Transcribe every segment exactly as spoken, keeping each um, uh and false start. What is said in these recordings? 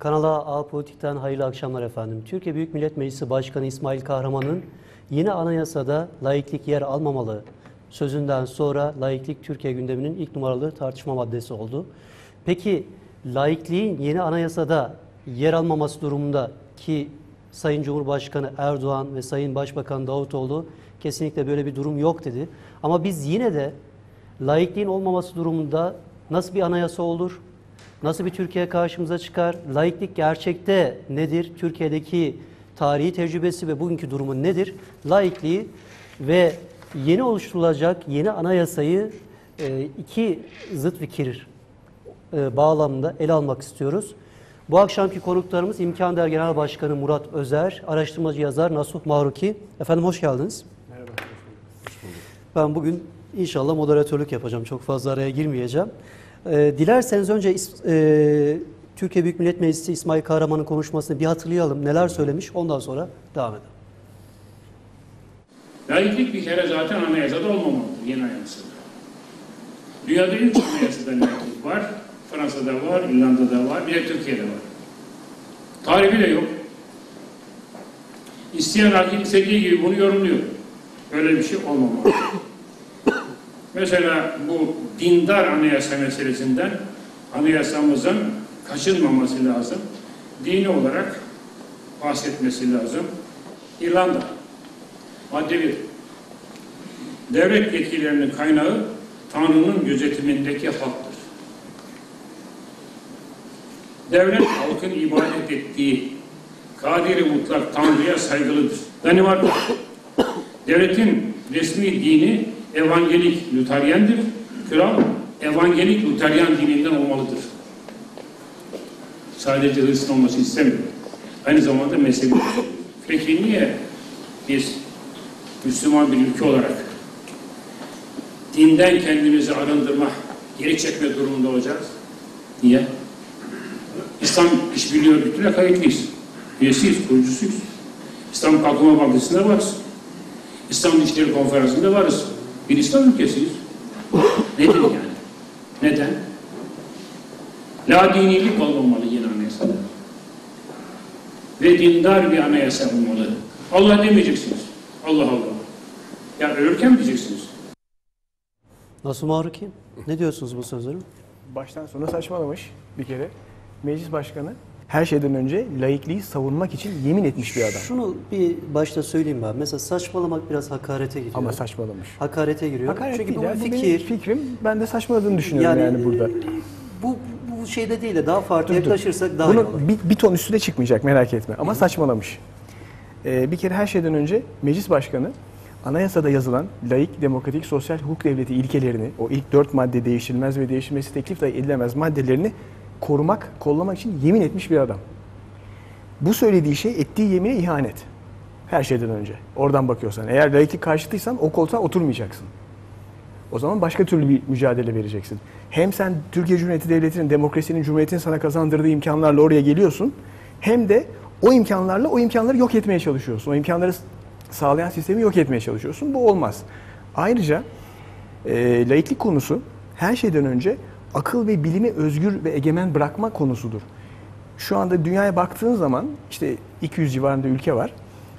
Kanala A Politik'ten hayırlı akşamlar efendim. Türkiye Büyük Millet Meclisi Başkanı İsmail Kahraman'ın yeni anayasada laiklik yer almamalı sözünden sonra laiklik Türkiye gündeminin ilk numaralı tartışma maddesi oldu. Peki laikliğin yeni anayasada yer almaması durumunda ki Sayın Cumhurbaşkanı Erdoğan ve Sayın Başbakan Davutoğlu kesinlikle böyle bir durum yok dedi. Ama biz yine de laikliğin olmaması durumunda nasıl bir anayasa olur? Nasıl bir Türkiye karşımıza çıkar? Laiklik gerçekte nedir? Türkiye'deki tarihi tecrübesi ve bugünkü durumu nedir? Laikliği ve yeni oluşturulacak yeni anayasayı iki zıt fikir bağlamında ele almak istiyoruz. Bu akşamki konuklarımız İmkan Der Genel Başkanı Murat Özer, araştırmacı yazar Nasuh Mahruki. Efendim hoş geldiniz. Merhaba. Hoş bulduk. Ben bugün inşallah moderatörlük yapacağım. Çok fazla araya girmeyeceğim. Ee, dilerseniz önce e, Türkiye Büyük Millet Meclisi İsmail Kahraman'ın konuşmasını bir hatırlayalım. Neler söylemiş, ondan sonra devam edelim. Laiklik bir kere zaten anayasada olmamalıdır, yeni anayasada. Dünyada üç anayasada laiklik var. Fransa'da var, İrlanda'da var, bir de Türkiye'de var. Tarihi de yok. İsteyen hakim istediği gibi bunu yorumluyor. Öyle bir şey olmamalı. Mesela bu dindar anayasa meselesinden anayasamızın kaçınmaması lazım. Dini olarak bahsetmesi lazım. İrlanda. Madde bir. Devlet yetkilerinin kaynağı Tanrı'nın gözetimindeki halktır. Devlet halkın ibadet ettiği kadiri mutlak Tanrı'ya saygılıdır. Danimarka. Devletin resmi dini evangelik Luteryendir. Kral evangelik Luteryen dininden olmalıdır. Sadece Hristiyan olması istemiyor. Aynı zamanda mezhebi. Peki niye biz Müslüman bir ülke olarak dinden kendimizi arındırma, geri çekme durumunda olacağız? Niye? İslam İşbirliği Örgütü'ne kayıtlıyız. Üyesiyiz, kurucusuyuz. İslam Kalkınma Bankası'nda varız. İslam İşleri Konferansı'nda varız. Bir İslam ülkesiyiz. Nedir yani? Neden? La dinilik olmamalı yeni anayasada. Ve dindar bir anayasa olmalı. Allah demeyeceksiniz. Allah Allah. Ya ölürken mi diyeceksiniz? Nasuh Mahruki, ne diyorsunuz bu sözleri? Baştan sona saçmalamış bir kere. Meclis Başkanı her şeyden önce laikliği savunmak için yemin etmiş bir adam. Şunu bir başta söyleyeyim ben. Mesela saçmalamak biraz hakarete giriyor. Ama saçmalamış. Hakarete giriyor. Hakaret Çünkü değil bu ya, bu fikir, benim fikrim. Ben de saçmaladığını düşünüyorum yani, yani burada. Bu, bu şeyde değil de daha farklı dur, dur. yaklaşırsak daha iyi Bunu olur. bir, bir ton üstüne çıkmayacak, merak etme. Ama Hı-hı. saçmalamış. Ee, bir kere her şeyden önce Meclis Başkanı anayasada yazılan laik, demokratik, sosyal hukuk devleti ilkelerini, o ilk dört madde değiştirilmez ve değiştirilmesi teklif dahi edilemez maddelerini korumak, kollamak için yemin etmiş bir adam. Bu söylediği şey ettiği yemine ihanet. Her şeyden önce. Oradan bakıyorsan. Eğer laiklik karşıtıysan o koltuğa oturmayacaksın. O zaman başka türlü bir mücadele vereceksin. Hem sen Türkiye Cumhuriyeti Devleti'nin, demokrasinin, cumhuriyetin sana kazandırdığı imkanlarla oraya geliyorsun. Hem de o imkanlarla o imkanları yok etmeye çalışıyorsun. O imkanları sağlayan sistemi yok etmeye çalışıyorsun. Bu olmaz. Ayrıca e, laiklik konusu her şeyden önce akıl ve bilimi özgür ve egemen bırakma konusudur. Şu anda dünyaya baktığın zaman işte iki yüz civarında ülke var.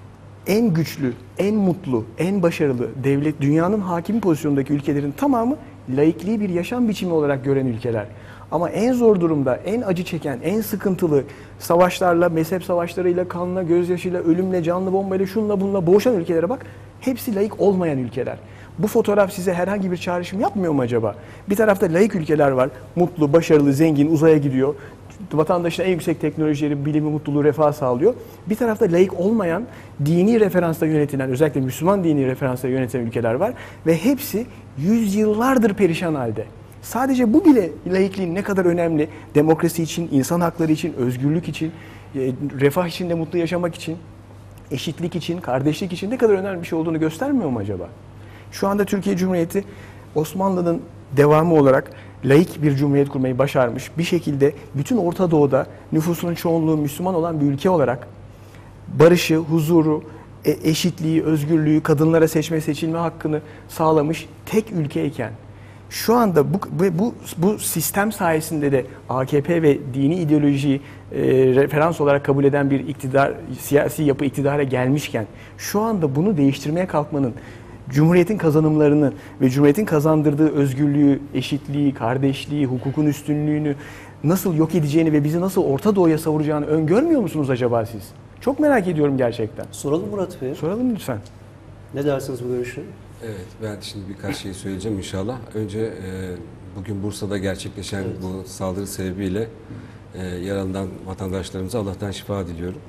En güçlü, en mutlu, en başarılı devlet, dünyanın hakim pozisyondaki ülkelerin tamamı laikliği bir yaşam biçimi olarak gören ülkeler. Ama en zor durumda, en acı çeken, en sıkıntılı savaşlarla, mezhep savaşlarıyla, kanla, gözyaşıyla, ölümle, canlı bombayla, şunla bununla boğuşan ülkelere bak. Hepsi laik olmayan ülkeler. Bu fotoğraf size herhangi bir çağrışım yapmıyor mu acaba? Bir tarafta laik ülkeler var. Mutlu, başarılı, zengin, uzaya gidiyor. Vatandaşına en yüksek teknolojileri, bilimi, mutluluğu, refah sağlıyor. Bir tarafta laik olmayan, dini referansla yönetilen, özellikle Müslüman dini referansla yönetilen ülkeler var. Ve hepsi yüzyıllardır perişan halde. Sadece bu bile laikliğin ne kadar önemli, demokrasi için, insan hakları için, özgürlük için, refah içinde mutlu yaşamak için, eşitlik için, kardeşlik için ne kadar önemli bir şey olduğunu göstermiyor mu acaba? Şu anda Türkiye Cumhuriyeti Osmanlı'nın devamı olarak laik bir cumhuriyet kurmayı başarmış. Bir şekilde bütün Orta Doğu'da nüfusunun çoğunluğu Müslüman olan bir ülke olarak barışı, huzuru, eşitliği, özgürlüğü, kadınlara seçme seçilme hakkını sağlamış tek ülkeyken Şu anda bu, bu, bu, bu sistem sayesinde de A K P ve dini ideolojiyi e, referans olarak kabul eden bir iktidar, siyasi yapı iktidara gelmişken şu anda bunu değiştirmeye kalkmanın Cumhuriyet'in kazanımlarını ve Cumhuriyet'in kazandırdığı özgürlüğü, eşitliği, kardeşliği, hukukun üstünlüğünü nasıl yok edeceğini ve bizi nasıl Orta Doğu'ya savuracağını öngörmüyor musunuz acaba siz? Çok merak ediyorum gerçekten. Soralım Murat Bey. Soralım lütfen. Ne dersiniz bu görüşe? Evet, ben şimdi birkaç şey söyleyeceğim inşallah. Önce e, bugün Bursa'da gerçekleşen Evet. bu saldırı sebebiyle e, yaralanan vatandaşlarımıza Allah'tan şifa diliyorum.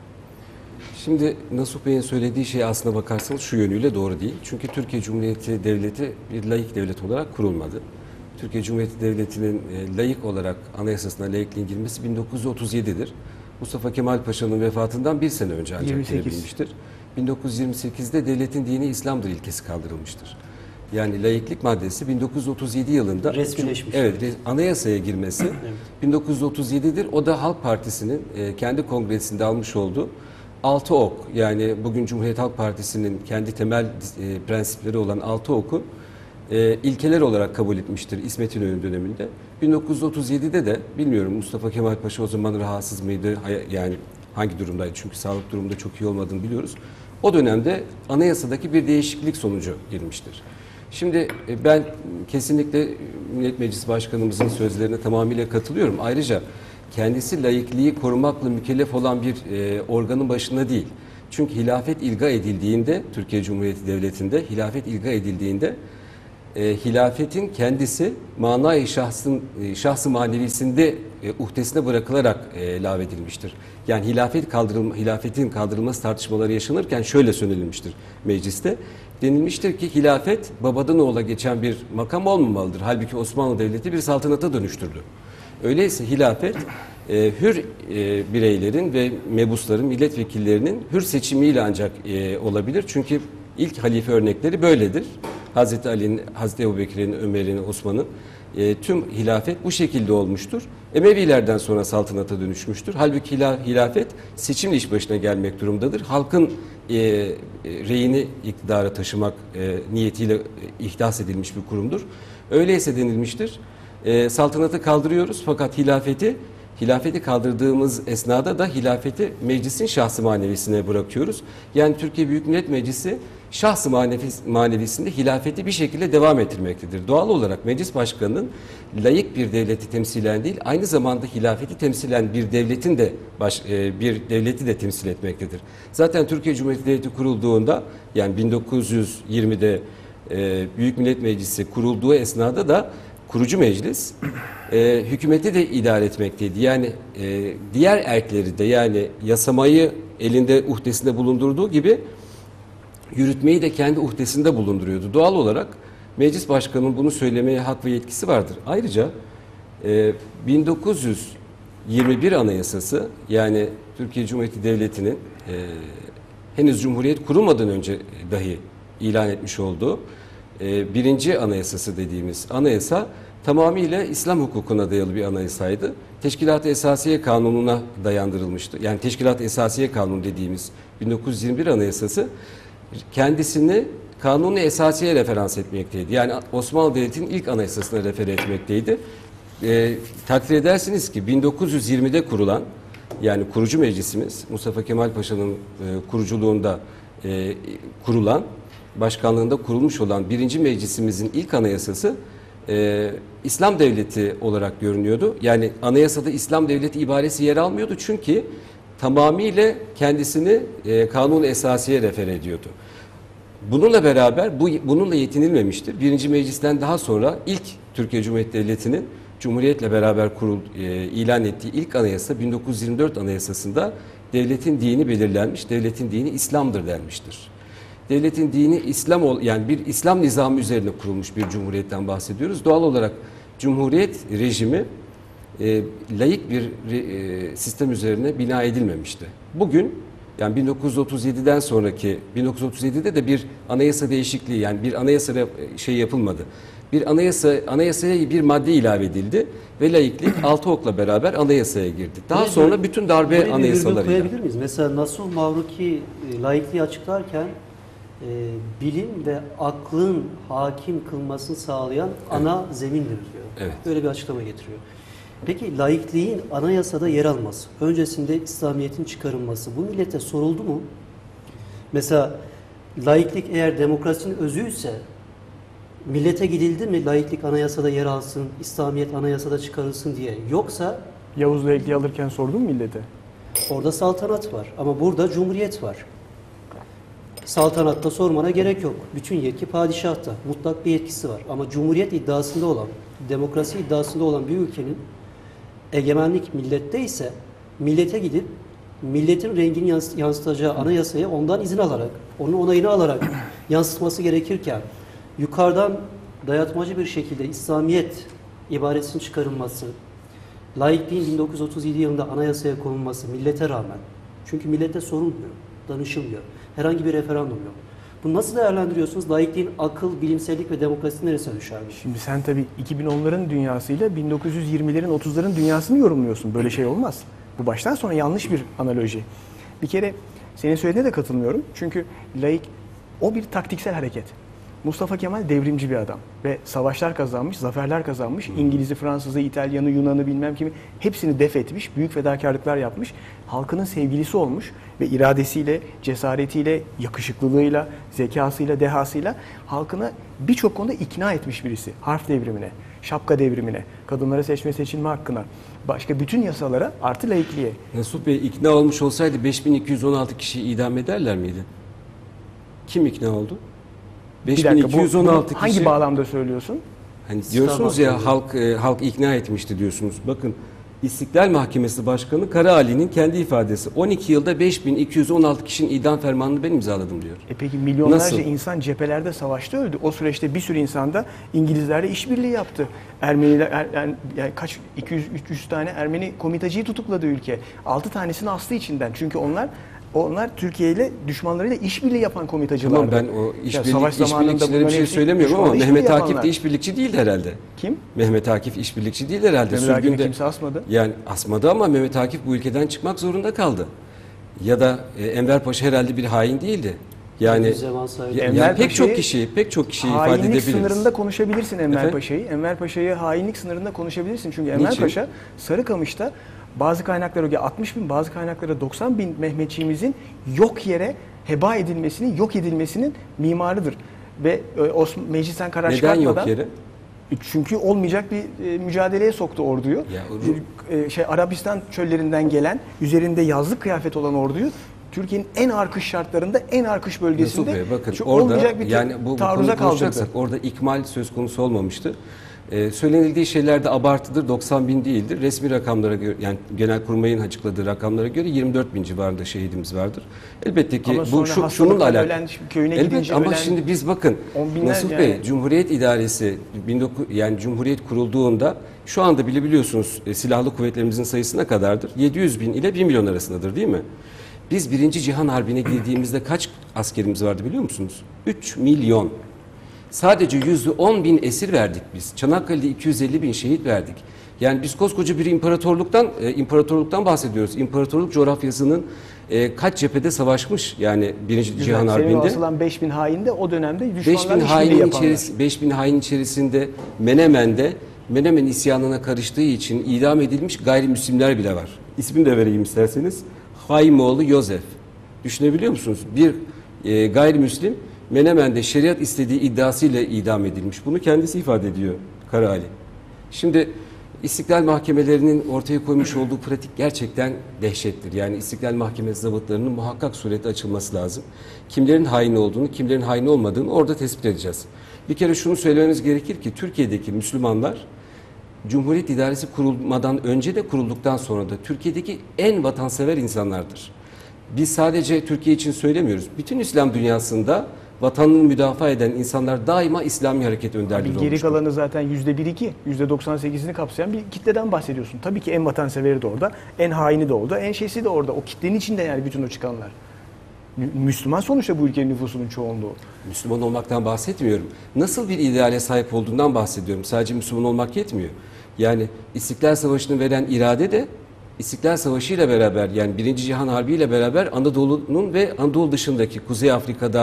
Şimdi Nasuh Bey'in söylediği şey aslına bakarsanız şu yönüyle doğru değil. Çünkü Türkiye Cumhuriyeti Devleti bir laik devlet olarak kurulmadı. Türkiye Cumhuriyeti Devleti'nin e, laik olarak anayasasına laikliğin girmesi bin dokuz yüz otuz yedidir. Mustafa Kemal Paşa'nın vefatından bir sene önce ancak yirmi sekiz. girebilmiştir. bin dokuz yüz yirmi sekizde devletin dini İslam'dır ilkesi kaldırılmıştır. Yani laiklik maddesi bin dokuz yüz otuz yedi yılında Resmileşmiş. Evet, re- anayasaya girmesi bin dokuz yüz otuz yedidir. O da Halk Partisi'nin e, kendi kongresinde almış olduğu altı ok, yani bugün Cumhuriyet Halk Partisi'nin kendi temel e, prensipleri olan altı oku e, ilkeler olarak kabul etmiştir İsmet İnönü döneminde. bin dokuz yüz otuz yedide de bilmiyorum Mustafa Kemal Paşa o zaman rahatsız mıydı, hay- yani hangi durumdaydı, çünkü sağlık durumunda çok iyi olmadığını biliyoruz. O dönemde anayasadaki bir değişiklik sonucu girmiştir. Şimdi e, ben kesinlikle Millet Meclisi Başkanımızın sözlerine tamamıyla katılıyorum. Ayrıca kendisi laikliği korumakla mükellef olan bir e, organın başında değil. Çünkü hilafet ilga edildiğinde, Türkiye Cumhuriyeti Devleti'nde hilafet ilga edildiğinde e, hilafetin kendisi manayı şahsın e, şahsı manevisinde e, uhdesine bırakılarak e, lağvedilmiştir. Yani hilafet kaldırılma, hilafetin kaldırılması tartışmaları yaşanırken şöyle söylenilmiştir mecliste. Denilmiştir ki hilafet babadan oğula geçen bir makam olmamalıdır. Halbuki Osmanlı Devleti bir saltanata dönüştürdü. Öyleyse hilafet e, hür e, bireylerin ve mebusların, milletvekillerinin hür seçimiyle ancak e, olabilir. Çünkü ilk halife örnekleri böyledir. Hazreti Ali'nin, Hazreti Ebubekir'in, Ömer'in, Osman'ın e, tüm hilafet bu şekilde olmuştur. Emevilerden sonra saltanata dönüşmüştür. Halbuki hila, hilafet seçimle iş başına gelmek durumundadır. Halkın e, e, reyini iktidara taşımak e, niyetiyle e, ihdas edilmiş bir kurumdur. Öyleyse denilmiştir. E, saltanatı kaldırıyoruz fakat hilafeti hilafeti kaldırdığımız esnada da hilafeti meclisin şahsı manevisine bırakıyoruz. Yani Türkiye Büyük Millet Meclisi şahsı manevis, manevisinde hilafeti bir şekilde devam ettirmektedir. Doğal olarak meclis başkanının layık bir devleti temsilen değil, aynı zamanda hilafeti temsilen bir devletin de baş, e, bir devleti de temsil etmektedir. Zaten Türkiye Cumhuriyeti Devleti kurulduğunda, yani bin dokuz yüz yirmide e, Büyük Millet Meclisi kurulduğu esnada da kurucu meclis e, hükümeti de idare etmekteydi. Yani e, diğer erkleri de, yani yasamayı elinde uhdesinde bulundurduğu gibi yürütmeyi de kendi uhdesinde bulunduruyordu. Doğal olarak meclis başkanının bunu söylemeye hak ve yetkisi vardır. Ayrıca e, bin dokuz yüz yirmi bir Anayasası, yani Türkiye Cumhuriyeti Devleti'nin e, henüz Cumhuriyet kurulmadan önce dahi ilan etmiş olduğu e, birinci anayasası dediğimiz anayasa tamamıyla İslam hukukuna dayalı bir anayasaydı. Teşkilat-ı Esasiye Kanunu'na dayandırılmıştı. Yani Teşkilat-ı Esasiye Kanunu dediğimiz bin dokuz yüz yirmi bir Anayasası kendisini Kanun-u Esasiye referans etmekteydi. Yani Osmanlı Devleti'nin ilk anayasasına refer etmekteydi. E, takdir edersiniz ki bin dokuz yüz yirmide kurulan, yani kurucu meclisimiz Mustafa Kemal Paşa'nın e, kuruculuğunda e, kurulan, başkanlığında kurulmuş olan birinci meclisimizin ilk anayasası e, İslam Devleti olarak görünüyordu. Yani anayasada İslam Devleti ibaresi yer almıyordu çünkü tamamıyla kendisini e, Kanun-u Esasiye refer ediyordu. Bununla beraber bu bununla yetinilmemiştir. Birinci meclisten daha sonra ilk Türkiye Cumhuriyeti Devleti'nin Cumhuriyet'le beraber kurul, e, ilan ettiği ilk anayasa bin dokuz yüz yirmi dört Anayasası'nda devletin dini belirlenmiş, devletin dini İslam'dır denmiştir. Devletin dini İslam ol, yani bir İslam nizamı üzerine kurulmuş bir cumhuriyetten bahsediyoruz. Doğal olarak Cumhuriyet rejimi e, laik bir e, sistem üzerine bina edilmemişti. Bugün, yani bin dokuz yüz otuz yediden sonraki, bin dokuz yüz otuz yedide de bir anayasa değişikliği, yani bir anayasa şey yapılmadı. Bir anayasa anayasaya bir madde ilave edildi ve laiklik altı okla beraber anayasaya girdi. Daha Buraya sonra bir- bütün darbe buraya bir virgül anayasalarıyla. koyabilir miyiz? Mesela Nasuh Mavruki e, laikliği açıklarken bilim ve aklın hakim kılmasını sağlayan ana zemindir diyor. Evet. Böyle bir açıklama getiriyor. Peki laikliğin anayasada yer alması, öncesinde İslamiyet'in çıkarılması bu millete soruldu mu? Mesela laiklik eğer demokrasinin özüyse millete gidildi mi laiklik anayasada yer alsın, İslamiyet anayasada çıkarılsın diye. Yoksa Yavuz'la ilgili alırken sordun mu millete? orada saltanat var ama burada cumhuriyet var. Saltanatta sormana gerek yok. Bütün yetki padişahta. Mutlak bir yetkisi var. Ama cumhuriyet iddiasında olan, demokrasi iddiasında olan bir ülkenin egemenlik millette ise millete gidip milletin rengini yans- yansıtacağı anayasaya ondan izin alarak, onun onayını alarak yansıtması gerekirken yukarıdan dayatmacı bir şekilde İslamiyet ibaresinin çıkarılması, laikliğin bin dokuz yüz otuz yedi yılında anayasaya konulması millete rağmen, çünkü millete sorulmuyor, danışılmıyor, herhangi bir referandum yok. Bunu nasıl değerlendiriyorsunuz? Laikliğin akıl, bilimsellik ve demokrasi neresine düşermiş? Şimdi sen tabii iki bin onların dünyasıyla bin dokuz yüz yirmilerin otuzların dünyasını yorumluyorsun. Böyle şey olmaz. Bu baştan sona yanlış bir analoji. Bir kere senin söylediğine de katılmıyorum. Çünkü laik o bir taktiksel hareket. Mustafa Kemal devrimci bir adam ve savaşlar kazanmış, zaferler kazanmış. İngiliz'i, Fransız'ı, İtalyan'ı, Yunan'ı bilmem kimi hepsini def etmiş, büyük fedakarlıklar yapmış. Halkının sevgilisi olmuş ve iradesiyle, cesaretiyle, yakışıklılığıyla, zekasıyla, dehasıyla halkını birçok konuda ikna etmiş birisi. Harf devrimine, şapka devrimine, kadınlara seçme seçilme hakkına, başka bütün yasalara artı laikliğe. Mesut Bey ikna olmuş olsaydı beş bin iki yüz on altı kişiyi idam ederler miydi? Kim ikna oldu? Bir dakika, beş bin iki yüz on altı bu, hangi kişi. bağlamda söylüyorsun? Hani diyorsunuz ya Mahkemesi. halk e, halk ikna etmişti diyorsunuz. Bakın İstiklal Mahkemesi Başkanı Karaali'nin kendi ifadesi on iki yılda beş bin iki yüz on altı kişinin idam fermanını ben imzaladım diyor. E peki milyonlarca Nasıl? insan cephelerde savaşta öldü. O süreçte bir sürü insan da İngilizlerle işbirliği yaptı. Ermeniler er, er- yani kaç iki yüz üç yüz tane Ermeni komitacıyı tutukladı ülke. altı tanesini astı içinden. Çünkü onlar onlar Türkiye ile düşmanlarıyla işbirliği yapan komitacılardı. Tamam ben o Ya işbirlik, savaş zamanında işbirlikçilere bir bunların şey hepsi söylemiyorum ama düşmanla Mehmet işbirliği Akif de yapanlar. işbirlikçi değildi herhalde. Kim? Mehmet Akif işbirlikçi değil herhalde. Mehmet Akif'i Sürgünde- kimse asmadı. Yani asmadı ama Mehmet Akif bu ülkeden çıkmak zorunda kaldı. Ya da e, Enver Paşa herhalde bir hain değildi. Yani, Zaman sahibi. ya- Enver yani pek Paşa'yı çok kişi, pek çok kişiyi ifade Hainlik edebiliriz. sınırında konuşabilirsin Enver Efendim? Paşa'yı. Enver Paşa'yı hainlik sınırında konuşabilirsin. Çünkü Enver Niçin? Paşa Sarıkamış'ta bazı kaynaklara altmış bin, bazı kaynaklara doksan bin Mehmetçiğimizin yok yere heba edilmesinin, yok edilmesinin mimarıdır. Ve e, Osman, meclisten karar Neden çıkartmadan... yok yere? Çünkü olmayacak bir e, mücadeleye soktu orduyu. Ya, Ru- E, şey Arabistan çöllerinden gelen, üzerinde yazlık kıyafet olan orduyu Türkiye'nin en ağır kış şartlarında, en ağır kış Mesut bölgesinde Bey bakın şu orada olmayacak bir yani bu, bu taarruza konuyu kaldırdı. konuşacaksak orada ikmal söz konusu olmamıştı. Ee, söylenildiği şeyler de abartıdır. doksan bin değildir. Resmi rakamlara göre yani Genelkurmay'ın açıkladığı rakamlara göre yirmi dört bin civarında şehidimiz vardır. Elbette ki Ama bu sonra şu, hastalıktan şununla alakalı. ölen, köyüne Elbette gidince ama ölen şimdi biz bakın on binler Mesut yani. Bey Cumhuriyet İdaresi bin dokuz yani Cumhuriyet kurulduğunda şu anda bile biliyorsunuz e, silahlı kuvvetlerimizin sayısı ne kadardır? yedi yüz bin ile bir milyon arasındadır değil mi? Biz Birinci Cihan Harbi'ne girdiğimizde kaç askerimiz vardı biliyor musunuz? üç milyon. Sadece yüzde on bin esir verdik biz. Çanakkale'de iki yüz elli bin şehit verdik. Yani biz koskoca bir imparatorluktan e, imparatorluktan bahsediyoruz. İmparatorluk coğrafyasının e, kaç cephede savaşmış yani Birinci Güzel. Cihan Senin o Harbi'nde. asılan beş bin hain de o dönemde beş düşmanlarla bin işbirliği hainin yapanlar. içerisinde beş bin hainin içerisinde Menemen'de Menemen isyanına karıştığı için idam edilmiş gayrimüslimler bile var. İsmini de vereyim isterseniz. Haimoğlu Yosef. Düşünebiliyor musunuz? Bir e, gayrimüslim Menemen'de şeriat istediği iddiasıyla idam edilmiş. Bunu kendisi ifade ediyor Karaali. Şimdi İstiklal Mahkemelerinin ortaya koymuş olduğu pratik gerçekten dehşettir. Yani İstiklal Mahkemesi zabıtlarının muhakkak surette açılması lazım. Kimlerin hain olduğunu, kimlerin hain olmadığını orada tespit edeceğiz. Bir kere şunu söylememiz gerekir ki Türkiye'deki Müslümanlar Cumhuriyet İdaresi kurulmadan önce de kurulduktan sonra da Türkiye'deki en vatansever insanlardır. Biz sadece Türkiye için söylemiyoruz. Bütün İslam dünyasında vatanını müdafaa eden insanlar daima İslami hareket önderleri Bir geri olmuştur. kalanı zaten yüzde bir iki, yüzde doksan sekizini kapsayan bir kitleden bahsediyorsun. Tabii ki en vatanseveri de orada, en haini de orada, en şeysi de orada. O kitlenin içinde yani bütün o çıkanlar. Mü- Müslüman sonuçta bu ülkenin nüfusunun çoğunluğu. Müslüman olmaktan bahsetmiyorum. Nasıl bir ideale sahip olduğundan bahsediyorum. Sadece Müslüman olmak yetmiyor. Yani İstiklal Savaşı'nı veren irade de İstiklal Savaşı ile beraber yani Birinci Cihan Harbi ile beraber Anadolu'nun ve Anadolu dışındaki Kuzey Afrika'da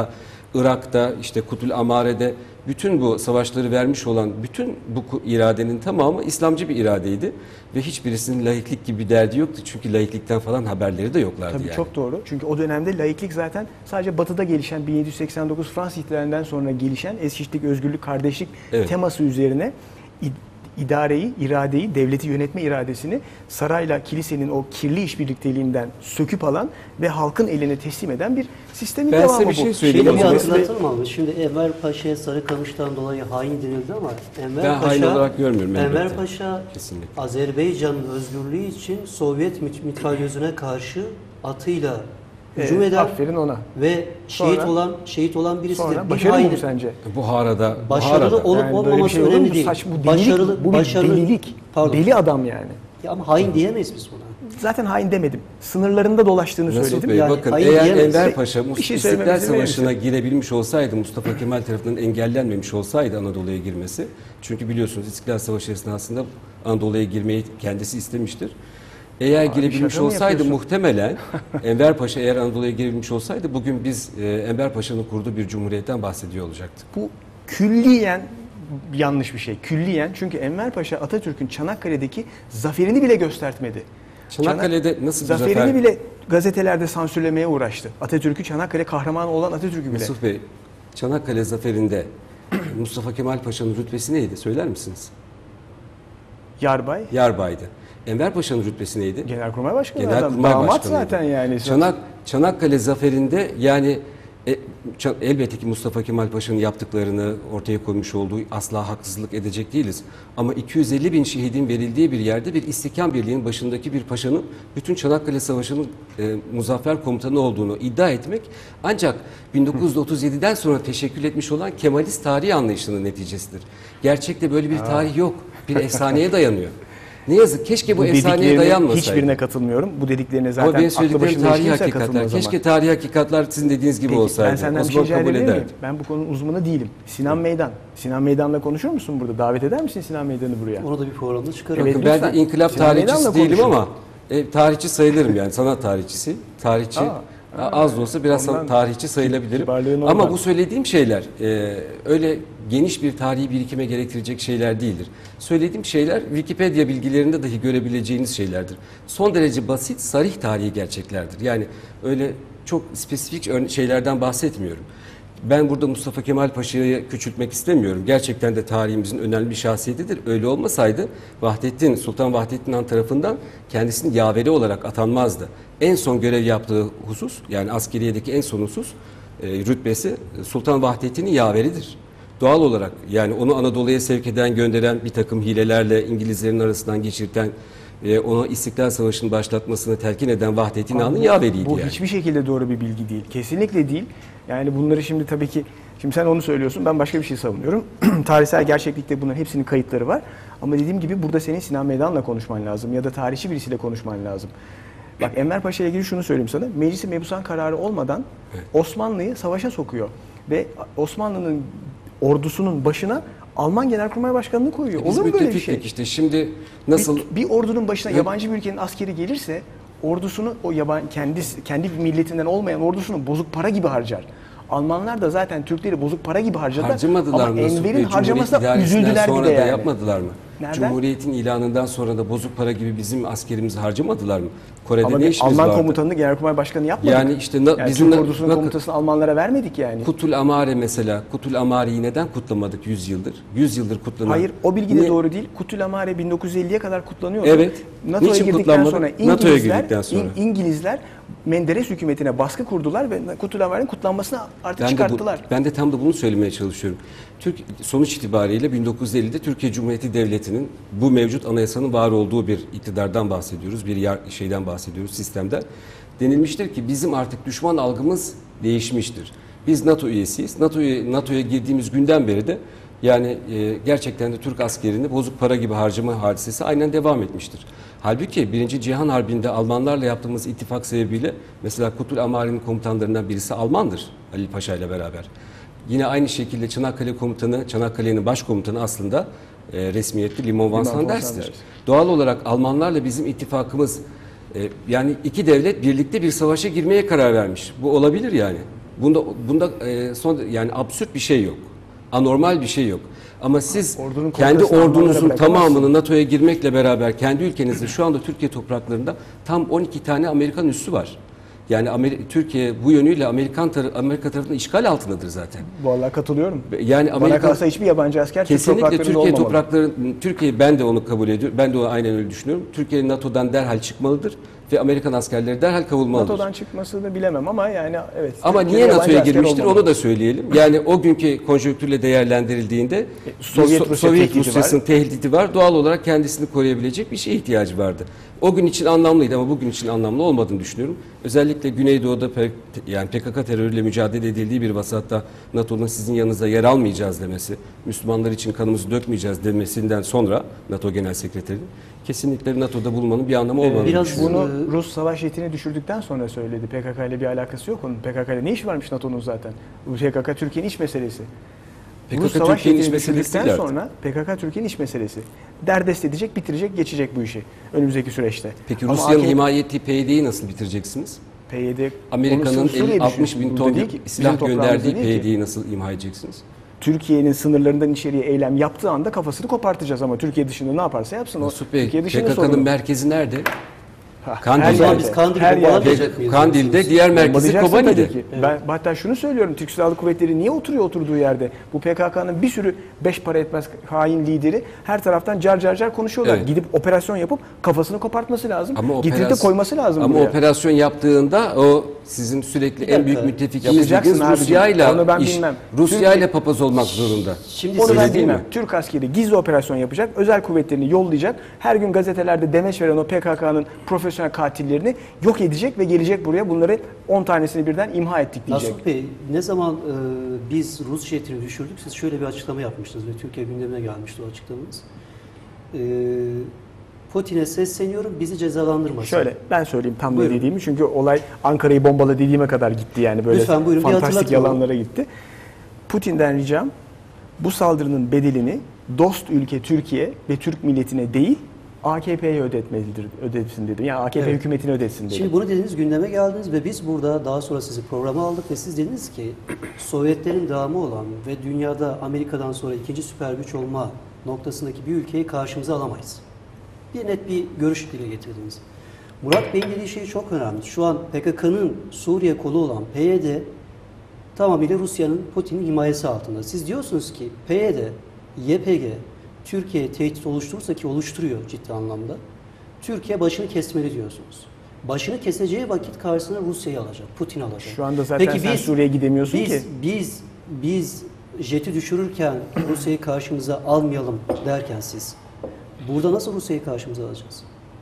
Irak'ta, işte Kutul Amare'de bütün bu savaşları vermiş olan bütün bu iradenin tamamı İslamcı bir iradeydi ve hiçbirisinin laiklik gibi bir derdi yoktu. Çünkü laiklikten falan haberleri de yoklardı Tabii yani. çok doğru. Çünkü o dönemde laiklik zaten sadece Batı'da gelişen bin yedi yüz seksen dokuz Fransız ihtilalinden sonra gelişen eşitlik, özgürlük, kardeşlik Evet. teması üzerine idareyi, iradeyi, devleti yönetme iradesini sarayla kilisenin o kirli işbirlikteliğinden söküp alan ve halkın eline teslim eden bir sistemin Ben devamı size bu. bir şey söyleyeyim. Şeyi bir ama- hatırlatalım abi. Şimdi Enver Paşa'ya Sarıkamış'tan dolayı hain denildi ama Enver Ben Paşa, hain olarak görmüyorum elbette. Enver Paşa Kesinlikle. Azerbaycan'ın özgürlüğü için Sovyet mit- mitralyözüne karşı atıyla hücum Ee, eden aferin ona. ve şehit Sonra- olan şehit olan birisidir. Sonra Bir başarılı mı hain- bu sence? Buhara'da, Başarılı Buhara'da. olup Yani böyle bir olmaması şey olur mu? önemli Bu değil. saçma, bu delilik, başarılı, bu bir başarılı, delilik. Pardon. Deli adam yani. Ya ama hain diyemeyiz biz buna. Zaten hain demedim. Sınırlarında dolaştığını Mesut söyledim. Bey Yani bakın hayır eğer diyemeyiz. Enver Paşa Bir şey İstiklal söylememe izin verir Savaşı'na girebilmiş olsaydı, Mustafa Kemal tarafından engellenmemiş olsaydı Anadolu'ya girmesi. Çünkü biliyorsunuz İstiklal Savaşı esnasında Anadolu'ya girmeyi kendisi istemiştir. Eğer girebilmiş şaka mı olsaydı yapıyorsun? muhtemelen Enver Paşa eğer Anadolu'ya girebilmiş olsaydı bugün biz e, Enver Paşa'nın kurduğu bir cumhuriyetten bahsediyor olacaktık. Bu külliyen yanlış bir şey. Külliyen çünkü Enver Paşa Atatürk'ün Çanakkale'deki zaferini bile göstertmedi. Çanakkale'de nasıl bir Zaferini zafer? bile gazetelerde sansürlemeye uğraştı. Atatürk'ü Çanakkale kahramanı olan Atatürk'ü bile. Mesut Bey, Çanakkale zaferinde Mustafa Kemal Paşa'nın rütbesi neydi? Söyler misiniz? Yarbay, Yarbaydı. Enver Paşa'nın rütbesi neydi? Genelkurmay Başkanı adam. Genelkurmay Damat Başkanıydı. zaten yani. Çanak, Çanakkale zaferinde yani e, ça- elbette ki Mustafa Kemal Paşa'nın yaptıklarını ortaya koymuş olduğu asla haksızlık edecek değiliz. Ama iki yüz elli bin şehidin verildiği bir yerde bir istihkam birliğinin başındaki bir paşanın bütün Çanakkale Savaşı'nın e, muzaffer komutanı olduğunu iddia etmek ancak bin dokuz yüz otuz yediden sonra teşekkül etmiş olan Kemalist tarihi anlayışının neticesidir. Gerçekte böyle bir tarih yok. Bir efsaneye dayanıyor. Ne yazık keşke bu, Bu efsaneye dediklerine dayanmasaydı. hiçbirine katılmıyorum. Bu dediklerine zaten Ama benim aklı söylediklerim başında tarihi hiç kimse hakikatler. katılmaz ama. Keşke tarihi hakikatler sizin dediğiniz gibi Peki, olsaydı. ben senden O bir şey zaman rica kabul edebilir miyim? ederdim. Ben bu konunun uzmanı değilim. Sinan Meydan. Sinan Meydan'la konuşur musun burada? Davet eder misin Sinan Meydan'ı buraya? Onu da bir programda çıkaralım. Evet, Bakın ben lütfen. de inkılap Sinan tarihçisi Meydan'la değilim konuşun. ama e, tarihçi sayılırım yani sanat tarihçisi. Tarihçi Aa, az da olsa biraz ondan tarihçi sayılabilirim. kibarlığın Ama oradan. bu söylediğim şeyler e, öyle geniş bir tarihi birikime gerektirecek şeyler değildir. Söylediğim şeyler Wikipedia bilgilerinde dahi görebileceğiniz şeylerdir. Son derece basit, sarih tarihi gerçeklerdir. Yani öyle çok spesifik örne- şeylerden bahsetmiyorum. Ben burada Mustafa Kemal Paşa'yı küçültmek istemiyorum. Gerçekten de tarihimizin önemli bir şahsiyetidir. Öyle olmasaydı Vahdettin, Sultan Vahdettin Han tarafından kendisinin yaveri olarak atanmazdı. En son görev yaptığı husus, yani askeriyedeki en son husus, e, rütbesi Sultan Vahdettin'in yaveridir. Doğal olarak yani onu Anadolu'ya sevk eden, gönderen bir takım hilelerle İngilizlerin arasından geçirten, e, ona İstiklal Savaşı'nın başlatmasını telkin eden Vahdettin Han'ın yaveriydi Bu yani. hiçbir şekilde doğru bir bilgi değil. Kesinlikle değil. Yani bunları şimdi tabii ki, şimdi sen onu söylüyorsun, ben başka bir şey savunuyorum. Tarihsel gerçeklikte bunların hepsinin kayıtları var. Ama dediğim gibi burada senin Sinan Meydan'la konuşman lazım ya da tarihçi birisiyle konuşman lazım. Bak Enver Paşa'ya ilgili şunu söyleyeyim sana. Meclis-i Mebusan kararı olmadan Osmanlı'yı savaşa sokuyor. Ve Osmanlı'nın ordusunun başına Alman Genelkurmay Başkanı'nı koyuyor. Biz Olur mu böyle bir müttefiktik şey? işte şimdi nasıl... Bir, bir ordunun başına yabancı bir ülkenin askeri gelirse ordusunu o yabancı kendi kendi milletinden olmayan ordusunu bozuk para gibi harcar. Almanlar da zaten Türkleri bozuk para gibi harcadılar. Harcamadılar Ama mı? Mesut Enver'in Bey? harcamasına Cumhuriyet üzüldüler ilanından bir sonra de da yani. yapmadılar mı? Nereden? Cumhuriyetin ilanından sonra da bozuk para gibi bizim askerimizi harcamadılar mı? Kore'de Ama ne bir işimiz Alman vardı? komutanını Genelkurmay Başkanı yapmadık. Yani işte na- yani bizim Türk na- ordusunun bakın- komutasını Almanlara vermedik yani. Kutul Amare mesela. Kutul Amare'yi neden kutlamadık yüz yıldır? yüz yıldır kutlanan. Hayır, o bilgi de Ne- doğru değil. Kutul Amare bin dokuz yüz elliye kadar kutlanıyordu. Evet. NATO'ya Niçin girdikten kutlanmadı? sonra NATO'ya İngilizler, girdikten sonra. İng- İngilizler Menderes hükümetine baskı kurdular ve Kutul Amare'nin kutlanmasını artık Ben de, bu, çıkarttılar. ben de tam da bunu söylemeye çalışıyorum. Türk sonuç itibariyle bin dokuz yüz ellide Türkiye Cumhuriyeti Devleti'nin bu mevcut anayasanın var olduğu bir iktidardan bahsediyoruz. Bir yer, şeyden bahsediyoruz, sistemden. Denilmiştir ki bizim artık düşman algımız değişmiştir. Biz NATO üyesiyiz. NATO'ya NATO'ya girdiğimiz günden beri de yani e, gerçekten de Türk askerini bozuk para gibi harcama hadisesi aynen devam etmiştir. Halbuki Birinci Cihan Harbi'nde Almanlarla yaptığımız ittifak sebebiyle mesela Kutul Amare'nin komutanlarından birisi Almandır Ali Paşa ile beraber. Yine aynı şekilde Çanakkale komutanı, Çanakkale'nin başkomutanı aslında e, resmiyetli Limon van Limon van Sanders'tir. Sanders. Doğal olarak Almanlarla bizim ittifakımız e, yani iki devlet birlikte bir savaşa girmeye karar vermiş. Bu olabilir yani. Bunda bunda e, son yani absürt bir şey yok. Anormal bir şey yok. Ama siz Ordunun kendi kontrolünü Almanlara ordunuzun bırakamazsın. tamamını NATO'ya girmekle beraber kendi ülkenizde şu anda Türkiye topraklarında tam on iki tane Amerikan üssü var. Yani Ameri- Türkiye bu yönüyle Amerikan tar- Amerika tarafından işgal altındadır zaten. Vallahi katılıyorum. Yani Bana Amerika kalsa hiçbir yabancı asker Türk kesinlikle topraklarında Türkiye olmamalı. toprakları Türkiye ben de onu kabul ediyorum. Ben de onu aynen öyle düşünüyorum. Türkiye NATO'dan derhal çıkmalıdır ve Amerikan askerleri derhal kovulmalıdır. NATO'dan çıkmasını bilemem ama yani evet. Ama Türkiye'de niye yabancı NATO'ya asker girmiştir olmamalı. onu da söyleyelim. Yani o günkü konjonktürle değerlendirildiğinde Sovyet So- Rusya Sovyet tehdidi Rusya'sının tehdidi var. Doğal olarak kendisini koruyabilecek bir şeye ihtiyacı vardı. O gün için anlamlıydı ama bugün için anlamlı olmadığını düşünüyorum. Özellikle Güneydoğu'da P- yani P K K terörüyle mücadele edildiği bir vasatta NATO'nun sizin yanınızda yer almayacağız demesi, Müslümanlar için kanımızı dökmeyeceğiz demesinden sonra NATO Genel Sekreterinin kesinlikle NATO'da bulunmanın bir anlamı olmadığını biraz düşünüyorum. Bunu Ee, Rus savaş jetini düşürdükten sonra söyledi. P K K ile bir alakası yok onun. P K K ile ne işi varmış NATO'nun zaten? Bu P K K Türkiye'nin iç meselesi. P K K Rus savaş Türkiye'nin jetini iç meselesi düşürdükten değil artık. sonra P K K Türkiye'nin iç meselesi. Derdest edecek, bitirecek, geçecek bu işi önümüzdeki süreçte. Peki Ama Rusya'nın A K P himaye ettiği P Y D'yi nasıl bitireceksiniz? P Y D Amerika'nın onu Suriye elli altmış bin düşürdü. ton Burada değil ki, silah bizim toprağımızda gönderdiği değil P Y ki. D'yi nasıl imha edeceksiniz? Türkiye'nin sınırlarından içeriye eylem yaptığı anda kafasını kopartacağız ama Türkiye dışında ne yaparsa yapsın o Mesut Bey, Türkiye P dışında K K'nın sorunu. merkezi nerede? Ha, Kandil'de. her O zaman yerde, biz Kandil'i her yerde. bombalayacak mıyız Kandil'de diyorsunuz? diğer merkezi Bombalayacaksın Kobani'de. tabii ki. Ben hatta şunu söylüyorum. Türk Silahlı Kuvvetleri niye oturuyor oturduğu yerde? Bu P K K'nın bir sürü beş para etmez hain lideri her taraftan car car car konuşuyorlar. Evet. Gidip operasyon yapıp kafasını kopartması lazım. Ama Getirip de operasyon- koyması lazım Ama buraya. operasyon yaptığında o sizin sürekli Bir en dakika. büyük müttefikiniz Yapacaksın dediğiniz abicim. Rusya'yla Onu ben iş, bilmem. Rusya'yla Türkiye- papaz olmak zorunda. Şimdi Onu siz- ben Öyle değil bilmem. mi? Türk askeri gizli operasyon yapacak, özel kuvvetlerini yollayacak, her gün gazetelerde demeç veren o P K K'nın profesyonel katillerini yok edecek ve gelecek buraya bunları on tanesini birden imha ettik diyecek. Nasuh Bey, ne zaman e, biz Rus jetini düşürdük, siz şöyle bir açıklama yapmıştınız ve Türkiye gündemine gelmişti o açıklamanız. E, Putin'e sesleniyorum, bizi cezalandırmasın. Şöyle ben söyleyeyim tam ne Buyurun. dediğimi çünkü olay Ankara'yı bombala dediğime kadar gitti yani böyle Lütfen buyurun, bir fantastik hatırlatın onu. yalanlara gitti. Putin'den ricam bu saldırının bedelini dost ülke Türkiye ve Türk milletine değil A K P'ye ödetmelidir, ödetsin dedim. Yani A K P Evet. hükümetine ödetsin dedim. Şimdi bunu dediniz, gündeme geldiniz ve biz burada daha sonra sizi programa aldık ve siz dediniz ki Sovyetlerin devamı olan ve dünyada Amerika'dan sonra ikinci süper güç olma noktasındaki bir ülkeyi karşımıza alamayız. Bir net bir görüş dile getirdiniz. Murat Bey'in dediği şey çok önemli. Şu an P K K'nın Suriye kolu olan P Y D tamamıyla Rusya'nın, Putin'in himayesi altında. Siz diyorsunuz ki P Y D, Y P G Türkiye'ye tehdit oluşturursa ki oluşturuyor ciddi anlamda. Türkiye başını kesmeli diyorsunuz. Başını keseceği vakit karşısına Rusya'yı alacak, Putin alacak. Şu anda zaten sen Suriye'ye gidemiyorsun biz, ki. Biz, biz jeti düşürürken Rusya'yı karşımıza almayalım derken siz, burada nasıl Rusya'yı karşımıza alacağız?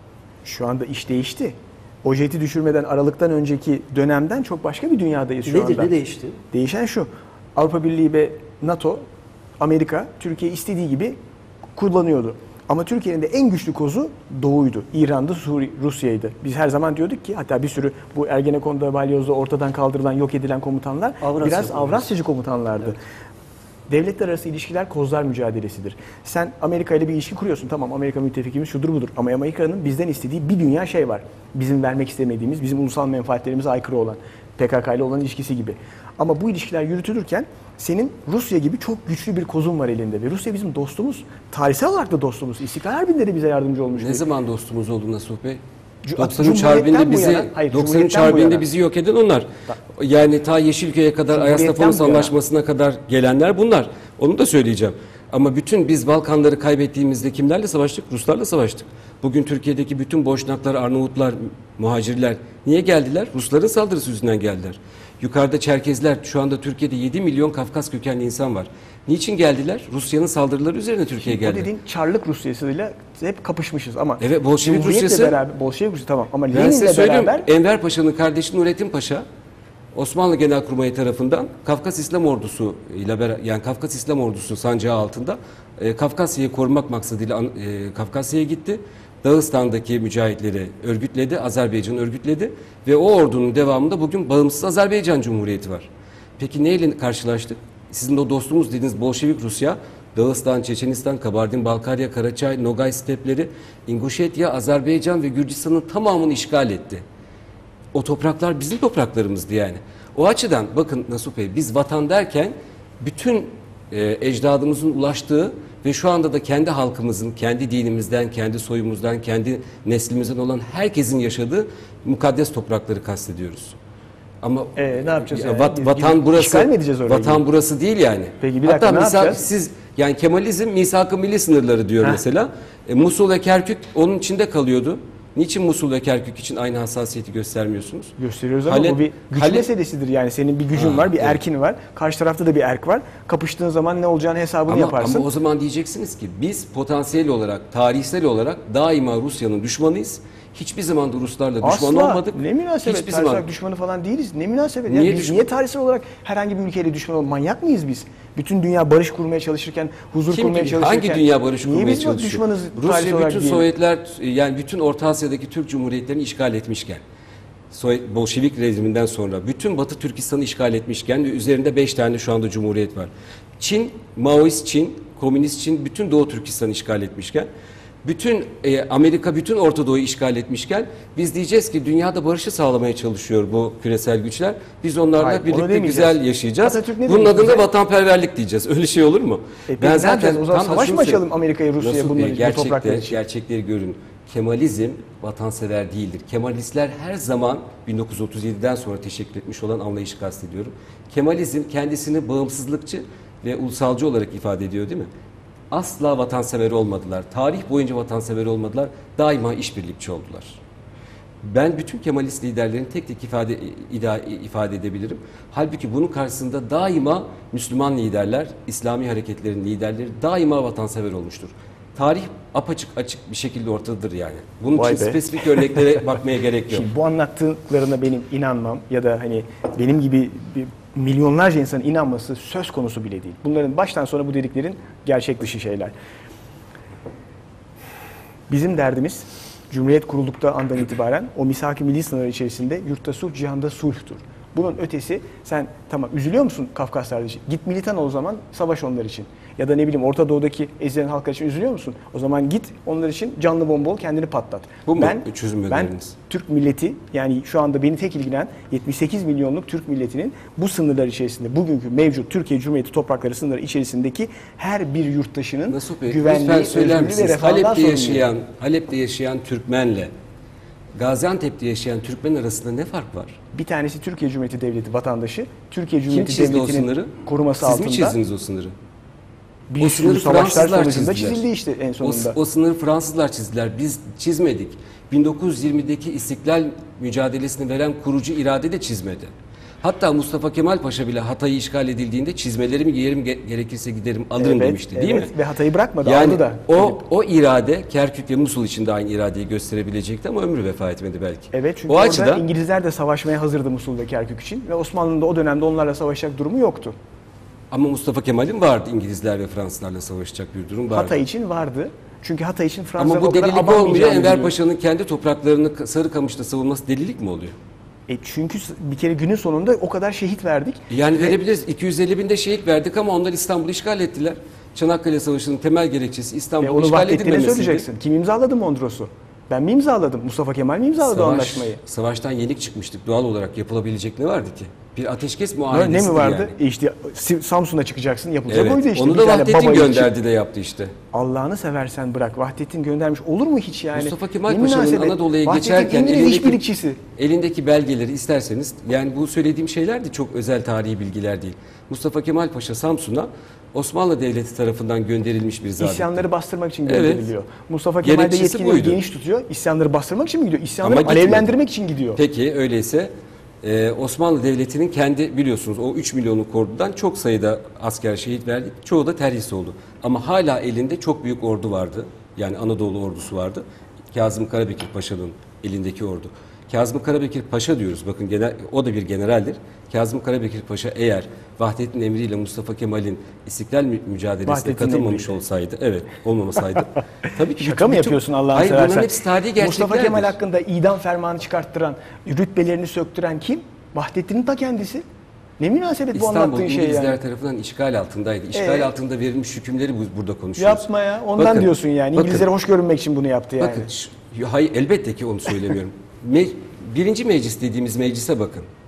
Şu anda iş değişti. O jeti düşürmeden Aralık'tan önceki dönemden çok başka bir dünyadayız şu Nedir, anda. ne değişti? Değişen şu. Avrupa Birliği ve NATO, Amerika Türkiye istediği gibi kullanıyordu. Ama Türkiye'nin de en güçlü kozu Doğu'ydu. İran'dı, Suriye, Rusya'ydı. Biz her zaman diyorduk ki hatta bir sürü bu Ergenekon'da, Balyoz'da ortadan kaldırılan, yok edilen komutanlar Avrasya biraz komutanı. Avrasyacı komutanlardı. Evet. Devletler arası ilişkiler kozlar mücadelesidir. Sen Amerika ile bir ilişki kuruyorsun. Tamam Amerika müttefikimiz şudur budur. Ama Amerika'nın bizden istediği bir dünya şey var. Bizim vermek istemediğimiz, bizim ulusal menfaatlerimize aykırı olan, P K K ile olan ilişkisi gibi. Ama bu ilişkiler yürütülürken senin Rusya gibi çok güçlü bir kozun var elinde. Ve Rusya bizim dostumuz. Tarihsel olarak da dostumuz. İstiklal Harbi'nde de bize yardımcı olmuş. Ne zaman dostumuz oldu Nasuh Bey? Cu- doksan üç Cumhuriyet'ten Harbi'nde bu bizi yana- hayır, doksan üç Cumhuriyet'ten bu Harbi'nde yana. bizi yok eden onlar. Yani ta Yeşilköy'e kadar Cumhuriyet'ten Ayastafonos bu yana. Anlaşması'na kadar gelenler bunlar. Onu da söyleyeceğim. Ama bütün biz Balkanları kaybettiğimizde kimlerle savaştık? Ruslarla savaştık. Bugün Türkiye'deki bütün Boşnaklar, Arnavutlar, muhacirler niye geldiler? Rusların saldırısı yüzünden geldiler. Yukarıda Çerkezler, şu anda Türkiye'de yedi milyon Kafkas kökenli insan var. Niçin geldiler? Rusya'nın saldırıları üzerine Türkiye'ye Bu geldi. dediğin Çarlık Rusyası'yla hep kapışmışız ama Evet, Bolşevik Cumhuriyet'le Rusyası- beraber, Bolşevik Rusyası tamam ama Ben size Lenin'le söylüyorum, beraber Enver Paşa'nın kardeşi Nurettin Paşa, Osmanlı Genelkurmayı tarafından Kafkas İslam Ordusu ile bera- yani Kafkas İslam Ordusu sancağı altında e, Kafkasya'yı korumak maksadıyla an- e, Kafkasya'ya gitti. Dağıstan'daki mücahitleri örgütledi, Azerbaycan'ı örgütledi ve o ordunun devamında bugün bağımsız Azerbaycan Cumhuriyeti var. Peki neyle karşılaştık? Sizin o dostumuz dediğiniz Bolşevik Rusya, Dağıstan, Çeçenistan, Kabardin-Balkarya, Karaçay, Nogay stepleri, İnguşetya, Azerbaycan ve Gürcistan'ın tamamını işgal etti. O topraklar bizim topraklarımızdı yani. O açıdan bakın Nasuh Bey, biz vatan derken bütün e, ecdadımızın ulaştığı ve şu anda da kendi halkımızın, kendi dinimizden, kendi soyumuzdan, kendi neslimizden olan herkesin yaşadığı mukaddes toprakları kastediyoruz. Ama Ee, ne yapacağız ya, yani? vat- Biz vatan gidip burası. işgal mi edeceğiz orayı? Vatan burası değil yani. Peki bir dakika, Hatta ne misak- yapacağız? siz yani Kemalizm misak-ı milli sınırları diyor Heh. mesela. E, Musul ve Kerkük onun içinde kalıyordu. Niçin Musul ve Kerkük için aynı hassasiyeti göstermiyorsunuz? Gösteriyoruz ama Halep- bu bir güç Halep- meselesidir yani. Senin bir gücün Ha, var, bir evet. erkin var. Karşı tarafta da bir erk var. Kapıştığın zaman ne olacağını hesabını Ama, yaparsın. ama o zaman diyeceksiniz ki biz potansiyel olarak, tarihsel olarak daima Rusya'nın düşmanıyız. Hiçbir zaman da Ruslarla düşman Asla. olmadık. Ne münasebet. Hiçbir Tarihsel zaman. düşmanı falan değiliz. Ne münasebet. Niye ya biz düşman- niye tarihsel olarak herhangi bir ülkeyle düşman olalım? Manyak mıyız biz? Bütün dünya barış kurmaya çalışırken, huzur Kim, kurmaya çalışırken. hangi dünya barış niye kurmaya biz çalışıyor? düşmanız tarihsel Rusya olarak bütün diyelim? Sovyetler, yani bütün Orta Asya'daki Türk Cumhuriyetlerini işgal etmişken, Sovyet, Bolşevik rejiminden sonra bütün Batı Türkistan'ı işgal etmişken ve üzerinde beş tane şu anda cumhuriyet var. Çin, Maoist Çin, Komünist Çin bütün Doğu Türkistan'ı işgal etmişken, bütün e, Amerika bütün Orta Doğu'yu işgal etmişken biz diyeceğiz ki dünyada barışı sağlamaya çalışıyor bu küresel güçler. Biz onlarla Hayır, onu birlikte demeyeceğiz. güzel yaşayacağız. Atatürk ne Bunun demiş adına bize? vatanperverlik diyeceğiz. Öyle şey olur mu? E, ben zaten o zaman tam da savaş şunu mı açalım söyleyeyim. Amerika'ya, Rusya'ya Nasuh bunlar Bey, için, bu topraklar gerçekleri, için? gerçekleri görün. Kemalizm vatansever değildir. Kemalistler her zaman bin dokuz yüz otuz yediden sonra teşekkür etmiş olan anlayışı kastediyorum. Kemalizm kendisini bağımsızlıkçı ve ulusalcı olarak ifade ediyor değil mi? Asla vatansever olmadılar. Tarih boyunca vatansever olmadılar. Daima işbirlikçi oldular. Ben bütün Kemalist liderlerini tek tek ifade ida- ifade edebilirim. Halbuki bunun karşısında daima Müslüman liderler, İslami hareketlerin liderleri daima vatansever olmuştur. Tarih apaçık açık bir şekilde ortadadır yani. Bunun Vay için be. spesifik örneklere bakmaya gerek yok. Şimdi bu anlattıklarına benim inanmam ya da hani benim gibi bir milyonlarca insanın inanması söz konusu bile değil. Bunların baştan sona bu dediklerin gerçek dışı şeyler. Bizim derdimiz Cumhuriyet kurulduktan andan itibaren o misak-ı milli sınırları içerisinde yurtta sulh, cihanda sulhtur. Bunun ötesi sen tamam üzülüyor musun Kafkaslar için? Git militan ol o zaman savaş onlar için. Ya da ne bileyim Orta Doğu'daki ezilen halklar için üzülüyor musun? O zaman git onlar için canlı bomba ol, kendini patlat. Bu mu ben, çözüm Ben öneriniz? Türk milleti yani şu anda beni tek ilgilen yetmiş sekiz milyonluk Türk milletinin bu sınırlar içerisinde bugünkü mevcut Türkiye Cumhuriyeti toprakları sınırları içerisindeki her bir yurttaşının Nasuh Bey, güvenliği, lütfen söyler özgürlüğü ve misiniz? refahından Halep'te sorumluyum. yaşayan, Halep'te yaşayan Türkmenle Gaziantep'te yaşayan Türkmen arasında ne fark var? Bir tanesi Türkiye Cumhuriyeti Devleti vatandaşı, Türkiye Kim Cumhuriyeti çizdi o Devleti'nin sınırı? koruması Siz altında mi çizdiniz o sınırı? bir O sürü sınırı savaşlar Fransızlar sonucunda çizdiler. çizildi işte en O, sonunda. o sınırı Fransızlar çizdiler. Biz çizmedik. bin dokuz yüz yirmideki İstiklal mücadelesini veren kurucu irade de çizmedi. Hatta Mustafa Kemal Paşa bile Hatay'ı işgal edildiğinde çizmelerimi giyerim ge- gerekirse giderim alırım Evet, demişti değil evet. mi? Ve Hatay'ı bırakmadı, Yani aldı da. o o irade Kerkük ve Musul için de aynı iradeyi gösterebilecekti ama ömrü vefa etmedi belki. Evet çünkü o orada açıdan İngilizler de savaşmaya hazırdı Musul ve Kerkük için ve Osmanlı'nın da o dönemde onlarla savaşacak durumu yoktu. ama Mustafa Kemal'in vardı İngilizler ve Fransızlarla savaşacak bir durum vardı. Hatay için vardı. Çünkü Hatay için Fransızlar Ama o bu kadar delilik olmuyor. abanmayacağını Enver biliyor. Paşa'nın kendi topraklarını Sarıkamış'ta savunması delilik mi oluyor? E çünkü bir kere günün sonunda o kadar şehit verdik. Yani verebiliriz. iki yüz elli binde şehit verdik ama onlar İstanbul'u işgal ettiler. Çanakkale Savaşı'nın temel gerekçesi E İstanbul'u onu işgal Vahdettin'e edilmemesiydi. söyleyeceksin. Kim imzaladı Mondros'u? Ben mi imzaladım? Mustafa Kemal mi imzaladı o Savaş, anlaşmayı? savaştan yenik çıkmıştık. Doğal olarak yapılabilecek ne vardı ki? Bir ateşkes Ne, muayenesidir ne mi vardı? yani. E işte Si- Samsun'a çıkacaksın yapılacak Evet. oydu işte. Onu Bir da tane Vahdettin babayı gönderdi çık- de yaptı işte. Allah'ını seversen bırak. Vahdettin göndermiş. Olur mu hiç yani? Mustafa Kemal Ne Paşa'nın münasebet? Anadolu'ya Vahdettin geçerken İngiliz elindeki, işbirlikçisi. elindeki belgeleri isterseniz, yani bu söylediğim şeyler de çok özel tarihi bilgiler değil. Mustafa Kemal Paşa Samsun'a Osmanlı Devleti tarafından gönderilmiş bir zabit. İsyanları bastırmak için Evet. gönderiliyor. Mustafa Kemal de Gerekçesi yetkileri buydu. geniş tutuyor. İsyanları bastırmak için mi gidiyor? İsyanları Ama gitmedi. alevlendirmek için gidiyor. Peki öyleyse e, Osmanlı Devleti'nin kendi biliyorsunuz o üç milyonluk ordudan çok sayıda asker şehit verdik. Çoğu da terhis oldu. Ama hala elinde çok büyük ordu vardı. Yani Anadolu ordusu vardı. Kazım Karabekir Paşa'nın elindeki ordu. Kazım Karabekir Paşa diyoruz. Bakın genel, o da bir generaldir. Kazım Karabekir Paşa eğer Vahdettin emriyle Mustafa Kemal'in İstiklal mü- mücadelesine Vahdettin katılmamış emriyle. olsaydı, evet olmamasaydı. Tabii ki Şaka bütün- mı bütün- yapıyorsun Allah'ını Hayır, seversen? bunların hepsi tarihi gerçeklerdir. Mustafa Kemal hakkında idam fermanı çıkarttıran, rütbelerini söktüren kim? Vahdettin'in ta kendisi. Ne münasebet bu İstanbul anlattığın şey İngilizler yani. tarafından işgal altındaydı. İşgal Ee? altında verilmiş hükümleri bu- burada konuşuyoruz. Yapma ya. Ondan Bakın, diyorsun yani. bakın, İngilizlere hoş görünmek için bunu yaptı yani. Bakın, ş- hayır elbette ki onu söylemiyorum. Me- birinci meclis dediğimiz meclise bakın.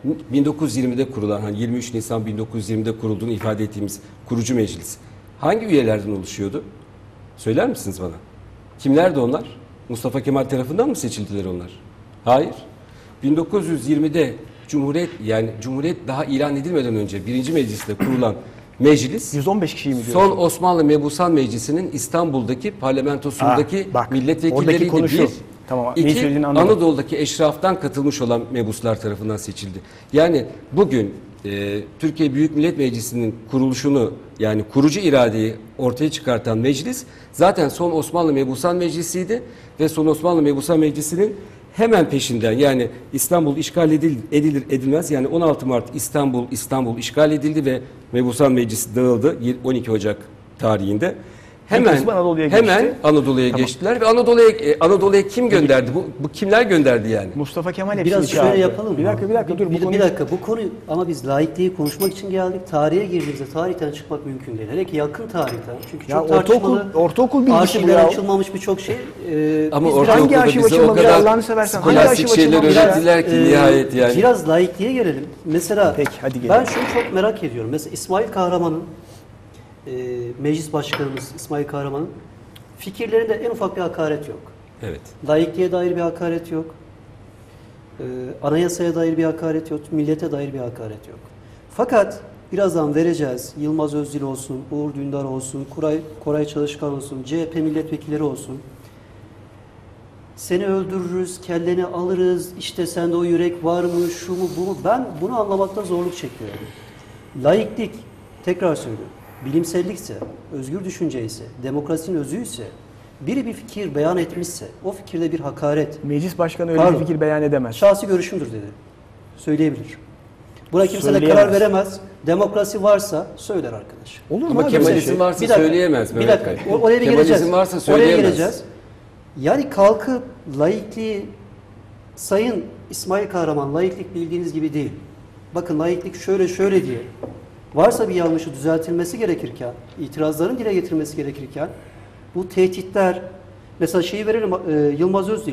bin dokuz yüz yirmide kurulan, hani yirmi üç Nisan bin dokuz yüz yirmide kurulduğunu ifade ettiğimiz kurucu meclis hangi üyelerden oluşuyordu? Söyler misiniz bana? Kimlerdi onlar? Mustafa Kemal tarafından mı seçildiler onlar? Hayır. bin dokuz yüz yirmide Cumhuriyet, yani Cumhuriyet daha ilan edilmeden önce birinci mecliste kurulan meclis yüz on beş kişiyi mi diyorsun? son Osmanlı Mebusan Meclisi'nin İstanbul'daki parlamentosundaki Ah, bak, oradaki milletvekilleriydi. konu şu. Bir, Tamam, neyi iki, söylediğini anladım. Anadolu'daki eşraftan katılmış olan mebuslar tarafından seçildi. Yani bugün e, Türkiye Büyük Millet Meclisi'nin kuruluşunu, yani kurucu iradeyi ortaya çıkartan meclis zaten son Osmanlı Mebusan Meclisi'ydi ve son Osmanlı Mebusan Meclisi'nin hemen peşinden, yani İstanbul işgal edilir, edilir edilmez, yani on altı Mart İstanbul İstanbul işgal edildi ve Mebusan Meclisi dağıldı on iki Ocak tarihinde. Hemen kısmı Anadolu'ya hemen geçti. Anadolu'ya Tamam. geçtiler ve Anadolu'ya e, Anadolu'ya kim gönderdi? Bu, bu kimler gönderdi yani? Mustafa Kemal hepsini Biraz şöyle çağırdı. yapalım Bir mı? dakika bir dakika dur. Bir, bu konuyu... bir dakika bu konu, ama biz laikliği konuşmak için geldik. Tarihe girdiğimizde tarihten çıkmak mümkün değil. Hele ki yakın tarihten. Çünkü Ya çok ortaokul, tartışmalı. ortaokul bilgisi bu Arşivler ya. açılmamış birçok şey. Ee, Ama biz hangi ortaokulda arşiv bize o açılmamış kadar Allah'ını seversen? Hangi klasik arşiv şeyler açılmamış? öğrettiler ki e, nihayet yani. Biraz laikliğe gelelim. Mesela Peki, hadi gelelim. ben şunu çok merak ediyorum. Mesela İsmail Kahraman'ın e, meclis başkanımız İsmail Kahraman'ın fikirlerinde en ufak bir hakaret yok. Evet. Laikliğe dair bir hakaret yok. Ee, anayasaya dair bir hakaret yok. Millete dair bir hakaret yok. Fakat birazdan vereceğiz. Yılmaz Özdil olsun, Uğur Dündar olsun, Koray, Koray Çalışkan olsun, C H P milletvekilleri olsun. Seni öldürürüz, kelleni alırız, işte sende o yürek var mı, şu mu, bu mu? Ben bunu anlamakta zorluk çekiyorum. Laiklik, tekrar söylüyorum, bilimsellikse, özgür düşünce ise, demokrasinin özü ise, biri bir fikir beyan etmişse, o fikirde bir hakaret, Meclis başkanı öyle Pardon. bir fikir beyan edemez. şahsi görüşümdür dedi. Söyleyebilir. Buna kimse de Söyleyemez. karar veremez. Demokrasi varsa söyler arkadaş. Olur mu Ama abi böyle Kemalizm şey? varsa Bir dakika, söyleyemez bir Mehmet dakika. Bey. O- Oraya bir Kemalizm geleceğiz. varsa Oraya söyleyemez. geleceğiz. Yani kalkıp laikliği, Sayın İsmail Kahraman, laiklik bildiğiniz gibi değil. Bakın laiklik şöyle şöyle diye. Varsa bir yanlışı düzeltilmesi gerekirken, itirazların dile getirilmesi gerekirken, bu tehditler, mesela şeyi verelim, e, Yılmaz Özdil.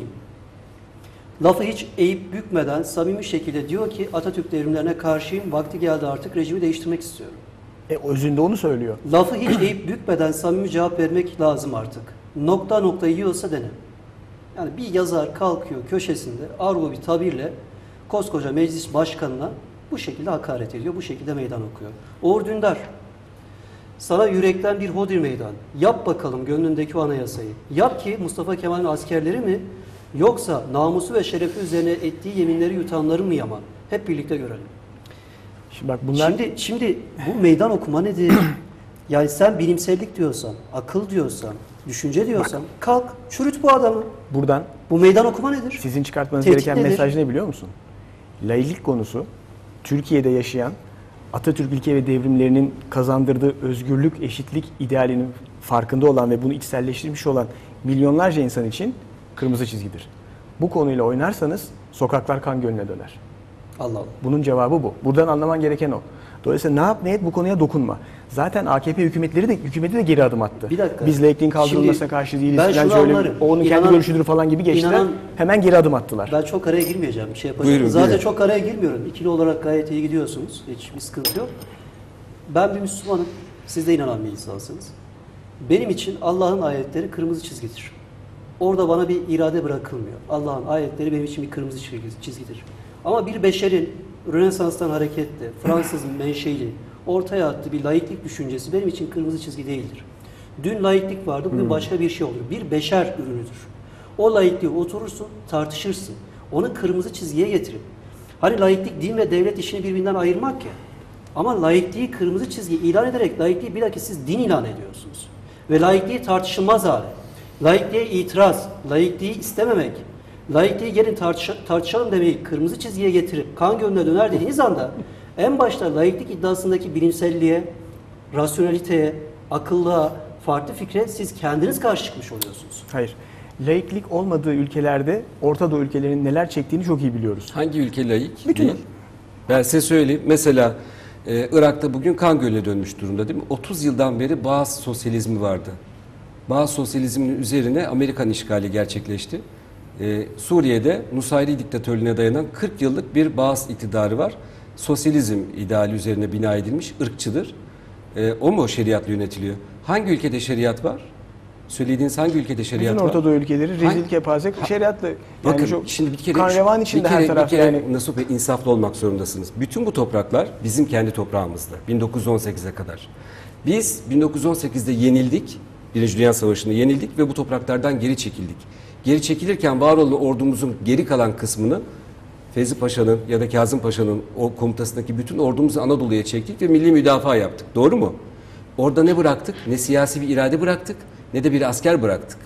Lafı hiç eğip bükmeden samimi şekilde diyor ki Atatürk devrimlerine karşıyım, vakti geldi artık rejimi değiştirmek istiyorum. E, özünde onu söylüyor. Lafı hiç eğip bükmeden samimi cevap vermek lazım artık. Nokta nokta yiyorsa dene. Yani bir yazar kalkıyor köşesinde argo bir tabirle koskoca meclis başkanına bu şekilde hakaret ediyor, bu şekilde meydan okuyor. Uğur Dündar, sana yürekten bir hodri meydan. Yap bakalım gönlündeki o anayasayı. Yap ki Mustafa Kemal'in askerleri mi, yoksa namusu ve şerefi üzerine ettiği yeminleri yutanları mı yaman? Hep birlikte görelim. Şimdi bak bunlar Şimdi, şimdi bu meydan okuma nedir? Yani sen bilimsellik diyorsan, akıl diyorsan, düşünce diyorsan kalk çürüt bu adamı. buradan Bu meydan okuma nedir? sizin çıkartmanız Tehdit gereken nedir? mesaj ne biliyor musun? Laiklik konusu Türkiye'de yaşayan Atatürk ilke ve devrimlerinin kazandırdığı özgürlük, eşitlik idealinin farkında olan ve bunu içselleştirmiş olan milyonlarca insan için kırmızı çizgidir. Bu konuyla oynarsanız sokaklar kan gölüne döner. Allah Allah. Bunun cevabı bu. Buradan anlaman gereken o. Dolayısıyla ne yap ne et bu konuya dokunma. Zaten A K P hükümetleri de hükümeti de geri adım attı. Bir dakika. Biz laikliğin kaldırılmasına Şimdi karşı değiliz. ben falan şunu şöyle, anlarım. o onun kendi İnanan- görüşüdür falan gibi geçtiler. İnanan- Hemen geri adım attılar. Ben çok araya girmeyeceğim. Bir şey yapacağım. Buyurun, Zaten buyurun. çok araya girmiyorum. İkili olarak gayet iyi gidiyorsunuz. Hiçbir sıkıntı yok. Ben bir Müslümanım. Siz de inanan bir insansınız. Benim için Allah'ın ayetleri kırmızı çizgidir. Orada bana bir irade bırakılmıyor. Allah'ın ayetleri benim için bir kırmızı çizgi- çizgidir. Ama bir beşerin Rönesans'tan hareketle, Fransız menşeli ortaya attığı bir laiklik düşüncesi benim için kırmızı çizgi değildir. Dün laiklik vardı, bugün başka bir şey olur. Bir beşer ürünüdür. O laikliği oturursun, tartışırsın. Onu kırmızı çizgiye getirip, hani laiklik din ve devlet işini birbirinden ayırmak ya. Ama laikliği kırmızı çizgi ilan ederek laikliği bilakis siz din ilan ediyorsunuz. Ve laikliği tartışılmaz hale. Laikliğe itiraz, laikliği istememek, laikliği gelin tartış tartışalım demeyi kırmızı çizgiye getirip kan gölüne döner dediğiniz anda en başta laiklik iddiasındaki bilimselliğe, rasyonaliteye, akıllığa, farklı fikre siz kendiniz karşı çıkmış oluyorsunuz. Hayır. Laiklik olmadığı ülkelerde Orta Doğu ülkelerinin neler çektiğini çok iyi biliyoruz. Hangi ülke laik Bütün- değil? Ben size söyleyeyim. Mesela e, Irak'ta bugün kan gölüne dönmüş durumda değil mi? otuz yıldan beri Bağız sosyalizmi vardı. Bağız sosyalizminin üzerine Amerikan işgali gerçekleşti. Ee, Suriye'de Nusayri diktatörlüğüne dayanan kırk yıllık bir Baas iktidarı var. Sosyalizm ideali üzerine bina edilmiş, ırkçıdır. Ee, o mu şeriatla yönetiliyor? Hangi ülkede şeriat var? Söylediğiniz hangi ülkede şeriat Bütün var? Orta Doğu ülkeleri rezil Hangi- kepaze şeriatla yani Bakın çok şimdi bir kere, kan revan içinde bir kere, her taraf bir kere yani. Nasuh Bey, insaflı olmak zorundasınız. Bütün bu topraklar bizim kendi toprağımızda bin dokuz yüz on sekize kadar. Biz bin dokuz yüz on sekizde yenildik. Birinci Dünya Savaşı'nda yenildik ve bu topraklardan geri çekildik. Geri çekilirken var olan ordumuzun geri kalan kısmını Fevzi Paşa'nın ya da Kazım Paşa'nın o komutasındaki bütün ordumuzu Anadolu'ya çektik ve milli müdafaa yaptık. Doğru mu? Orada ne bıraktık? Ne siyasi bir irade bıraktık, ne de bir asker bıraktık.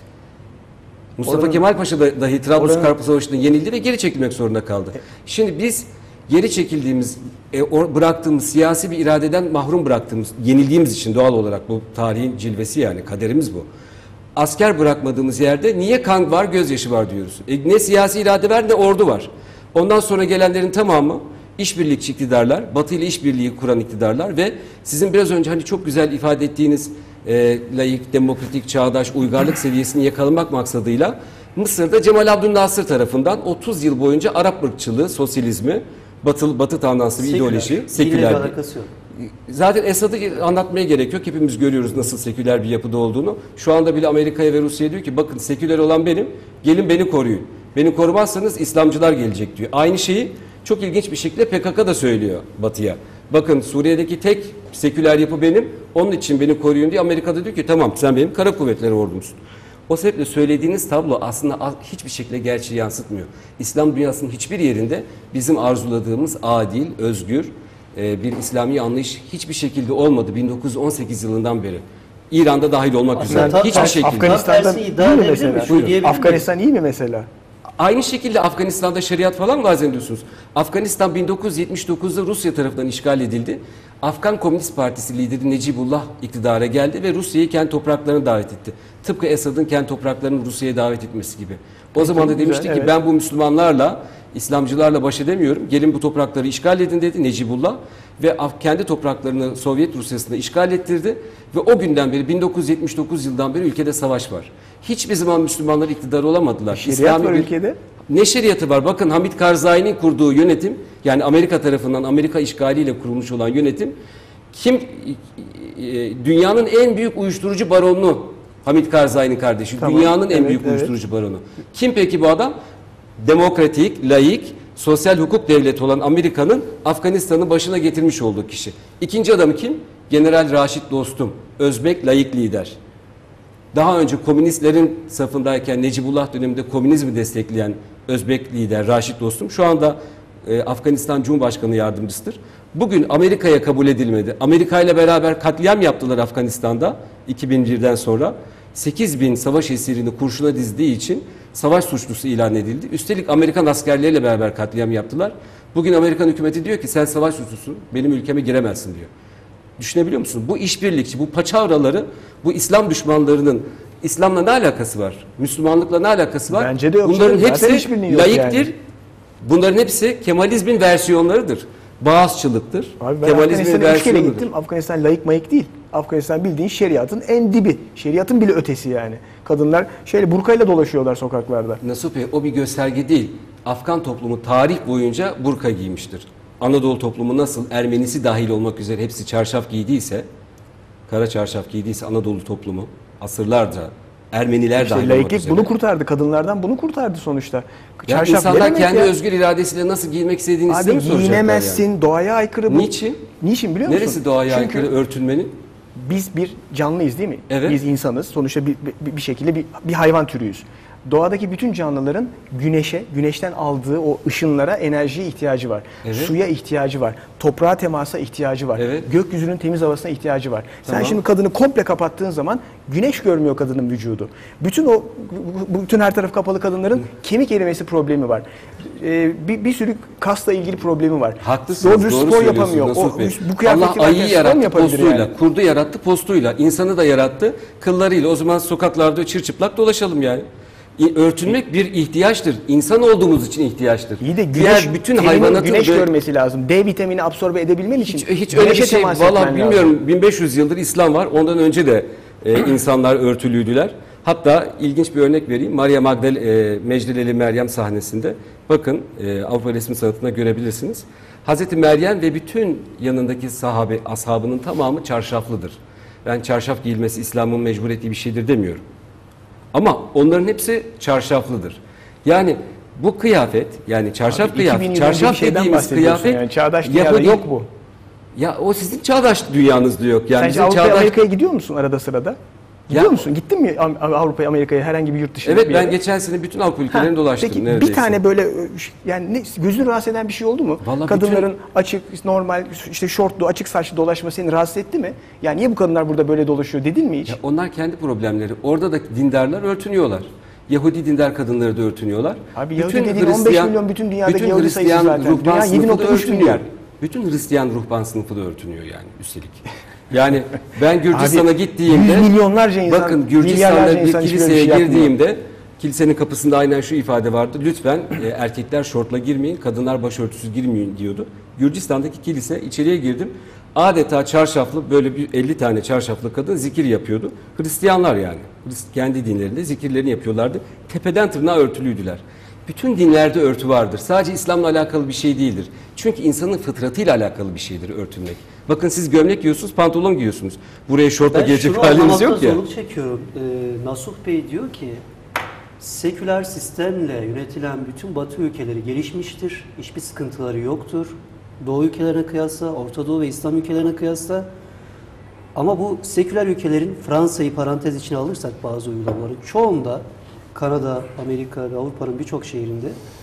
Mustafa Oranın- Kemal Paşa da dahi Trablusgarp oranın- Savaşı'nda yenildi ve geri çekilmek zorunda kaldı. Şimdi biz geri çekildiğimiz, e, o bıraktığımız siyasi bir iradeden mahrum bıraktığımız, yenildiğimiz için doğal olarak bu tarihin cilvesi, yani kaderimiz bu. Asker bırakmadığımız yerde niye kan var, gözyaşı var diyoruz. E, ne siyasi irade var ne ordu var. Ondan sonra gelenlerin tamamı işbirlikçi iktidarlar, Batı ile işbirliği kuran iktidarlar ve sizin biraz önce hani çok güzel ifade ettiğiniz e, laik, demokratik, çağdaş, uygarlık seviyesini yakalamak maksadıyla Mısır'da Cemal Abdülnasır tarafından otuz yıl boyunca Arap ırkçılığı, sosyalizmi, Batı, Batı tandanslı bir ideoloji, Dinle bir seküler bir. alakası yok. Zaten Esad'ı anlatmaya gerek yok. Hepimiz görüyoruz nasıl seküler bir yapıda olduğunu. Şu anda bile Amerika'ya ve Rusya'ya diyor ki bakın seküler olan benim, gelin beni koruyun. Beni korumazsanız İslamcılar gelecek diyor. Aynı şeyi çok ilginç bir şekilde P K K da söylüyor Batı'ya. Bakın Suriye'deki tek seküler yapı benim, onun için beni koruyun diye Amerika'da diyor ki tamam sen benim kara kuvvetleri ordumsun. O sebeple söylediğiniz tablo aslında hiçbir şekilde gerçeği yansıtmıyor. İslam dünyasının hiçbir yerinde bizim arzuladığımız adil, özgür bir İslami anlayış hiçbir şekilde olmadı bin dokuz yüz on sekiz yılından beri. İran'da dahil olmak Aslında üzere. ta- Hiçbir Af- şekilde. Afganistan'da Tersi iyi iddia mi edebilir mesela? miyiz? Şunu diyebilir miyiz? Afganistan iyi mi mesela? Aynı şekilde Afganistan'da şeriat falan vaaz ediyorsunuz. Afganistan bin dokuz yüz yetmiş dokuzda Rusya tarafından işgal edildi. Afgan Komünist Partisi lideri Necibullah iktidara geldi ve Rusya'yı kendi topraklarına davet etti. Tıpkı Esad'ın kendi topraklarını Rusya'ya davet etmesi gibi. O zaman da güzel, demişti ki evet. ben bu Müslümanlarla, İslamcılarla baş edemiyorum. Gelin bu toprakları işgal edin dedi Necibullah ve kendi topraklarını Sovyet Rusya'sında işgal ettirdi ve o günden beri bin dokuz yüz yetmiş dokuz yıldan beri ülkede savaş var. Hiçbir zaman Müslümanlar iktidar olamadılar. Şeriat İslami var bir- ülkede. Ne şeriatı var? Bakın Hamid Karzai'nin kurduğu yönetim, yani Amerika tarafından Amerika işgaliyle kurulmuş olan yönetim, kim e, dünyanın en büyük uyuşturucu baronu Hamid Karzai'nin kardeşi. Tamam, Dünyanın en evet, büyük evet. uyuşturucu baronu. Kim peki bu adam? Demokratik, laik, sosyal hukuk devleti olan Amerika'nın Afganistan'ın başına getirmiş olduğu kişi. İkinci adam kim? General Raşit Dostum, Özbek laik lider. Daha önce komünistlerin safındayken Necibullah döneminde komünizmi destekleyen Özbek lider Raşit Dostum şu anda e, Afganistan Cumhurbaşkanı yardımcısıdır. Bugün Amerika'ya kabul edilmedi. Amerika ile beraber katliam yaptılar Afganistan'da iki bin birden sonra. sekiz bin savaş esirini kurşuna dizdiği için savaş suçlusu ilan edildi. Üstelik Amerikan askerleriyle beraber katliam yaptılar. Bugün Amerikan hükümeti diyor ki sen savaş suçlusun, benim ülkeme giremezsin diyor. Düşünebiliyor musun? Bu işbirlikçi, bu paçavraları, bu İslam düşmanlarının İslam'la ne alakası var? Müslümanlıkla ne alakası var? Bence de yok Bunların canım. Zaten hepsi hiçbirinin yok laiktir. yani. Bunların hepsi Kemalizmin versiyonlarıdır. Bağızçılıktır. Abi ben Kemalizmin Afganistan'a üç kere versiyonudur. gittim. Afganistan layık mayık değil. Afganistan bildiğin şeriatın en dibi. Şeriatın bile ötesi yani. Kadınlar şöyle burkayla dolaşıyorlar sokaklarda. Nasuh Bey, o bir gösterge değil. Afgan toplumu tarih boyunca burka giymiştir. Anadolu toplumu nasıl Ermenisi dahil olmak üzere hepsi çarşaf giydiyse, kara çarşaf giydiyse Anadolu toplumu asırlarca Ermeniler İşte dahil olmak laiklik üzere. bunu kurtardı. Kadınlardan bunu kurtardı sonuçta. Ya Çarşaf ne insanlar demek kendi ya? özgür iradesiyle nasıl giymek istediğini size Abi mi soracaklar giyinemezsin, yani? doğaya aykırı bu. Niçin? Niçin biliyor musun? Neresi doğaya Çünkü aykırı örtünmenin? biz bir canlıyız değil mi? Evet. Biz insanız. Sonuçta bir, bir, bir şekilde bir, bir hayvan türüyüz. Doğadaki bütün canlıların güneşe, güneşten aldığı o ışınlara, enerjiye ihtiyacı var. Evet. Suya ihtiyacı var. Toprağa temasa ihtiyacı var. Evet. Gökyüzünün temiz havasına ihtiyacı var. Tamam. Sen şimdi kadını komple kapattığın zaman güneş görmüyor kadının vücudu. Bütün o bütün her taraf kapalı kadınların kemik erimesi problemi var. Ee, bir, bir sürü kasla ilgili problemi var. Haklısınız, Doğru doğru, spor söylüyorsunuz yapamıyor. Nasuh O, Bey. bu kıyafeti Allah ayıyı varken spor mu yarattı yapabilir postuyla, yani? kurdu yarattı postuyla, insanı da yarattı kıllarıyla. O zaman sokaklarda çırçıplak dolaşalım yani. İ- Örtünmek bir ihtiyaçtır. İnsan olduğumuz için ihtiyaçtır. İyi de güneş, Diğer bütün teninin hayvanatın güneş böyle- görmesi lazım. D vitamini absorbe edebilmen için hiç, hiç öyle bir güneşe şey temas valla etmen bilmiyorum. lazım. bin beş yüz yıldır İslam var. Ondan önce de e, insanlar örtülüydüler. Hatta ilginç bir örnek vereyim. Maria Magdal e, Mecdeleli Meryem sahnesinde bakın e, Avrupa resmi sanatında görebilirsiniz. Hazreti Meryem ve bütün yanındaki sahabe, ashabının tamamı çarşaflıdır. Ben çarşaf giyilmesi İslam'ın mecbur ettiği bir şeydir demiyorum. Ama onların hepsi çarşaflıdır. Yani bu kıyafet, yani çarşaf Abi, kıyafet, bir çarşaf şeyden dediğimiz bahsediyorsun kıyafet yani. Çağdaş dünyada Yahudi- yok bu. Ya o sizin çağdaş dünyanızda yok. Yani Sen bizim Avrupa'ya, çağdaş... Amerika'ya gidiyor musun arada sırada? Gidiyor Ya- musun? Gittin mi Am- Avrupa'ya, Amerika'ya, herhangi bir yurt dışına? Evet bir ben yere? geçen sene bütün Avrupa ülkelerini Ha, dolaştım peki neredeyse. bir tane böyle yani ne, gözünü rahatsız eden bir şey oldu mu? Vallahi Kadınların açık, normal, işte şortlu, açık saçlı dolaşması seni rahatsız etti mi? Yani niye bu kadınlar burada böyle dolaşıyor dedin mi hiç? Ya onlar kendi problemleri. Orada da dindarlar örtünüyorlar. Yahudi dindar kadınları da örtünüyorlar. Abi Yahudi dediğin on beş milyon bütün dünyadaki Yahudi sayısı Hristiyan zaten. Dünya ruhban yedi sınıfı da nokta üç örtünüyor. milyar. Bütün Hristiyan ruhban sınıfı da örtünüyor yani üstelik. Yani ben Gürcistan'a Abi, gittiğimde yüz milyonlarca insan, bakın milyarlarca Gürcistan'da bir insan hiçbir kiliseye şey yapmıyor. girdiğimde kilisenin kapısında aynen şu ifade vardı. Lütfen e, erkekler şortla girmeyin, kadınlar başörtüsü girmeyin diyordu. Gürcistan'daki kilise, içeriye girdim. Adeta çarşaflı böyle bir elli tane çarşaflı kadın zikir yapıyordu. Hristiyanlar yani. Hrist- Kendi dinlerinde zikirlerini yapıyorlardı. Tepeden tırnağa örtülüydüler. Bütün dinlerde örtü vardır. Sadece İslam'la alakalı bir şey değildir. Çünkü insanın fıtratıyla alakalı bir şeydir örtünmek. Bakın siz gömlek giyiyorsunuz, pantolon giyiyorsunuz. Buraya şortla Ben gelecek şunu haliniz anlamakta yok ya. zorluk çekiyorum. Ee, Nasuh Bey diyor ki seküler sistemle yönetilen bütün Batı ülkeleri gelişmiştir. Hiçbir sıkıntıları yoktur. Doğu ülkelerine kıyasla, Orta Doğu ve İslam ülkelerine kıyasla. Ama bu seküler ülkelerin, Fransa'yı parantez içine alırsak bazı uygulamaların çoğunda, Kanada, Amerika ve Avrupa'nın birçok şehrinde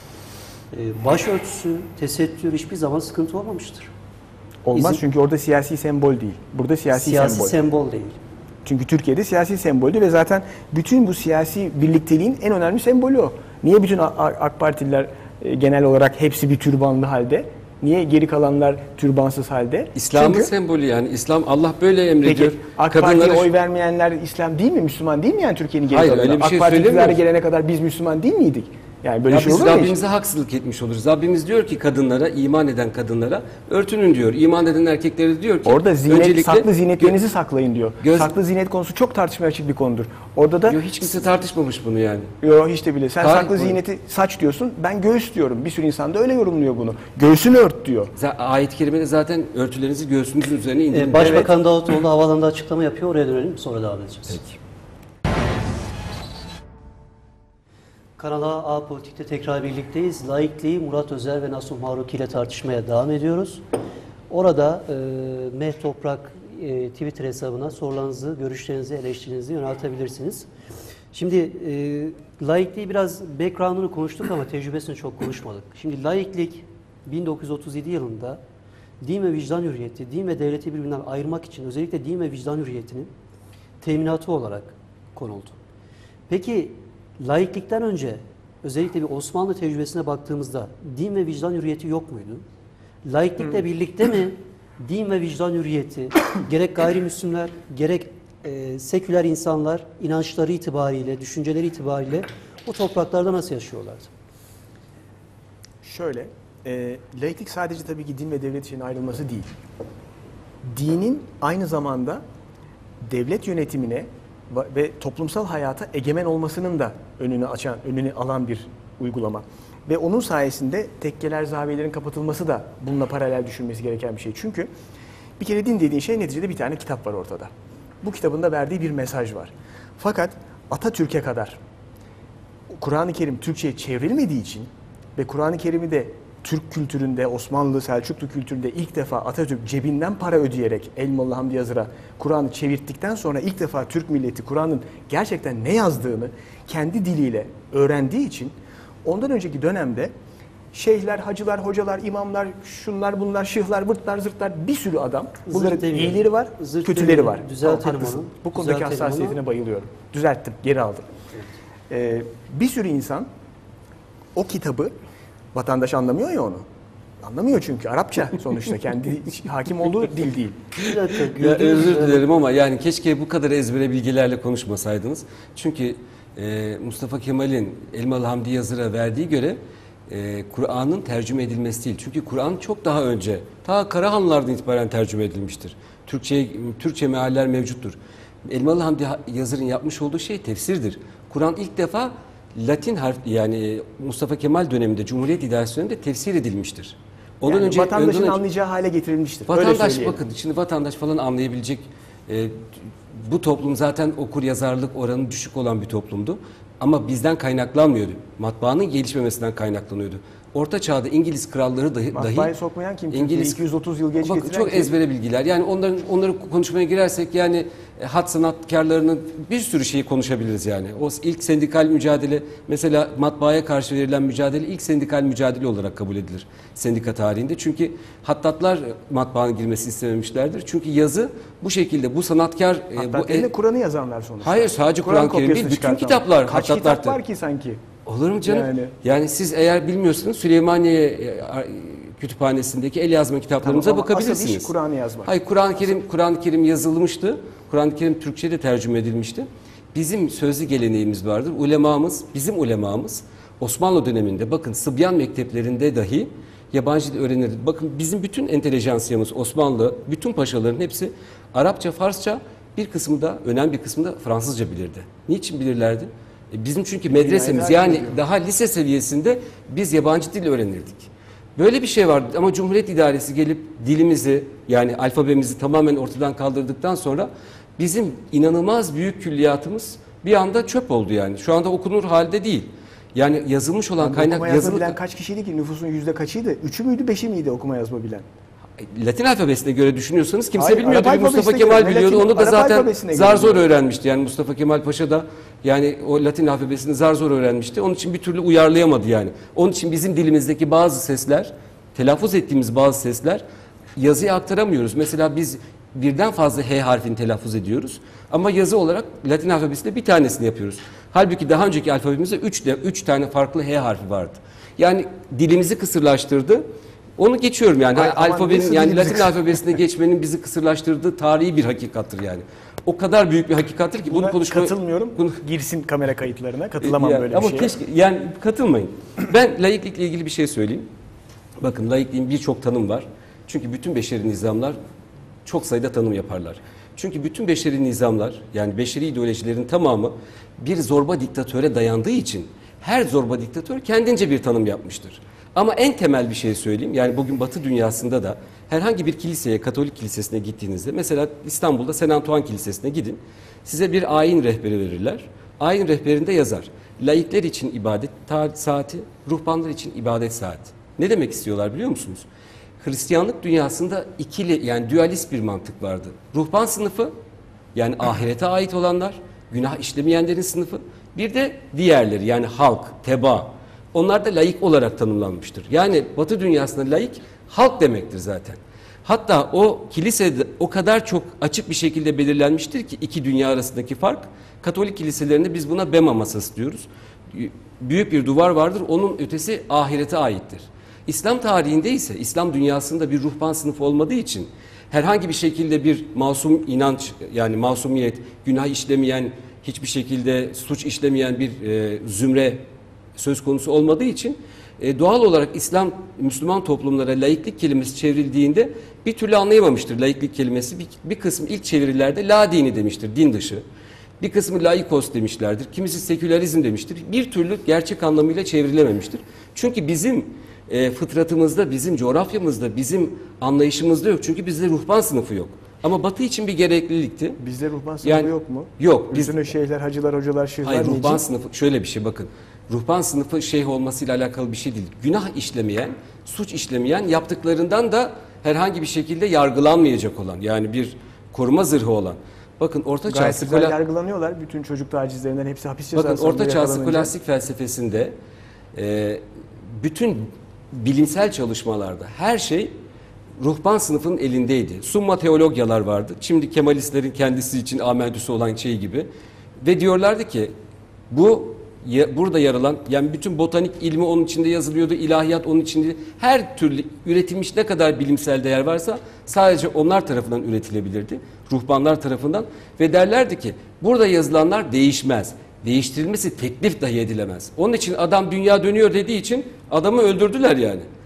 e, başörtüsü, tesettür hiçbir zaman sıkıntı olmamıştır. Olmaz İzin- çünkü orada siyasi sembol değil. Burada siyasi, Siyasi sembol. sembol değil. Çünkü Türkiye'de siyasi semboldü ve zaten bütün bu siyasi birlikteliğin en önemli sembolü o. Niye bütün A- A- AK Partililer e, genel olarak hepsi bir türbanlı halde? Niye geri kalanlar türbansız halde? İslam'ın Çünkü, sembolü yani. İslam Allah böyle emrediyor. peki AK Parti'ye oy vermeyenler İslam değil mi? Müslüman değil mi yani Türkiye'nin geri Hayır, kalanı? öyle bir şey AK Partililer söylemiyoruz. gelene kadar biz Müslüman değil miydik? Yani böyle Ya şey biz olur mu hiç? Rabbimize haksızlık etmiş oluruz. Rabbimiz diyor ki kadınlara, iman eden kadınlara örtünün diyor. İman eden erkeklere diyor ki Orada zinet, öncelikle saklı zinetlerinizi saklayın diyor. Göz- Saklı zinet konusu çok tartışmaya açık bir konudur. Orada da Yo, hiç kimse tartışmamış bunu yani. Yo hiç de bile. Sen Tarih saklı boyu- ziyneti saç diyorsun. Ben göğüs diyorum. Bir sürü insan da öyle yorumluyor bunu. Göğsünü ört diyor. Z- Ayet-i kerimede zaten örtülerinizi göğsünüzün üzerine indirin. Ee, Başbakan Davutoğlu havaalanında açıklama yapıyor. Oraya dönelim. Sonra devam edeceğiz. Peki. Kanala A Politik'te tekrar birlikteyiz. Laikliği Murat Özer ve Nasuh Maruki ile tartışmaya devam ediyoruz. Orada e, Meh Toprak e, Twitter hesabına sorularınızı, görüşlerinizi, eleştirinizi yöneltebilirsiniz. Şimdi e, laikliği biraz background'unu konuştuk ama tecrübesini çok konuşmadık. Şimdi laiklik bin dokuz yüz otuz yedi yılında din ve vicdan hürriyeti, din ve devleti birbirinden ayırmak için özellikle din ve vicdan hürriyetinin teminatı olarak konuldu. Peki laiklikten önce özellikle bir Osmanlı tecrübesine baktığımızda din ve vicdan hürriyeti yok muydu? Laiklikle birlikte mi din ve vicdan hürriyeti gerek gayrimüslimler gerek e, seküler insanlar inançları itibariyle, düşünceleri itibariyle o topraklarda nasıl yaşıyorlardı? Şöyle, e, laiklik sadece tabii ki din ve devlet için ayrılması değil. Dinin aynı zamanda devlet yönetimine va- ve toplumsal hayata egemen olmasının da önünü açan, önünü alan bir uygulama. Ve onun sayesinde tekkeler, zaviyelerin kapatılması da bununla paralel düşünmesi gereken bir şey. Çünkü bir kere din dediğin şey neticede bir tane kitap var ortada. Bu kitabın da verdiği bir mesaj var. Fakat Atatürk'e kadar Kur'an-ı Kerim Türkçe'ye çevrilmediği için ve Kur'an-ı Kerim'i de Türk kültüründe, Osmanlı, Selçuklu kültüründe ilk defa Atatürk cebinden para ödeyerek Elmalı Hamdi Yazır'a Kur'an'ı çevirttikten sonra ilk defa Türk milleti Kur'an'ın gerçekten ne yazdığını kendi diliyle öğrendiği için ondan önceki dönemde şeyhler, hacılar, hocalar, imamlar, şunlar bunlar, şıhlar, vırtlar, zırtlar bir sürü adam. Bunların Zırt demeyelim. iyileri var, Zırt kötüleri demeyelim. var. Düzeltelim Tamam, haklısın. onu. Bu konudaki Düzeltelim hassasiyetine onu. bayılıyorum. Düzelttim, geri aldım. Ee, bir sürü insan o kitabı, vatandaş anlamıyor ya onu. Anlamıyor çünkü Arapça sonuçta kendi hakim olduğu dil değil. Bir dakika, Ya güldünüz özür mü? dilerim ama yani keşke bu kadar ezbere bilgilerle konuşmasaydınız. Çünkü e, Mustafa Kemal'in Elmalı Hamdi Yazır'a verdiği göre e, Kur'an'ın tercüme edilmesi değil. Çünkü Kur'an çok daha önce, ta Karahanlılardan itibaren tercüme edilmiştir. Türkçe Türkçe mealler mevcuttur. Elmalı Hamdi Yazır'ın yapmış olduğu şey tefsirdir. Kur'an ilk defa Latin harf yani Mustafa Kemal döneminde Cumhuriyet İdaresi döneminde tefsir edilmiştir. Ondan Yani önce vatandaşın ondan önce, anlayacağı hale getirilmiştir. Öyle vatandaş söyleyelim. bakın şimdi vatandaş falan anlayabilecek e, bu toplum zaten okur yazarlık oranı düşük olan bir toplumdu. Ama bizden kaynaklanmıyordu. Matbaanın gelişmemesinden kaynaklanıyordu. Orta Çağ'da İngiliz kralları dahi, Matbaayı dahi sokmayan kim? İngiliz iki yüz otuz yıl geç Bak, getiren çok kim? ezbere bilgiler. Yani onların onları konuşmaya girersek yani e, hat sanatkarlarının bir sürü şeyi konuşabiliriz yani. O ilk sendikal mücadele mesela matbaaya karşı verilen mücadele ilk sendikal mücadele olarak kabul edilir sendika tarihinde. Çünkü hattatlar matbaanın girmesini istememişlerdir. Çünkü yazı bu şekilde bu sanatkar e, Hatta bu e, Kur'an'ı yazanlar sonuçta. hayır sadece Kur'an-ı Kerim değil bütün çıkartan. kitaplar Kaç hattatlar. kitap var ki sanki? Olur mu canım? Yani. Yani, siz eğer bilmiyorsanız Süleymaniye e, kütüphanesindeki el yazma kitaplarımıza Tamam, ama bakabilirsiniz. asıl iş Kur'an'ı yazmak. Hayır, Kur'an-ı Kerim Kur'an-ı Kerim yazılmıştı. Kur'an-ı Kerim Türkçe'de tercüme edilmişti. Bizim sözlü geleneğimiz vardır. Ulemamız, bizim ulemamız Osmanlı döneminde bakın Sıbyan mekteplerinde dahi yabancı dil öğrenirdi. Bakın bizim bütün entelejansiyamız Osmanlı, bütün paşaların hepsi Arapça, Farsça, bir kısmı da önemli bir kısmı da Fransızca bilirdi. Niçin bilirlerdi? E, Bizim çünkü medresemiz Dünyayı yani takip ediyor. daha lise seviyesinde biz yabancı dil öğrenirdik. Böyle bir şey vardı ama Cumhuriyet İdaresi gelip dilimizi yani alfabemizi tamamen ortadan kaldırdıktan sonra bizim inanılmaz büyük külliyatımız bir anda çöp oldu yani. Şu anda okunur halde değil. Yani yazılmış olan Yani kaynak okuma yazma yazılı bilen kaç kişiydi ki? Nüfusun yüzde kaçıydı? Üçü müydü, beşi miydi okuma yazma bilen? Latin alfabesine göre düşünüyorsanız kimse Hayır, bilmiyordu. Arap Bir Mustafa alfabesine Kemal göre, biliyordu. Latin- Onu da Arap zaten alfabesine zar göre zor biliyor. öğrenmişti. Yani Mustafa Kemal Paşa da yani o Latin alfabesini zar zor öğrenmişti. Onun için bir türlü uyarlayamadı yani. Onun için bizim dilimizdeki bazı sesler, telaffuz ettiğimiz bazı sesler yazıya aktaramıyoruz. Mesela biz birden fazla H harfini telaffuz ediyoruz. Ama yazı olarak Latin alfabesinde bir tanesini yapıyoruz. Halbuki daha önceki alfabemizde üç, üç tane farklı H harfi vardı. Yani dilimizi kısırlaştırdı. Onu geçiyorum yani. Ay, aman Alfabenin nasıl yani dilimizi Latin alfabesine geçmenin bizi kısırlaştırdığı tarihi bir hakikattır yani. O kadar büyük bir hakikattır ki bunu Buna konuşma katılmıyorum. Bunu, Girsin kamera kayıtlarına. Katılamam Ya, böyle bir ama şeye. keşke yani katılmayın. Ben laiklikle ilgili bir şey söyleyeyim. Bakın laikliğin birçok tanım var. Çünkü bütün beşeri nizamlar çok sayıda tanım yaparlar. Çünkü bütün beşeri nizamlar yani beşeri ideolojilerin tamamı bir zorba diktatöre dayandığı için her zorba diktatör kendince bir tanım yapmıştır. Ama en temel bir şey söyleyeyim. Yani bugün Batı dünyasında da herhangi bir kiliseye, Katolik kilisesine gittiğinizde mesela İstanbul'da Saint Antoine Kilisesi'ne gidin. Size bir ayin rehberi verirler. Ayin rehberinde yazar. Laikler için ibadet saati, ruhbanlar için ibadet saati. Ne demek istiyorlar biliyor musunuz? Hristiyanlık dünyasında ikili yani dualist bir mantık vardı. Ruhban sınıfı yani ahirete ait olanlar, günah işlemeyenlerin sınıfı. Bir de diğerleri yani halk, teba. Onlar da laik olarak tanımlanmıştır. Yani Batı dünyasında laik halk demektir zaten. Hatta o kilisede o kadar çok açık bir şekilde belirlenmiştir ki iki dünya arasındaki fark. Katolik kiliselerinde biz buna bema masası diyoruz. Büyük bir duvar vardır. Onun ötesi ahirete aittir. İslam tarihinde ise İslam dünyasında bir ruhban sınıfı olmadığı için herhangi bir şekilde bir masum inanç yani masumiyet, günah işlemeyen, hiçbir şekilde suç işlemeyen bir e, zümre söz konusu olmadığı için e, doğal olarak İslam Müslüman toplumlara laiklik kelimesi çevrildiğinde bir türlü anlayamamıştır laiklik kelimesi. Bir, bir kısmı ilk çevirilerde la dini demiştir, din dışı. Bir kısmı laikos demişlerdir. Kimisi sekülerizm demiştir. Bir türlü gerçek anlamıyla çevrilememiştir. Çünkü bizim e, fıtratımızda, bizim coğrafyamızda, bizim anlayışımızda yok. Çünkü bizde ruhban sınıfı yok. Ama Batı için bir gereklilikti. Bizde ruhban sınıfı Yani- yok mu? Yok. Biz, Bütün şeyhler, hacılar, hocalar, şehirler hayır ruhban niçin? sınıfı şöyle bir şey bakın. Ruhban sınıfı şeyh olmasıyla alakalı bir şey değil. Günah işlemeyen, suç işlemeyen, yaptıklarından da herhangi bir şekilde yargılanmayacak olan yani bir koruma zırhı olan. Bakın Orta Çağ Gayet güzel skola- yargılanıyorlar. Bütün çocuk tacizlerinden hepsi hapis cezası Bakın alıyor Orta Çağ yakalanınca. skolastik felsefesinde e, bütün bilimsel çalışmalarda her şey ruhban sınıfının elindeydi. Summa teologyalar vardı. Şimdi Kemalistlerin kendisi için amentüsü olan şey gibi. Ve diyorlardı ki bu ya, burada yer alan yani bütün botanik ilmi onun içinde yazılıyordu. İlahiyat onun içinde. Her türlü üretilmiş ne kadar bilimsel değer varsa sadece onlar tarafından üretilebilirdi. Ruhbanlar tarafından. Ve derlerdi ki burada yazılanlar değişmez. Değiştirilmesi teklif dahi edilemez. Onun için adam dünya dönüyor dediği için adamı öldürdüler yani.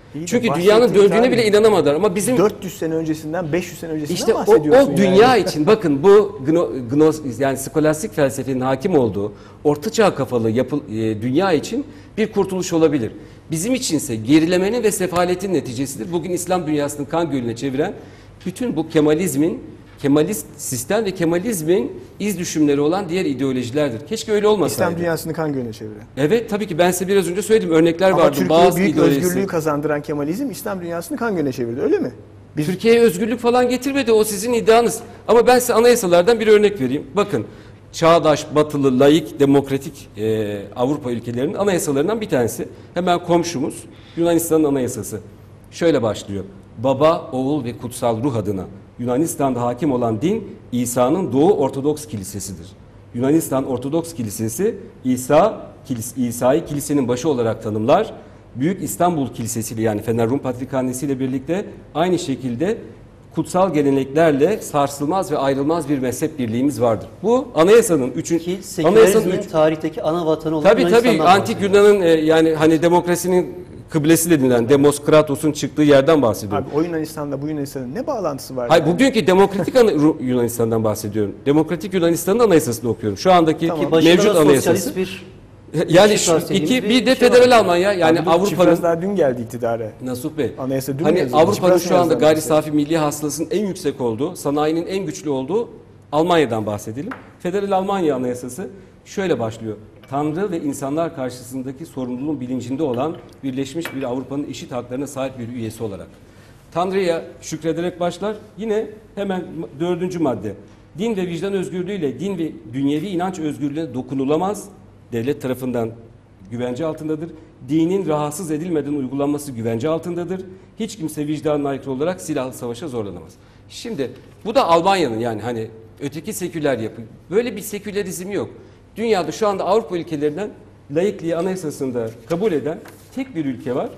İyi de Çünkü bahsettiğin dünyanın döndüğüne tarih- bile inanamadılar ama bizim dört yüz sene öncesinden, beş yüz sene öncesinden İşte o, bahsediyorsun o dünya yani. için bakın bu gno, gnos, yani skolastik felsefenin hakim olduğu ortaçağ kafalı yapı, e, dünya için bir kurtuluş olabilir. Bizim içinse gerilemenin ve sefaletin neticesidir. Bugün İslam dünyasını kan gölüne çeviren bütün bu Kemalizmin, Kemalist sistem ve Kemalizmin iz düşümleri olan diğer ideolojilerdir. Keşke öyle olmasaydı. İslam dünyasını kan gölüne çeviren. Evet tabii ki ben size biraz önce söyledim örnekler Ama vardı. Türkiye'ye Bazı büyük ideolojisi. özgürlüğü kazandıran Kemalizm İslam dünyasını kan gölüne çevirdi, öyle mi? Biz Türkiye'ye özgürlük falan getirmedi. O sizin iddianız. Ama ben size anayasalardan bir örnek vereyim. Bakın çağdaş, batılı, laik, demokratik e, Avrupa ülkelerinin anayasalarından bir tanesi. Hemen komşumuz Yunanistan'ın anayasası. Şöyle başlıyor. Baba, oğul ve kutsal ruh adına Yunanistan'da hakim olan din İsa'nın Doğu Ortodoks Kilisesidir. Yunanistan Ortodoks Kilisesi İsa kilis, İsa'yı kilisenin başı olarak tanımlar. Büyük İstanbul Kilisesi ile yani Fener Rum Patrikhanesi ile birlikte aynı şekilde kutsal geleneklerle sarsılmaz ve ayrılmaz bir mezhep birliğimiz vardır. Bu anayasanın üçüncü Ki anayasanın sekülerizmin üç, tarihteki ana vatanı olan tabii tabii Yunanistan'dan antik bahsediyoruz. Yunan'ın e, yani hani demokrasinin kıblesi denilen Demoskratos'un çıktığı yerden bahsediyorum. abi o Yunanistan'la bu Yunanistan'ın ne bağlantısı var? Hayır yani? bugünkü demokratik ana- Ru- Yunanistan'dan bahsediyorum. Demokratik Yunanistan'ın anayasasını okuyorum. Şu andaki Tamam. Başında mevcut da anayasası. sosyalist bir Yani çift şu var dediğimiz iki bir bir de şey var. federal Almanya yani Abi bu Avrupa'nın Çipras daha dün geldi iktidara. Nasuh Bey. Anayasa dün Hani yazıldı. Avrupa'nın Çipras şu anda yazdı gayri anayasa. safi milli hasılasının en yüksek olduğu, sanayinin en güçlü olduğu Almanya'dan bahsedelim. Federal Almanya Anayasası şöyle başlıyor. Tanrı ve insanlar karşısındaki sorumluluğun bilincinde olan birleşmiş bir Avrupa'nın eşit haklarına sahip bir üyesi olarak. Tanrı'ya şükrederek başlar. Yine hemen dördüncü madde. Din ve vicdan özgürlüğüyle din ve dünyevi inanç özgürlüğüne dokunulamaz. Devlet tarafından güvence altındadır. Dinin rahatsız edilmeden uygulanması güvence altındadır. Hiç kimse vicdanına aykırı olarak silahlı savaşa zorlanamaz. Şimdi bu da Almanya'nın yani hani öteki seküler yapı. Böyle bir sekülerizm yok. Dünyada şu anda Avrupa ülkelerinden laikliği anayasasında kabul eden tek bir ülke var.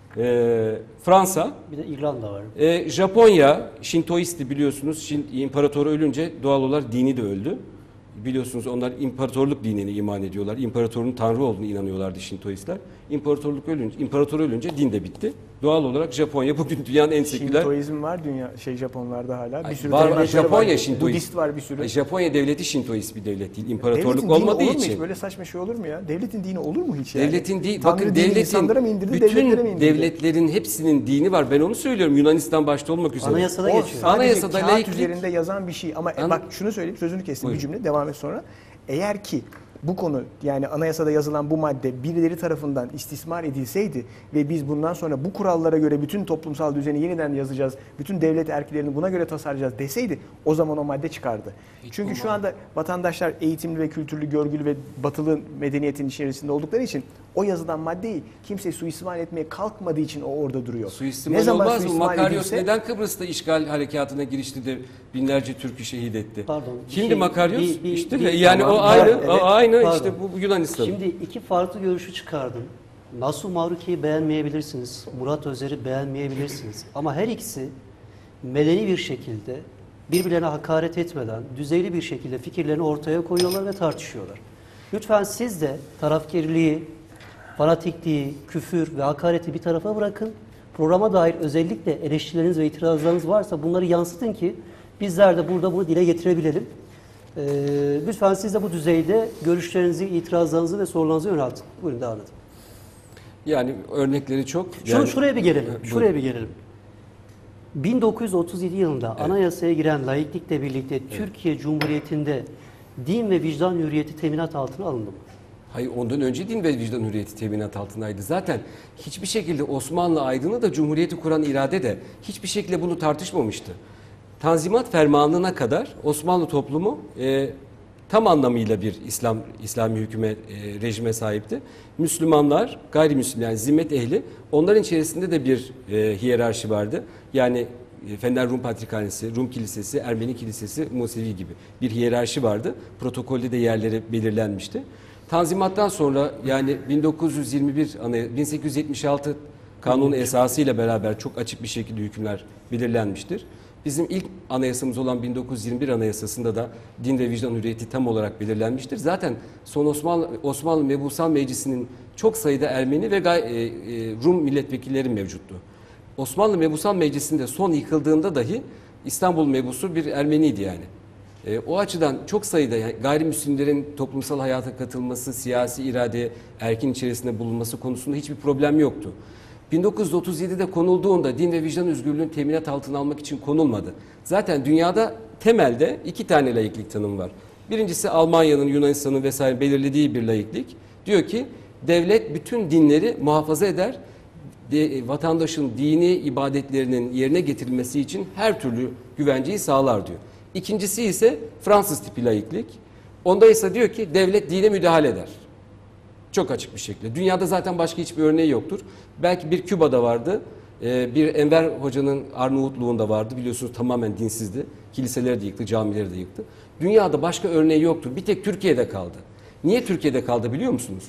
Ee, Fransa. bir de İrlanda var. Ee, Japonya Şintoisti biliyorsunuz. Şin, imparatoru ölünce doğal olarak dini de öldü. Biliyorsunuz onlar imparatorluk dinini iman ediyorlar. İmparatorun tanrı olduğunu inanıyorlardı Şintoistler. İmparatorluk ölünce, imparator ölünce din de bitti. Doğal olarak Japonya bugün dünyanın en seküler. Şintoizm var dünya şey Japonlarda hala. Bir Ay, sürü var, var. devletleri Japonya var. Şintoist. Budist var bir sürü. Ay, Japonya devleti Şintoist bir devlet değil. İmparatorluk Devletin dini olmadığı olur mu için. hiç? Böyle saçma şey olur mu ya? Devletin dini olur mu hiç yani? Devletin değil, Tanrı bakın dini devletin, insanlara mı indirdi, bütün devletlere mi indirdi? devletlerin hepsinin dini var. Ben onu söylüyorum Yunanistan başta olmak üzere. Anayasada O geçiyor. sadece Anayasada kağıt laiklik- üzerinde yazan bir şey ama e, An- bak şunu söyleyeyim, sözünü kestim, bir Buyurun. cümle devam et sonra. Eğer ki bu konu yani anayasada yazılan bu madde birileri tarafından istismar edilseydi ve biz bundan sonra bu kurallara göre bütün toplumsal düzeni yeniden yazacağız, bütün devlet erklerini buna göre tasarlayacağız deseydi o zaman o madde çıkardı. Çünkü şu anda vatandaşlar eğitimli ve kültürlü, görgülü ve batılı medeniyetin içerisinde oldukları için o yazılan maddeyi kimse suistimal etmeye kalkmadığı için o orada duruyor. Suistimal olmaz mı? Makaryos neden Kıbrıs'ta işgal harekatına girişti de binlerce Türk'ü şehit etti? Pardon, bir Kimdi şey- Makaryos? bir- bir- işte bir- yani Tamam, o aynı, evet. o aynı Pardon. işte bu, bu Yunanistan. Şimdi iki farklı görüşü çıkardım. Nasuh Mavruki'yi beğenmeyebilirsiniz. Murat Özer'i beğenmeyebilirsiniz. Ama her ikisi medeni bir şekilde birbirlerine hakaret etmeden düzeyli bir şekilde fikirlerini ortaya koyuyorlar ve tartışıyorlar. Lütfen siz de tarafkirliği, fanatikliği, küfür ve hakareti bir tarafa bırakın. Programa dair özellikle eleştirileriniz ve itirazlarınız varsa bunları yansıtın ki bizler de burada bunu dile getirebilelim. Ee, lütfen siz de bu düzeyde görüşlerinizi, itirazlarınızı ve sorularınızı yöneltin. Buyurun devam edin. Yani örnekleri çok. Şu, Yani, şuraya bir gelelim. Evet, Şuraya buyurun. bir gelelim. bin dokuz yüz otuz yedi yılında anayasaya giren laiklikle birlikte Türkiye Cumhuriyeti'nde din ve vicdan hürriyeti teminat altına alındı mı? Hayır ondan önce din ve vicdan hürriyeti teminat altındaydı. Zaten hiçbir şekilde Osmanlı aydını da Cumhuriyeti kuran irade de hiçbir şekilde bunu tartışmamıştı. Tanzimat Fermanı'na kadar Osmanlı toplumu e, tam anlamıyla bir İslam İslami hüküme e, rejime sahipti. Müslümanlar, gayrimüslim yani zimmet ehli, onların içerisinde de bir e, hiyerarşi vardı. Yani e, Fener Rum Patrikhanesi, Rum Kilisesi, Ermeni Kilisesi, Musevi gibi bir hiyerarşi vardı. Protokolde de yerleri belirlenmişti. Tanzimattan sonra yani bin dokuz yüz yirmi bir bin sekiz yüz yetmiş altı kanun esası ile beraber çok açık bir şekilde hükümler belirlenmiştir. Bizim ilk anayasamız olan bin dokuz yüz yirmi bir Anayasası'nda da din ve vicdan hürriyeti tam olarak belirlenmiştir. Zaten son Osmanlı, Osmanlı Mebusan Meclisi'nin çok sayıda Ermeni ve gay, e, e, Rum milletvekilleri mevcuttu. Osmanlı Mebusan Meclisi'nde son yıkıldığında dahi İstanbul Mebusu bir Ermeniydi yani. E, o açıdan çok sayıda yani gayrimüslimlerin toplumsal hayata katılması, siyasi irade, erkin içerisinde bulunması konusunda hiçbir problem yoktu. bin dokuz yüz otuz yedide konulduğunda din ve vicdan özgürlüğünün teminat altına almak için konulmadı. Zaten dünyada temelde iki tane laiklik tanımı var. Birincisi Almanya'nın, Yunanistan'ın vesaire belirlediği bir laiklik. Diyor ki devlet bütün dinleri muhafaza eder, de, vatandaşın dini ibadetlerinin yerine getirilmesi için her türlü güvenceyi sağlar diyor. İkincisi ise Fransız tipi laiklik. Onda ise diyor ki devlet dine müdahale eder. Çok açık bir şekilde. Dünyada zaten başka hiçbir örneği yoktur. Belki bir Küba'da vardı. Bir Enver Hoca'nın Arnavutluğunda vardı. Biliyorsunuz tamamen dinsizdi. Kiliseleri de yıktı, camileri de yıktı. Dünyada başka örneği yoktur. Bir tek Türkiye'de kaldı. Niye Türkiye'de kaldı biliyor musunuz?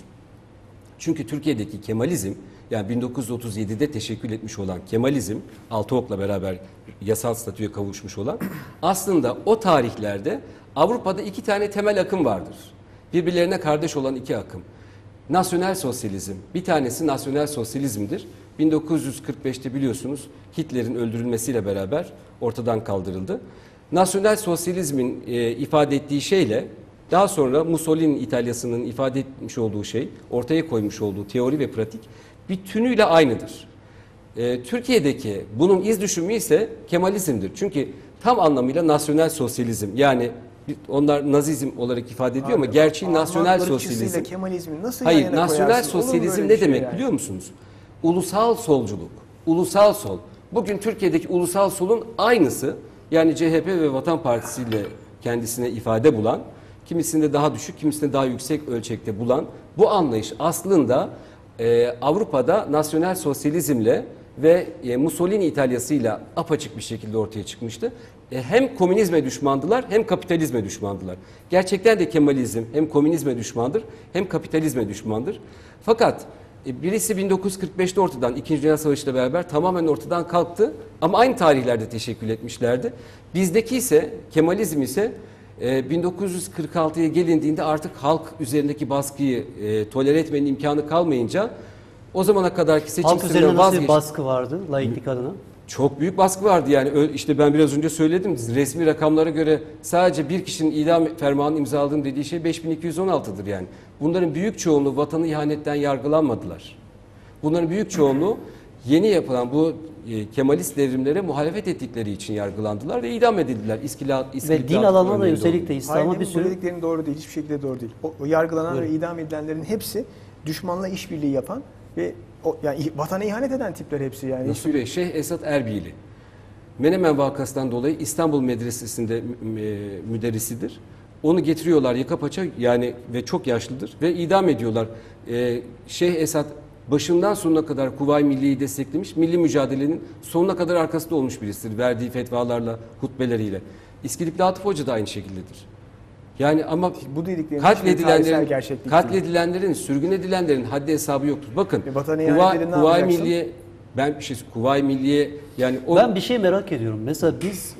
Çünkü Türkiye'deki Kemalizm, yani bin dokuz yüz otuz yedide teşekkül etmiş olan Kemalizm, Altı Ok'la beraber yasal statüye kavuşmuş olan, aslında o tarihlerde Avrupa'da iki tane temel akım vardır. Birbirlerine kardeş olan iki akım. Nasyonel sosyalizm, bir tanesi nasyonel sosyalizmdir. bin dokuz yüz kırk beşte biliyorsunuz Hitler'in öldürülmesiyle beraber ortadan kaldırıldı. Nasyonel sosyalizmin e, ifade ettiği şeyle daha sonra Mussolini İtalya'sının ifade etmiş olduğu şey, ortaya koymuş olduğu teori ve pratik bir tümüyle aynıdır. E, Türkiye'deki bunun iz düşümü ise Kemalizm'dir. Çünkü tam anlamıyla nasyonel sosyalizm, yani onlar Nazizm olarak ifade ediyor ama gerçeği nasyonel sosyalizm. Kemalizmi nasıl Hayır, yayına nasyonel koyarsın? sosyalizm Olur mu ne öyle bir şey demek yani? biliyor musunuz? Ulusal solculuk, ulusal sol. Bugün Türkiye'deki ulusal solun aynısı, yani C H P ve Vatan Partisi ile kendisine ifade bulan, kimisinde daha düşük, kimisinde daha yüksek ölçekte bulan bu anlayış aslında e, Avrupa'da nasyonel sosyalizmle ve e, Mussolini İtalya'sıyla apaçık bir şekilde ortaya çıkmıştı. E, hem komünizme düşmandılar hem kapitalizme düşmandılar. Gerçekten de Kemalizm hem komünizme düşmandır hem kapitalizme düşmandır. Fakat e, birisi bin dokuz yüz kırk beşte ortadan, İkinci Dünya Savaşı ile beraber tamamen ortadan kalktı ama aynı tarihlerde teşekkül etmişlerdi. Bizdeki ise Kemalizm ise e, bin dokuz yüz kırk altıya gelindiğinde artık halk üzerindeki baskıyı e, tolere etmenin imkanı kalmayınca o zamana kadarki seçim Halk üzerine sisteminden nasıl bir vazgeçti. baskı vardı laiklik adına? Çok büyük baskı vardı yani. Ö- işte ben biraz önce söyledim, resmi rakamlara göre sadece bir kişinin idam fermanı imzaladım dediği şey beş bin iki yüz on altı'dır yani. Bunların büyük çoğunluğu vatanı ihanetten yargılanmadılar. Bunların büyük çoğunluğu yeni yapılan bu e, Kemalist devrimlere muhalefet ettikleri için yargılandılar ve idam edildiler. İskila, Ve din alanına da üstelik de Hayır, İslam'a bir bu sürü... dediklerin doğru değil. Hiçbir şekilde doğru değil. O, o yargılanan Buyurun. ve idam edilenlerin hepsi düşmanla işbirliği yapan ve o, yani vatana ihanet eden tipler hepsi yani. Nasuh Bey, Şeyh Esat Erbili, Menemen vakasından dolayı İstanbul Medresesi'nde e, müderrisidir. Onu getiriyorlar yaka paça yani ve çok yaşlıdır ve idam ediyorlar. E, Şeyh Esat başından sonuna kadar Kuvayi Milliye'yi desteklemiş, milli mücadelenin sonuna kadar arkasında olmuş birisidir. Verdiği fetvalarla, hutbeleriyle. İskilipli Atıf Hoca da aynı şekildedir. Yani ama Bu dediklerin hiçbir tarihsel katledilenlerin, gerçeklik değil. katledilenlerin, sürgün edilenlerin haddi hesabı yoktur. Bakın, E, vatan Kuva- ihanetleri ne Kuvayi yapacaksın? Milliye, ben bir şey Kuvayi Milliye yani o Ben bir şey merak ediyorum. Mesela biz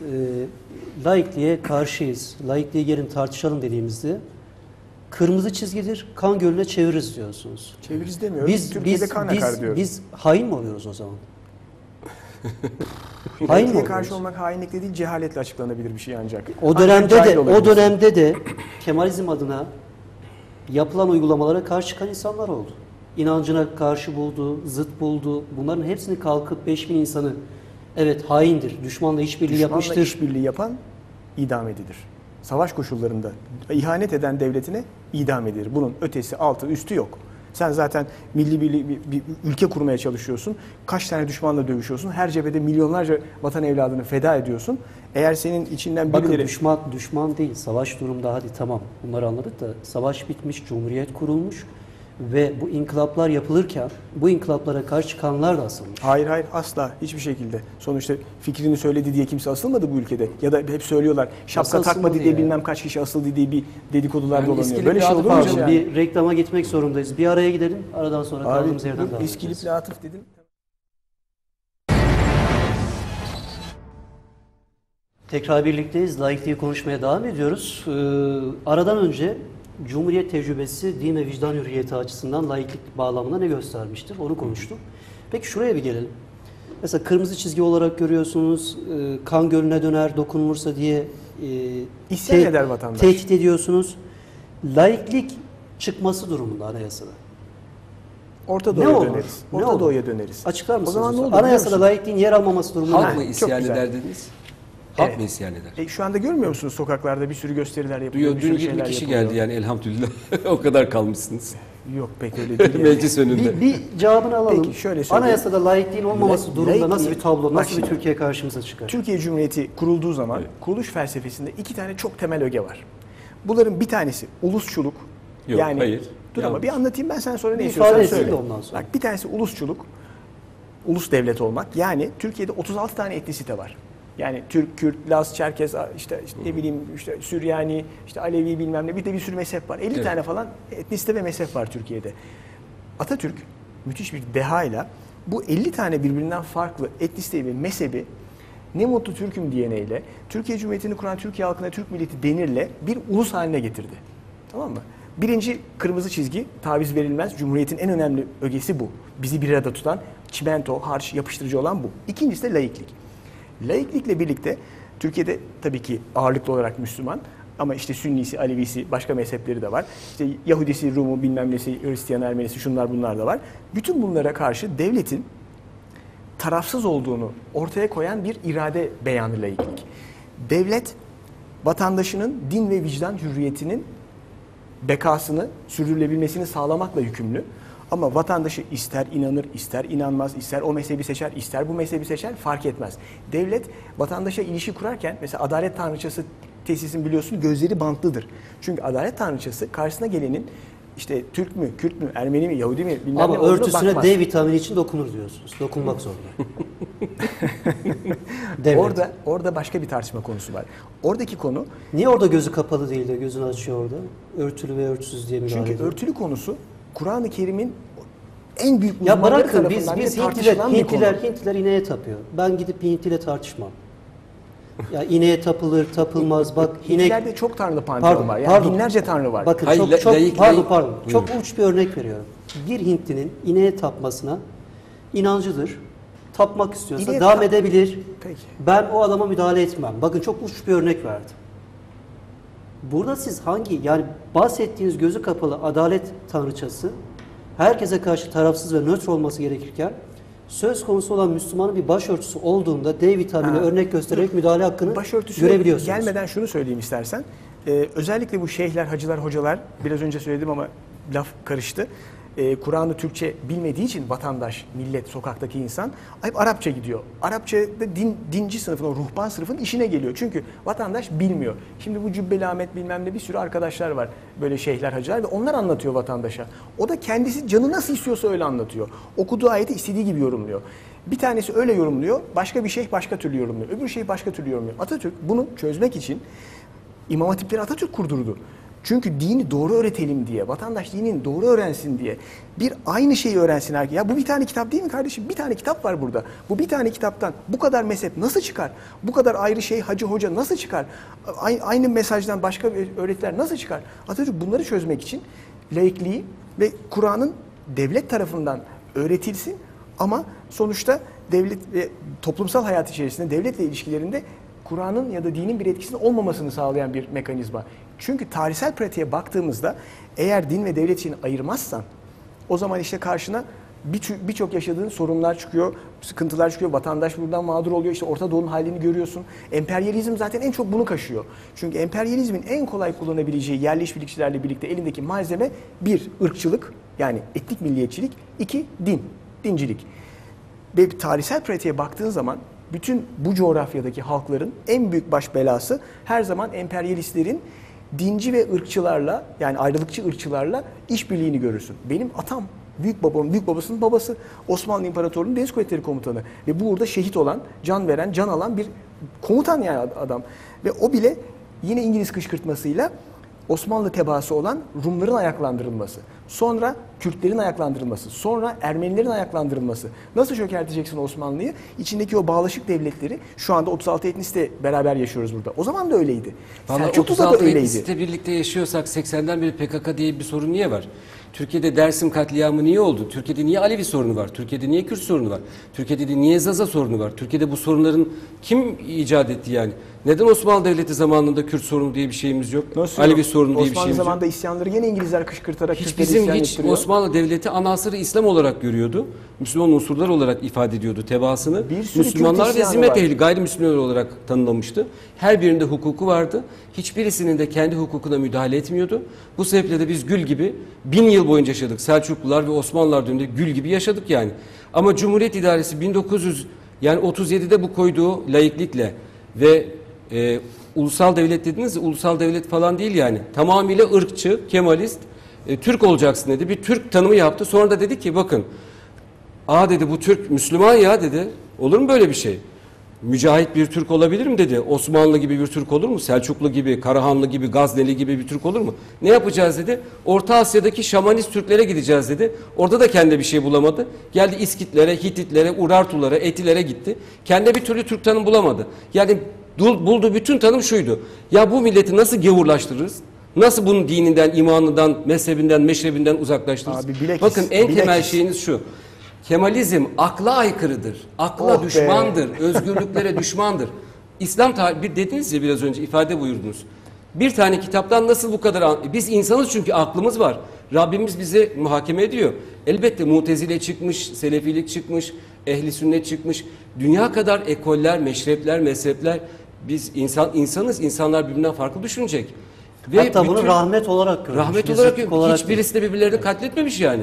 e, laikliğe karşıyız. Laikliği gelin tartışalım dediğimizde kırmızı çizgidir, kan gölüne çeviririz diyorsunuz. Çeviririz demiyoruz. Biz, Türkiye'de biz, kan biz, akar diyoruz. biz hain mi oluyoruz o zaman? hain mi Laikliğe oluyoruz? karşı olmak hainlikle değil, cehaletle açıklanabilir bir şey ancak. O Ancak dönemde cahil de o olabilirsin. dönemde de Kemalizm adına yapılan uygulamalara karşı çıkan insanlar oldu. İnancına karşı buldu, zıt buldu. Bunların hepsini kalkıp beş bin insanı evet haindir, düşmanla işbirliği Düşmanla yapmıştır. işbirliği yapan idam edilir. Savaş koşullarında ihanet eden devletine idam edilir. Bunun ötesi, altı, üstü yok. Sen zaten milli bir, bir, bir ülke kurmaya çalışıyorsun. Kaç tane düşmanla dövüşüyorsun. Her cephede milyonlarca vatan evladını feda ediyorsun. Eğer senin içinden Bakın birileri... düşman düşman değil, savaş durumda hadi tamam bunları anladık da savaş bitmiş, cumhuriyet kurulmuş ve bu inkılaplar yapılırken bu inkılaplara karşı çıkanlar da asılmış. Hayır hayır asla hiçbir şekilde. Sonuçta fikrini söyledi diye kimse asılmadı bu ülkede. Ya da hep söylüyorlar şapka Nasıl takmadı asılmadı diye ya? bilmem kaç kişi asıldı diye bir dedikodular Yani dolanıyor. İskilipli Böyle şey Atıf olur mu? Pardon, yani? bir reklama gitmek zorundayız. Bir araya gidelim. Aradan sonra kaldığımız yerden devam Abi edeceğiz. İskilipli Atıf dedin. Tekrar birlikteyiz. Laikliği konuşmaya devam ediyoruz. Ee, aradan önce Cumhuriyet tecrübesi din ve vicdan hürriyeti açısından laiklik bağlamında ne göstermiştir? Onu konuştuk. Peki şuraya bir gelelim. Mesela kırmızı çizgi olarak görüyorsunuz, e, kan gölüne döner dokunulursa diye e, İsyan eder vatandaş. tehdit ediyorsunuz. Laiklik çıkması durumunda anayasada. Orta Ne Doğu'ya olur? döneriz. Ne Orta olur? Doğu'ya döneriz. Açıklar mısınız? O zaman ne olur? Anayasada biliyor musun? laikliğin yer almaması durumunda. Halk Ha, mı çok isyan güzel. eder dediniz? Halk Evet. mı isyan eder? E, şu anda görmüyor musunuz sokaklarda bir sürü gösteriler yapılıyor, Duyuyor, bir dün sürü yirmi şeyler kişi yapılıyor. geldi yani elhamdülillah. O kadar kalmışsınız. Yok pek öyle değil. yani. Meclis önünde. Bir, bir cevabını alalım. Peki, şöyle söyleyeyim. Anayasada laikliğin olmaması La- durumunda nasıl laikliğin- bir tablo, Bak nasıl bir şimdi. Türkiye karşımıza çıkar? Türkiye Cumhuriyeti kurulduğu zaman kuruluş felsefesinde iki tane çok temel öge var. Bunların bir tanesi ulusçuluk. Yok, yani, hayır. Dur ama Yanlış. bir anlatayım ben, sen sonra ne Bir istiyorsan ifade etsin söyle. de ondan sonra. Bak bir tanesi ulusçuluk, ulus devlet olmak. Yani Türkiye'de otuz altı tane etnisite var. Yani Türk, Kürt, Laz, Çerkez, işte, işte ne bileyim işte Süryani, işte Alevi bilmem ne, bir de bir sürü mezhep var. elli Evet. tane falan etnisite ve mezhep var Türkiye'de. Atatürk müthiş bir dehayla bu elli tane birbirinden farklı etnisiteyi ve mezhebi ne mutlu Türk'üm diyeneyle, Türkiye Cumhuriyeti'ni kuran Türkiye halkına Türk milleti denirle bir ulus haline getirdi. Tamam mı? Birinci kırmızı çizgi, taviz verilmez. Cumhuriyetin en önemli ögesi bu. Bizi bir arada tutan, çimento, harç, yapıştırıcı olan bu. İkincisi de laiklik. Laiklikle birlikte Türkiye'de tabii ki ağırlıklı olarak Müslüman ama işte Sünnisi, Alevisi, başka mezhepleri de var. İşte Yahudisi, Rumu, bilmem nesi, Hristiyan, Ermenisi, şunlar bunlar da var. Bütün bunlara karşı devletin tarafsız olduğunu ortaya koyan bir irade beyanı laiklik. Devlet vatandaşının din ve vicdan hürriyetinin bekasını, sürdürülebilmesini sağlamakla yükümlü. Ama vatandaşı ister inanır, ister inanmaz, ister o mezhebi seçer, ister bu mezhebi seçer, fark etmez. Devlet vatandaşa ilişki kurarken, mesela adalet tanrıçası tesisin biliyorsun gözleri bantlıdır. Çünkü adalet tanrıçası karşısına gelenin işte Türk mü, Kürt mü, Ermeni mi, Yahudi mi bilmem ne Ama olduğuna örtüsüne bakmaz. D vitamini için dokunur diyorsunuz. Dokunmak zorunda. Devlet. Orada, orada başka bir tartışma konusu var. Oradaki konu, Niye orada gözü kapalı değil de gözünü açıyor orada? Örtülü ve örtüsüz diye müdahale çünkü ediyor. örtülü konusu Kur'an-ı Kerim'in en büyük Ya uzmanları bırakın biz tarafından biz bile Hintliler, tartışılan bir Hintliler, konu. Hintliler ineğe tapıyor. Ben gidip bir Hintliyle tartışmam. Ya ineğe tapılır, tapılmaz. Bak inek Hintlilerde çok tanrılı panteon Pardon, var. Yani pardon. binlerce tanrı var. Bakın Hayır, çok la- çok laik- pardon laik- pardon. Çok Buyurun. uç bir örnek veriyorum. Bir Hintlinin ineğe tapmasına inancıdır. Tapmak istiyorsa İneğe devam tap- edebilir. Peki. Ben o adama müdahale etmem. Bakın çok uç bir örnek verdim. Burada siz hangi yani bahsettiğiniz gözü kapalı adalet tanrıçası herkese karşı tarafsız ve nötr olması gerekirken söz konusu olan Müslümanın bir başörtüsü olduğunda D vitamini Ha. örnek göstererek müdahale hakkını Başörtüsüne görebiliyorsunuz. gelmeden şunu söyleyeyim istersen. Ee, özellikle bu şeyhler, hacılar, hocalar, biraz önce söyledim ama laf karıştı. Ee, Kur'an'ı Türkçe bilmediği için vatandaş, millet, sokaktaki insan hep Arapça gidiyor. Arapça'da din, dinci sınıfın, o ruhban sınıfın işine geliyor. Çünkü vatandaş bilmiyor. Şimdi bu Cübbeli Ahmet bilmem ne bir sürü arkadaşlar var. Böyle şeyhler, hacılar ve onlar anlatıyor vatandaşa. O da kendisi canı nasıl istiyorsa öyle anlatıyor. Okuduğu ayeti istediği gibi yorumluyor. Bir tanesi öyle yorumluyor, başka bir şeyh başka türlü yorumluyor. Öbür şeyh başka türlü yorumluyor. Atatürk bunu çözmek için İmam Hatipleri Atatürk kurdurdu. Çünkü dini doğru öğretelim diye, vatandaş dinini doğru öğrensin diye bir aynı şeyi öğrensin herkes. Ya bu bir tane kitap değil mi kardeşim? Bir tane kitap var burada. Bu bir tane kitaptan bu kadar mezhep nasıl çıkar? Bu kadar ayrı şey hacı hoca nasıl çıkar? Aynı, aynı mesajdan başka öğretiler nasıl çıkar? Atatürk bunları çözmek için laikliği ve Kur'an'ın devlet tarafından öğretilsin ama sonuçta devlet ve toplumsal hayat içerisinde devletle ilişkilerinde Kur'an'ın ya da dinin bir etkisinin olmamasını sağlayan bir mekanizma. Çünkü tarihsel pratiğe baktığımızda eğer din ve devlet için ayırmazsan o zaman işte karşına birçok yaşadığın sorunlar çıkıyor, sıkıntılar çıkıyor, vatandaş buradan mağdur oluyor, işte Orta Doğu'nun halini görüyorsun. Emperyalizm zaten en çok bunu kaşıyor. Çünkü emperyalizmin en kolay kullanabileceği yerli işbirlikçilerle birlikte elindeki malzeme bir, ırkçılık yani etnik milliyetçilik, iki, din, dincilik. Ve tarihsel pratiğe baktığın zaman bütün bu coğrafyadaki halkların en büyük baş belası her zaman emperyalistlerin dinci ve ırkçılarla yani ayrılıkçı ırkçılarla işbirliğini görürsün. Benim atam, büyük babamın, büyük babasının babası Osmanlı İmparatorluğu'nun Deniz Kuvvetleri Komutanı ve bu uğurda şehit olan, can veren, can alan bir komutan yani adam. Ve o bile yine İngiliz kışkırtmasıyla Osmanlı tebaası olan Rumların ayaklandırılması, sonra Kürtlerin ayaklandırılması, sonra Ermenilerin ayaklandırılması. Nasıl çökerteceksin Osmanlı'yı? İçindeki o bağlaşık devletleri, şu anda otuz altı etnisle beraber yaşıyoruz burada. O zaman da öyleydi. Selçuklu'da da otuz altı öyleydi. etnisite birlikte yaşıyorsak seksenden beri P K K diye bir sorun niye var? Türkiye'de Dersim katliamı niye oldu? Türkiye'de niye Alevi sorunu var? Türkiye'de niye Kürt sorunu var? Türkiye'de de niye Zaza sorunu var? Türkiye'de bu sorunların kim icat etti yani? Neden Osmanlı Devleti zamanında Kürt sorunu diye bir şeyimiz yok? Nasıl Alevi yok? sorunu diye bir Osmanlı şeyimiz yok. zamanında isyanları yine İngilizler kışkırtarak Hiç Kürtleri bizim isyan hiç ettiriyor. Osmanlı Devleti anasırı İslam olarak görüyordu. Müslüman unsurlar olarak ifade ediyordu tebaasını. Bir sürü Müslümanlar Kürt ve isyanı zimmet var. ehli gayrimüslimler olarak tanımlamıştı. Her birinde hukuku vardı. Hiçbirisinin de kendi hukukuna müdahale etmiyordu. Bu sebeple de biz gül gibi bin yıl boyunca yaşadık. Selçuklular ve Osmanlılar döneminde gül gibi yaşadık yani. Ama Cumhuriyet İdaresi bin dokuz yüz yani otuz yedide bu koyduğu laiklikle ve e, ulusal devlet dediniz ya, ulusal devlet falan değil yani. Tamamıyla ırkçı, Kemalist, e, Türk olacaksın dedi. Bir Türk tanımı yaptı. Sonra da dedi ki bakın, aa dedi bu Türk Müslüman ya dedi. Olur mu böyle bir şey? Mücahit bir Türk olabilir mi dedi. Osmanlı gibi bir Türk olur mu? Selçuklu gibi, Karahanlı gibi, Gazneli gibi bir Türk olur mu? Ne yapacağız dedi. Orta Asya'daki Şamanist Türklere gideceğiz dedi. Orada da kendi bir şey bulamadı. Geldi İskitlere, Hititlere, Urartulara, Etilere gitti. Kendi bir türlü Türk tanım bulamadı. Yani bulduğu bütün tanım şuydu. Ya bu milleti nasıl gavurlaştırırız? Nasıl bunun dininden, imanından, mezhebinden, meşrebinden uzaklaştırırız? Abi bilakis, Bakın en bilakis. temel şeyiniz şu. Kemalizm akla aykırıdır. Akla Oh be. düşmandır. Özgürlüklere düşmandır. İslam tarihi, bir dediniz ya biraz önce ifade buyurdunuz. Bir tane kitaptan nasıl bu kadar an- biz insanız çünkü aklımız var. Rabbimiz bizi muhakeme ediyor. Elbette Mutezile çıkmış, Selefilik çıkmış, Ehli Sünnet çıkmış. Dünya kadar ekoller, meşrepler, mezhepler. Biz insan insanız. İnsanlar birbirinden farklı düşünecek. Ve Hatta bunu bütün- rahmet olarak görmüş. rahmet bir olarak, zıtlık olarak hiçbirisi de birbirlerini katletmemiş yani.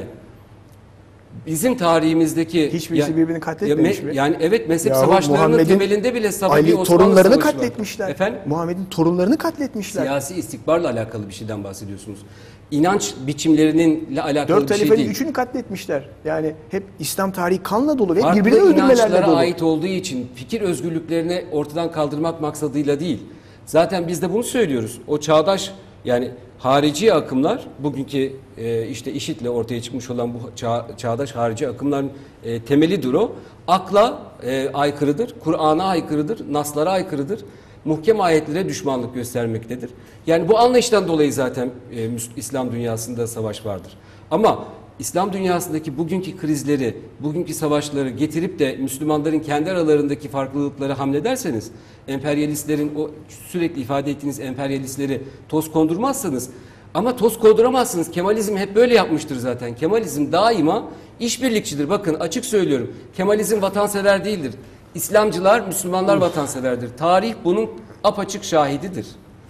Bizim tarihimizdeki Hiçbirisi ya- birbirini katletmemiş ya, mi? Yani evet mezhep Yahu savaşlarının Muhammed'in temelinde bile Sababi Ali Osmanlı torunlarını Savaşı var. katletmişler. Efendim? Muhammed'in torunlarını katletmişler. Siyasi istikbarla alakalı bir şeyden bahsediyorsunuz. İnanç biçimlerinin alakalı Dört bir şey halifenin değil. üçünü katletmişler. Yani hep İslam tarihi kanla dolu ve Farklı birbirine öldürmelerle inançlara dolu. ait olduğu için fikir özgürlüklerini ortadan kaldırmak maksadıyla değil. Zaten biz de bunu söylüyoruz. O çağdaş yani harici akımlar, bugünkü e, işte IŞİD'le ortaya çıkmış olan bu çağ, çağdaş harici akımların e, temelidir o. Akla e, aykırıdır, Kur'an'a aykırıdır, naslara aykırıdır. Muhkem ayetlere düşmanlık göstermektedir. Yani bu anlayıştan dolayı zaten e, Müs- İslam dünyasında savaş vardır. Ama İslam dünyasındaki bugünkü krizleri, bugünkü savaşları getirip de Müslümanların kendi aralarındaki farklılıkları hamlederseniz, emperyalistlerin o sürekli ifade ettiğiniz emperyalistleri toz kondurmazsanız, ama toz konduramazsınız. Kemalizm hep böyle yapmıştır zaten. Kemalizm daima işbirlikçidir. Bakın açık söylüyorum. Kemalizm vatansever değildir. İslamcılar, Müslümanlar vatanseverdir. Tarih bunun apaçık şahididir.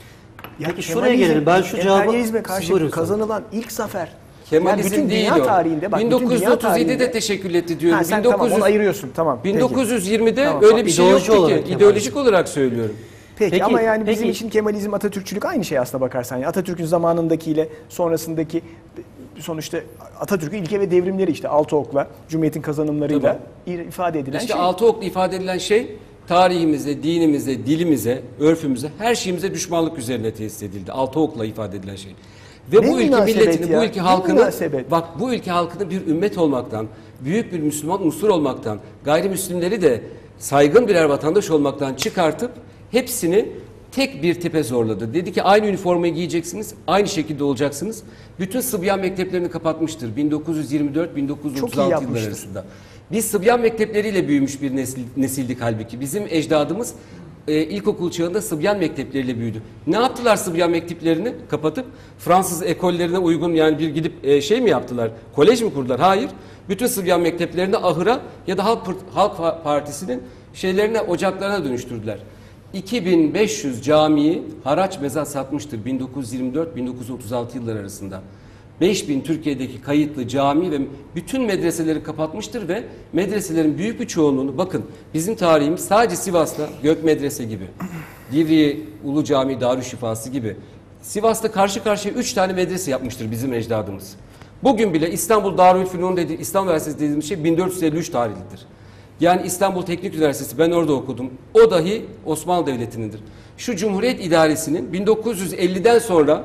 Ya Peki şuraya gelelim. Ben şu cevabı- emperyalizme Siz karşı buyurun. kazanılan ilk zafer. Kemalizm yani bütün değil dünya o. tarihinde bak bin bütün dokuz yüz dünya otuz yedide tarihinde- teşekkür etti diyorum. Ha, sen bin dokuz yüz tamam onu ayırıyorsun tamam. peki. bin dokuz yüz yirmide Tamam, öyle bir şey ideoloji yoktu olarak ki. İdeolojik olarak söylüyorum. Peki, Peki, ama yani bizim peki. için Kemalizm, Atatürkçülük aynı şey aslına bakarsan. Yani Atatürk'ün zamanındakiyle sonrasındaki sonuçta Atatürk'ün ilke ve devrimleri işte altı okla, Cumhuriyet'in kazanımlarıyla ifade edilen İşte şey. altı okla ifade edilen şey tarihimize, dinimize, dilimize, örfümüze, her şeyimize düşmanlık üzerine tesis edildi. Altı okla ifade edilen şey. Ve Ne bu ülke münasebet milletini, ya, bu ülke ne halkını, münasebet. bak bu ülke halkını bir ümmet olmaktan, büyük bir Müslüman unsur olmaktan, gayrimüslimleri de saygın birer vatandaş olmaktan çıkartıp hepsini tek bir tipe zorladı. Dedi ki aynı üniformayı giyeceksiniz, aynı şekilde olacaksınız. Bütün Sıbyan mekteplerini kapatmıştır bin dokuz yüz yirmi dört bin dokuz yüz Çok otuz iyi altı yılları yapmıştır. arasında. Biz Sıbyan mektepleriyle büyümüş bir nesil, nesildik halbuki. Bizim ecdadımız e, ilkokul çağında Sıbyan mektepleriyle büyüdü. Ne yaptılar Sıbyan mekteplerini kapatıp? Fransız ekollerine uygun yani bir gidip e, şey mi yaptılar? Kolej mi kurdular? Hayır. Bütün Sıbyan mekteplerini ahıra ya da Halk, Halk Partisi'nin şeylerine, ocaklarına dönüştürdüler. iki bin beş yüz camiyi haraç mezat satmıştır bin dokuz yüz yirmi dört bin dokuz yüz otuz altı yılları arasında. beş bin Türkiye'deki kayıtlı cami ve bütün medreseleri kapatmıştır ve medreselerin büyük bir çoğunluğunu, bakın bizim tarihimiz sadece Sivas'ta Gök Medrese gibi, Divriği Ulu Cami Darüşşifası gibi, Sivas'ta karşı karşıya üç tane medrese yapmıştır bizim ecdadımız. Bugün bile İstanbul Darülfünun dediği, İslam Üniversitesi dediğimiz şey bin dört yüz elli üç tarihlidir. Yani İstanbul Teknik Üniversitesi, ben orada okudum. O dahi Osmanlı Devleti'nindir. Şu Cumhuriyet İdaresi'nin bin dokuz yüz elliden sonra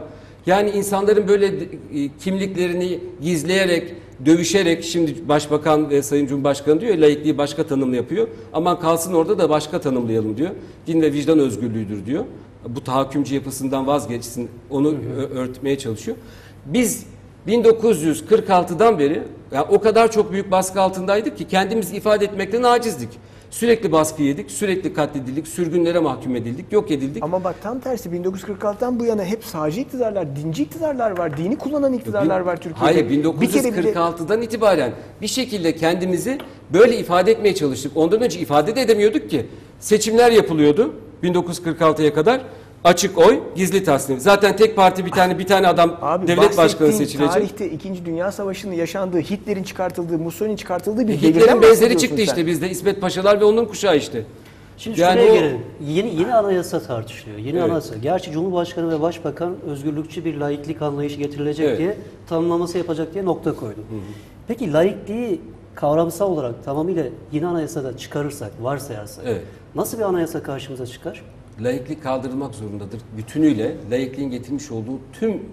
Yani insanların böyle e, kimliklerini gizleyerek, dövüşerek, şimdi Başbakan ve Sayın Cumhurbaşkanı diyor laikliği başka tanımlı yapıyor. Aman kalsın orada da başka tanımlayalım diyor. Din ve vicdan özgürlüğüdür diyor. Bu tahakkümcü yapısından vazgeçsin, onu örtmeye çalışıyor. Biz bin dokuz yüz kırk altıdan beri yani o kadar çok büyük baskı altındaydık ki kendimizi ifade etmekten acizdik. Sürekli baskı yedik, sürekli katledildik, sürgünlere mahkum edildik, yok edildik. Ama bak tam tersi bin dokuz yüz kırk altıdan bu yana hep sağcı iktidarlar, dinci iktidarlar var, dini kullanan iktidarlar var Türkiye'de. Hayır, bin dokuz yüz kırk altıdan itibaren bir şekilde kendimizi böyle ifade etmeye çalıştık. Ondan önce ifade de edemiyorduk ki. Seçimler yapılıyordu bin dokuz yüz kırk altıya kadar. Açık oy, gizli tasnif. Zaten tek parti bir tane bir tane adam Abi, devlet başkanı seçilecek. Tarihte İkinci Dünya Savaşı'nın yaşandığı, Hitler'in çıkartıldığı, Mussolini'nin çıkartıldığı bir Hitler'in devirden benzeri bahsediyorsun çıktı sen. işte bizde İsmet Paşalar ve onun kuşağı işte. Şimdi Yani şuraya o- gelelim. Yeni yeni anayasa tartışılıyor. Yeni Evet. anayasa. Gerçi Cumhurbaşkanı ve Başbakan özgürlükçü bir laiklik anlayışı getirilecek Evet. diye tanımlaması yapacak diye nokta koydu. Peki laikliği kavramsal olarak tamamıyla yeni anayasada çıkarırsak, varsayarsak Evet. nasıl bir anayasa karşımıza çıkar? Laiklik kaldırılmak zorundadır. Bütünüyle laikliğin getirmiş olduğu tüm e,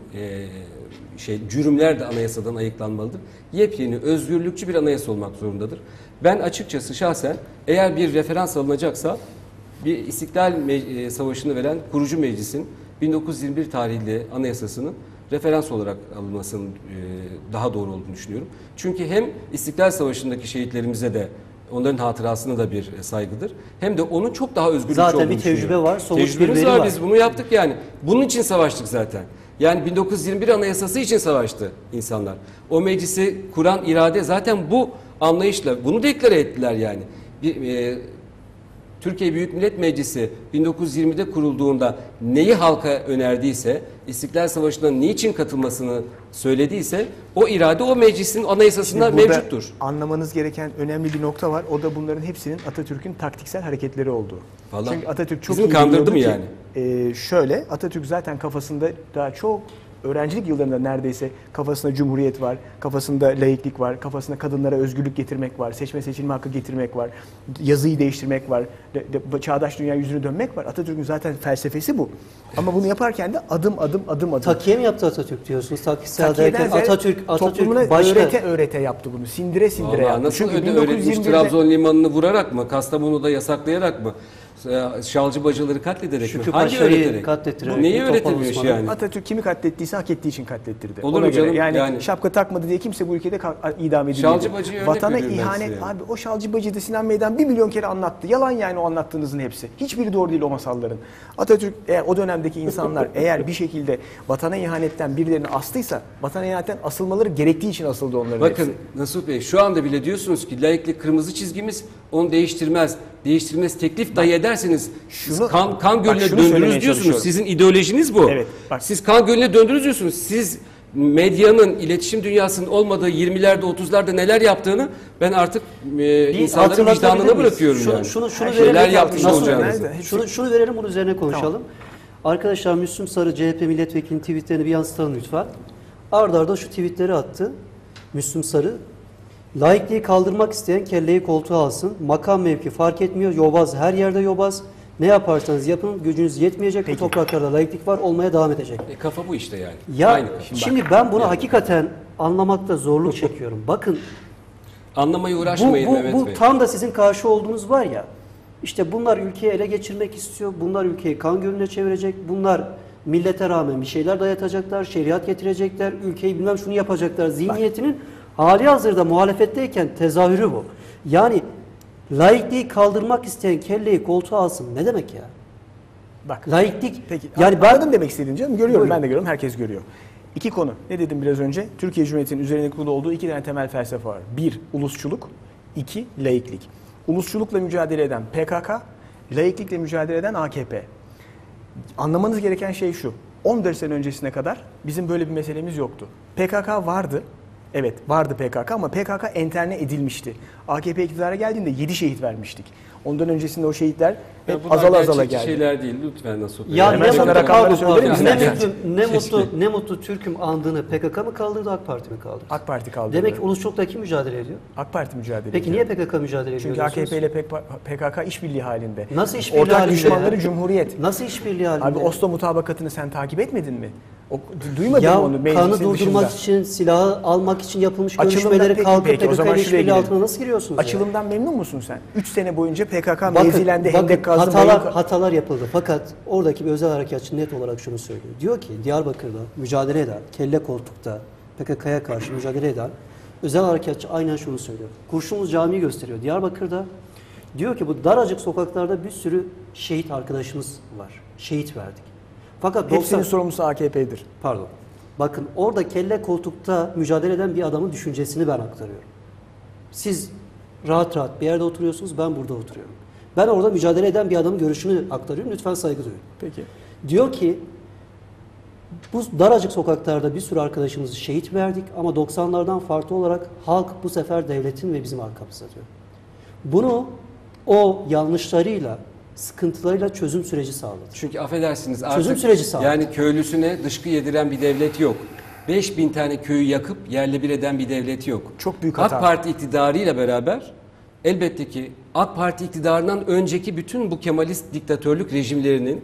şey cürümler de anayasadan ayıklanmalıdır. Yepyeni özgürlükçü bir anayasa olmak zorundadır. Ben açıkçası şahsen eğer bir referans alınacaksa bir İstiklal Me- e, Savaşı'nı veren kurucu meclisin bin dokuz yüz yirmi bir tarihli anayasasının referans olarak alınmasının e, daha doğru olduğunu düşünüyorum. Çünkü hem İstiklal Savaşı'ndaki şehitlerimize de onların hatırasına da bir saygıdır. Hem de onun çok daha özgürlükçü Zaten olduğunu bir tecrübe düşünüyorum. var, somut bir Tecrübemiz veri var, var. biz bunu yaptık yani. Bunun için savaştık zaten. Yani bin dokuz yüz yirmi bir Anayasası için savaştı insanlar. O meclisi kuran irade zaten bu anlayışla bunu deklare ettiler yani. Bir, e, Türkiye Büyük Millet Meclisi bin dokuz yüz yirmide kurulduğunda neyi halka önerdiyse, İstiklal Savaşı'na niçin katılmasını söylediyse o irade o meclisin anayasasında Şimdi burada mevcuttur. anlamanız gereken önemli bir nokta var. O da bunların hepsinin Atatürk'ün taktiksel hareketleri olduğu. Vallahi Çünkü Atatürk çok bizi iyi kandırdı biliyordu mı ki, e, şöyle Atatürk zaten kafasında daha çok öğrencilik yıllarında neredeyse kafasında cumhuriyet var, kafasında laiklik var, kafasında kadınlara özgürlük getirmek var, seçme seçilme hakkı getirmek var, yazıyı değiştirmek var, de, de, çağdaş dünya yüzünü dönmek var. Atatürk'ün zaten felsefesi bu. Ama bunu yaparken de adım adım adım adım. Takiye mi yaptı Atatürk diyorsunuz? Taktiksel Takiyeden derken ziyade Atatürk, toplumuna Atatürk başka... öğrete öğrete yaptı bunu. Sindire sindire Vallahi yaptı. nasıl Çünkü öde bin dokuz yüz öğretmiş, yirmi birde Trabzon limanını vurarak mı? Kastamonu'da yasaklayarak mı? Şalcı bacıları katlederek Şükrü mi? Hangi Paşa'yı öğreterek? katlettirerek Bu neyi mi? Topal öğretemiyor Osman'ı? yani? Atatürk kimi katlettiyse hak ettiği için katlettirdi. Olur Ona mu göre. canım? Yani, Yani- şapka takmadı diye kimse bu ülkede ka- idam edilmedi. Şalcı bacıyı örnek Vatana veriyorum ben ihanet size yani. abi o şalcı bacıyı da Sinan Meydan bir milyon kere anlattı. Yalan yani o anlattığınızın hepsi. Hiçbiri doğru değil o masalların. Atatürk eğer o dönemdeki insanlar eğer bir şekilde vatana ihanetten birilerini astıysa vatana ihanetten asılmaları gerektiği için asıldı onların Bakın hepsi. Nasuh Bey şu anda bile diyorsunuz ki laiklik kırmızı çizgimiz onu değiştirmez. Değiştirmez teklif dahi ederseniz siz şunu- kan, kan bak gölüne şunu söylemeye döndünüz diyorsunuz. çalışıyorum. Sizin ideolojiniz bu. Evet, bak. Siz kan gölüne döndünüz diyorsunuz. Siz medyanın, iletişim dünyasının olmadığı yirmilerde otuzlarda neler yaptığını ben artık e, Bir insanların hatırlatabilir vicdanına miyiz? bırakıyorum şunu, yani. Şunu, şunu Her verelim. şeyler yapmış Nasıl- olacağınızı. Nerede? Hepsi- Şunu, şunu verelim, bunun üzerine konuşalım. Arkadaşlar Müslüm Sarı C H P milletvekilinin tweetlerini bir yansıtalım lütfen. Arda arda şu tweetleri attı. Müslüm Sarı. Laikliği kaldırmak isteyen kelleyi koltuğa alsın. Makam mevki fark etmiyor. Yobaz her yerde yobaz. Ne yaparsanız yapın gücünüz yetmeyecek. Peki. Bu topraklarda laiklik var, olmaya devam edecek. E, kafa bu işte yani. Ya Aynı kafa. şimdi ben bunu hakikaten anlamakta zorluk çekiyorum. Bakın Anlamaya bu, uğraşmayın bu, Mehmet bu Bey. tam da sizin karşı olduğunuz var ya. İşte bunlar ülkeyi ele geçirmek istiyor. Bunlar ülkeyi kan gölüne çevirecek. Bunlar millete rağmen bir şeyler dayatacaklar. Şeriat getirecekler. Ülkeyi bilmem şunu yapacaklar. Zihniyetinin hali hazırda muhalefetteyken tezahürü bu. Yani laikliği kaldırmak isteyen kelleyi koltuğa alsın. Ne demek ya? Bak. Laiklik. Peki. Yani ben Anladım demek istediğin canım. Görüyorum Buyurun. ben de görüyorum. Herkes görüyor. İki konu. Ne dedim biraz önce? Türkiye Cumhuriyeti'nin üzerine kurulu olduğu iki tane temel felsefe var. Bir, ulusçuluk. İki, laiklik. Ulusçulukla mücadele eden P K K, laiklikle mücadele eden A K P. Anlamanız gereken şey şu. on dört sene öncesine kadar bizim böyle bir meselemiz yoktu. P K K vardı. Evet vardı P K K ama P K K enterne edilmişti. A K P iktidara geldiğinde yedi şehit vermiştik. Ondan öncesinde o şehitler Ya hep bunlar azala azala gerçekçi geldi. şeyler değil lütfen Nasuh Bey. Ya Hemen ne sana mutlu, rakamları pardon, söylerim pardon. istersen. ne mutlu, ne Keşke. mutlu, ne mutlu Türk'üm andığını P K K mı kaldırdı, AK Parti mi kaldırdı? AK Parti kaldırdı. Demek ki ulusçulukla kim mücadele ediyor? AK Parti mücadele Peki ediyor. niye P K K mücadele ediyor? Çünkü A K diyorsunuz? P ile P K K işbirliği halinde. Nasıl işbirliği Ortak halinde düşmanları ya? Cumhuriyet. Nasıl işbirliği halinde? Abi Oslo mutabakatını sen takip etmedin mi? O, duymadım Ya onu meclisin kanı durdurmak dışında. için, silahı almak için yapılmış Açılımdan görüşmeleri peki, kalkıp peki, o P K zaman K ile şuraya işbirliği gidelim. altına nasıl giriyorsunuz? ya? Açılımdan memnun musun sen? üç sene boyunca P K K Bakın, mevzilendi, bakın, hendek kazdı. hatalar, mayın- hatalar yapıldı. Fakat oradaki bir özel harekatçı net olarak şunu söylüyor. Diyor ki Diyarbakır'da mücadele eden, kelle koltukta P K K'ya karşı mücadele eden özel harekatçı aynen şunu söylüyor. Kurşunlu Camii'yi gösteriyor Diyarbakır'da. Diyor ki bu daracık sokaklarda bir sürü şehit arkadaşımız var. Şehit verdik. Fakat Hepsinin doksan sorumlusu A K P'dir. Pardon. Bakın orada kelle koltukta mücadele eden bir adamın düşüncesini ben aktarıyorum. Siz rahat rahat bir yerde oturuyorsunuz, ben burada oturuyorum. Ben orada mücadele eden bir adamın görüşünü aktarıyorum. Lütfen saygı duyun. Peki. Diyor ki bu daracık sokaklarda bir sürü arkadaşımızı şehit verdik ama doksanlardan farklı olarak halk bu sefer devletin ve bizim arkamızda diyor. Bunu o yanlışlarıyla, sıkıntılarıyla çözüm süreci sağladı. Çünkü affedersiniz artık Çözüm süreci sağladı. yani köylüsüne dışkı yediren bir devlet yok. beş bin tane köyü yakıp yerle bir eden bir devlet yok. Çok büyük hata. AK Parti iktidarıyla beraber elbette ki AK Parti iktidarından önceki bütün bu Kemalist diktatörlük rejimlerinin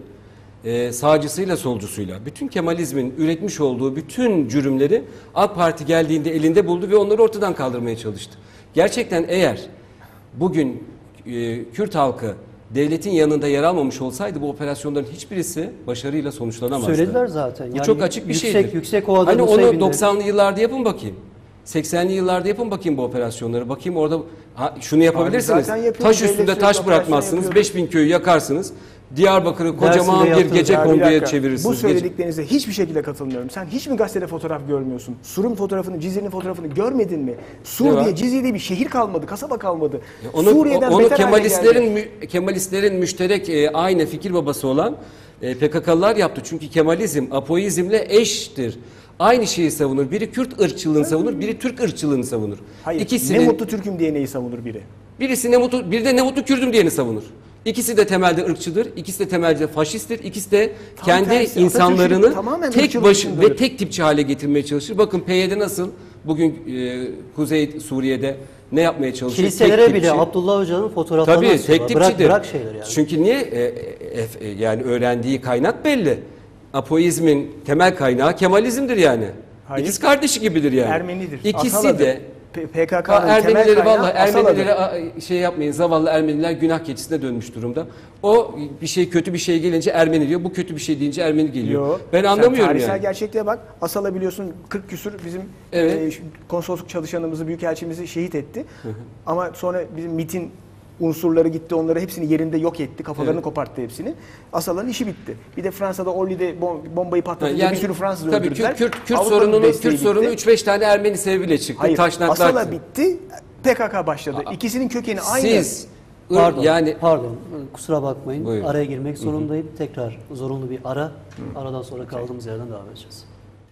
e, sağcısıyla solcusuyla bütün Kemalizmin üretmiş olduğu bütün cürümleri AK Parti geldiğinde elinde buldu ve onları ortadan kaldırmaya çalıştı. Gerçekten eğer bugün e, Kürt halkı devletin yanında yer almamış olsaydı bu operasyonların hiçbirisi başarıyla sonuçlanamazdı. Söylediler zaten. Bu Yani çok açık bir yüksek, şeydir. Yüksek Ova'da Hani onu Nusaybin'de- doksanlı yıllarda yapın bakayım. seksenli yıllarda yapın bakayım bu operasyonları. Bakayım orada ha, şunu yapabilirsiniz. zaten yapıyoruz. Taş Devlet üstünde sürekli taş operasyon bırakmazsınız. yapıyoruz. beş bin köyü yakarsınız. Diyarbakır'ı kocaman bir yaptınız. gece Ya bir konduya dakika, çevirirsiniz. Bu Gece- söylediklerinize hiçbir şekilde katılmıyorum. Sen hiç mi gazetede fotoğraf görmüyorsun? Sur'un fotoğrafını, Cizre'nin fotoğrafını görmedin mi? Ne Sur var? diye Cizre diye bir şehir kalmadı, kasaba kalmadı. Onu, Suriye'den onu beter hale Kemalistlerin geldi. mü- Kemalistlerin müşterek e, aynı fikir babası olan e, P K K'lılar yaptı. Çünkü Kemalizm apoizmle eştir. Aynı şeyi savunur. Biri Kürt ırkçılığını savunur, biri Türk ırkçılığını savunur. Hayır, İkisinin, ne mutlu Türk'üm diye neyi savunur biri? Birisi ne mutlu, biri de ne mutlu Kürdüm diyeni savunur. İkisi de temelde ırkçıdır, ikisi de temelde faşisttir, ikisi de Tam kendi tersi, insanlarını Atatürk'ün tamamen tek ırkçılık baş içindedir. ve tek tipçi hale getirmeye çalışır. Bakın P Y D nasıl bugün e, Kuzey Suriye'de ne yapmaya çalışıyor? Kiliselere Tek bile tipçi. Abdullah Hoca'nın fotoğraflarını Tabii asıyorlar. tek Bırak, tipçidir. bırak şeyler yani. Çünkü niye? E, e, e, yani öğrendiği kaynak belli. Apoizmin temel kaynağı Kemalizmdir yani. Hayır. İkiz kardeşi gibidir yani. Ermenidir. İkisi Asaladır. de P- PKK'nın Ha, temel Ermenileri kaynağı vallahi Asaladır. Ermenilere a- şey yapmayın. Zavallı Ermeniler günah keçisine dönmüş durumda. O bir şey kötü bir şey gelince Ermeni diyor. Bu kötü bir şey deyince Ermeni geliyor. Yo, Ben sen anlamıyorum tarihsel yani. gerçekliğe bak. Asala biliyorsun kırk küsür bizim Evet. e, şu konsolosluk çalışanımızı, büyükelçimizi şehit etti. Ama sonra bizim MİT'in unsurları gitti, onları hepsini yerinde yok etti, kafalarını Evet. koparttı hepsini. Asala'nın işi bitti. Bir de Fransa'da Orly'de bom- bombayı Ha, patlatınca bir sürü Fransız tabii öldürdüler. Kürt, Kürt, Kürt Avrupa'nın sorununu desteği Kürt sorunu bitti. üç beş tane Ermeni sebebiyle çıktı. Hayır, Taşnaklar. Asala bitti, P K K başladı. İkisinin kökeni aynı. Siz ır- Pardon, yani pardon. Kusura bakmayın. Buyurun. Araya girmek zorundayım. Tekrar zorunlu bir ara. Aradan sonra kaldığımız yerden devam edeceğiz.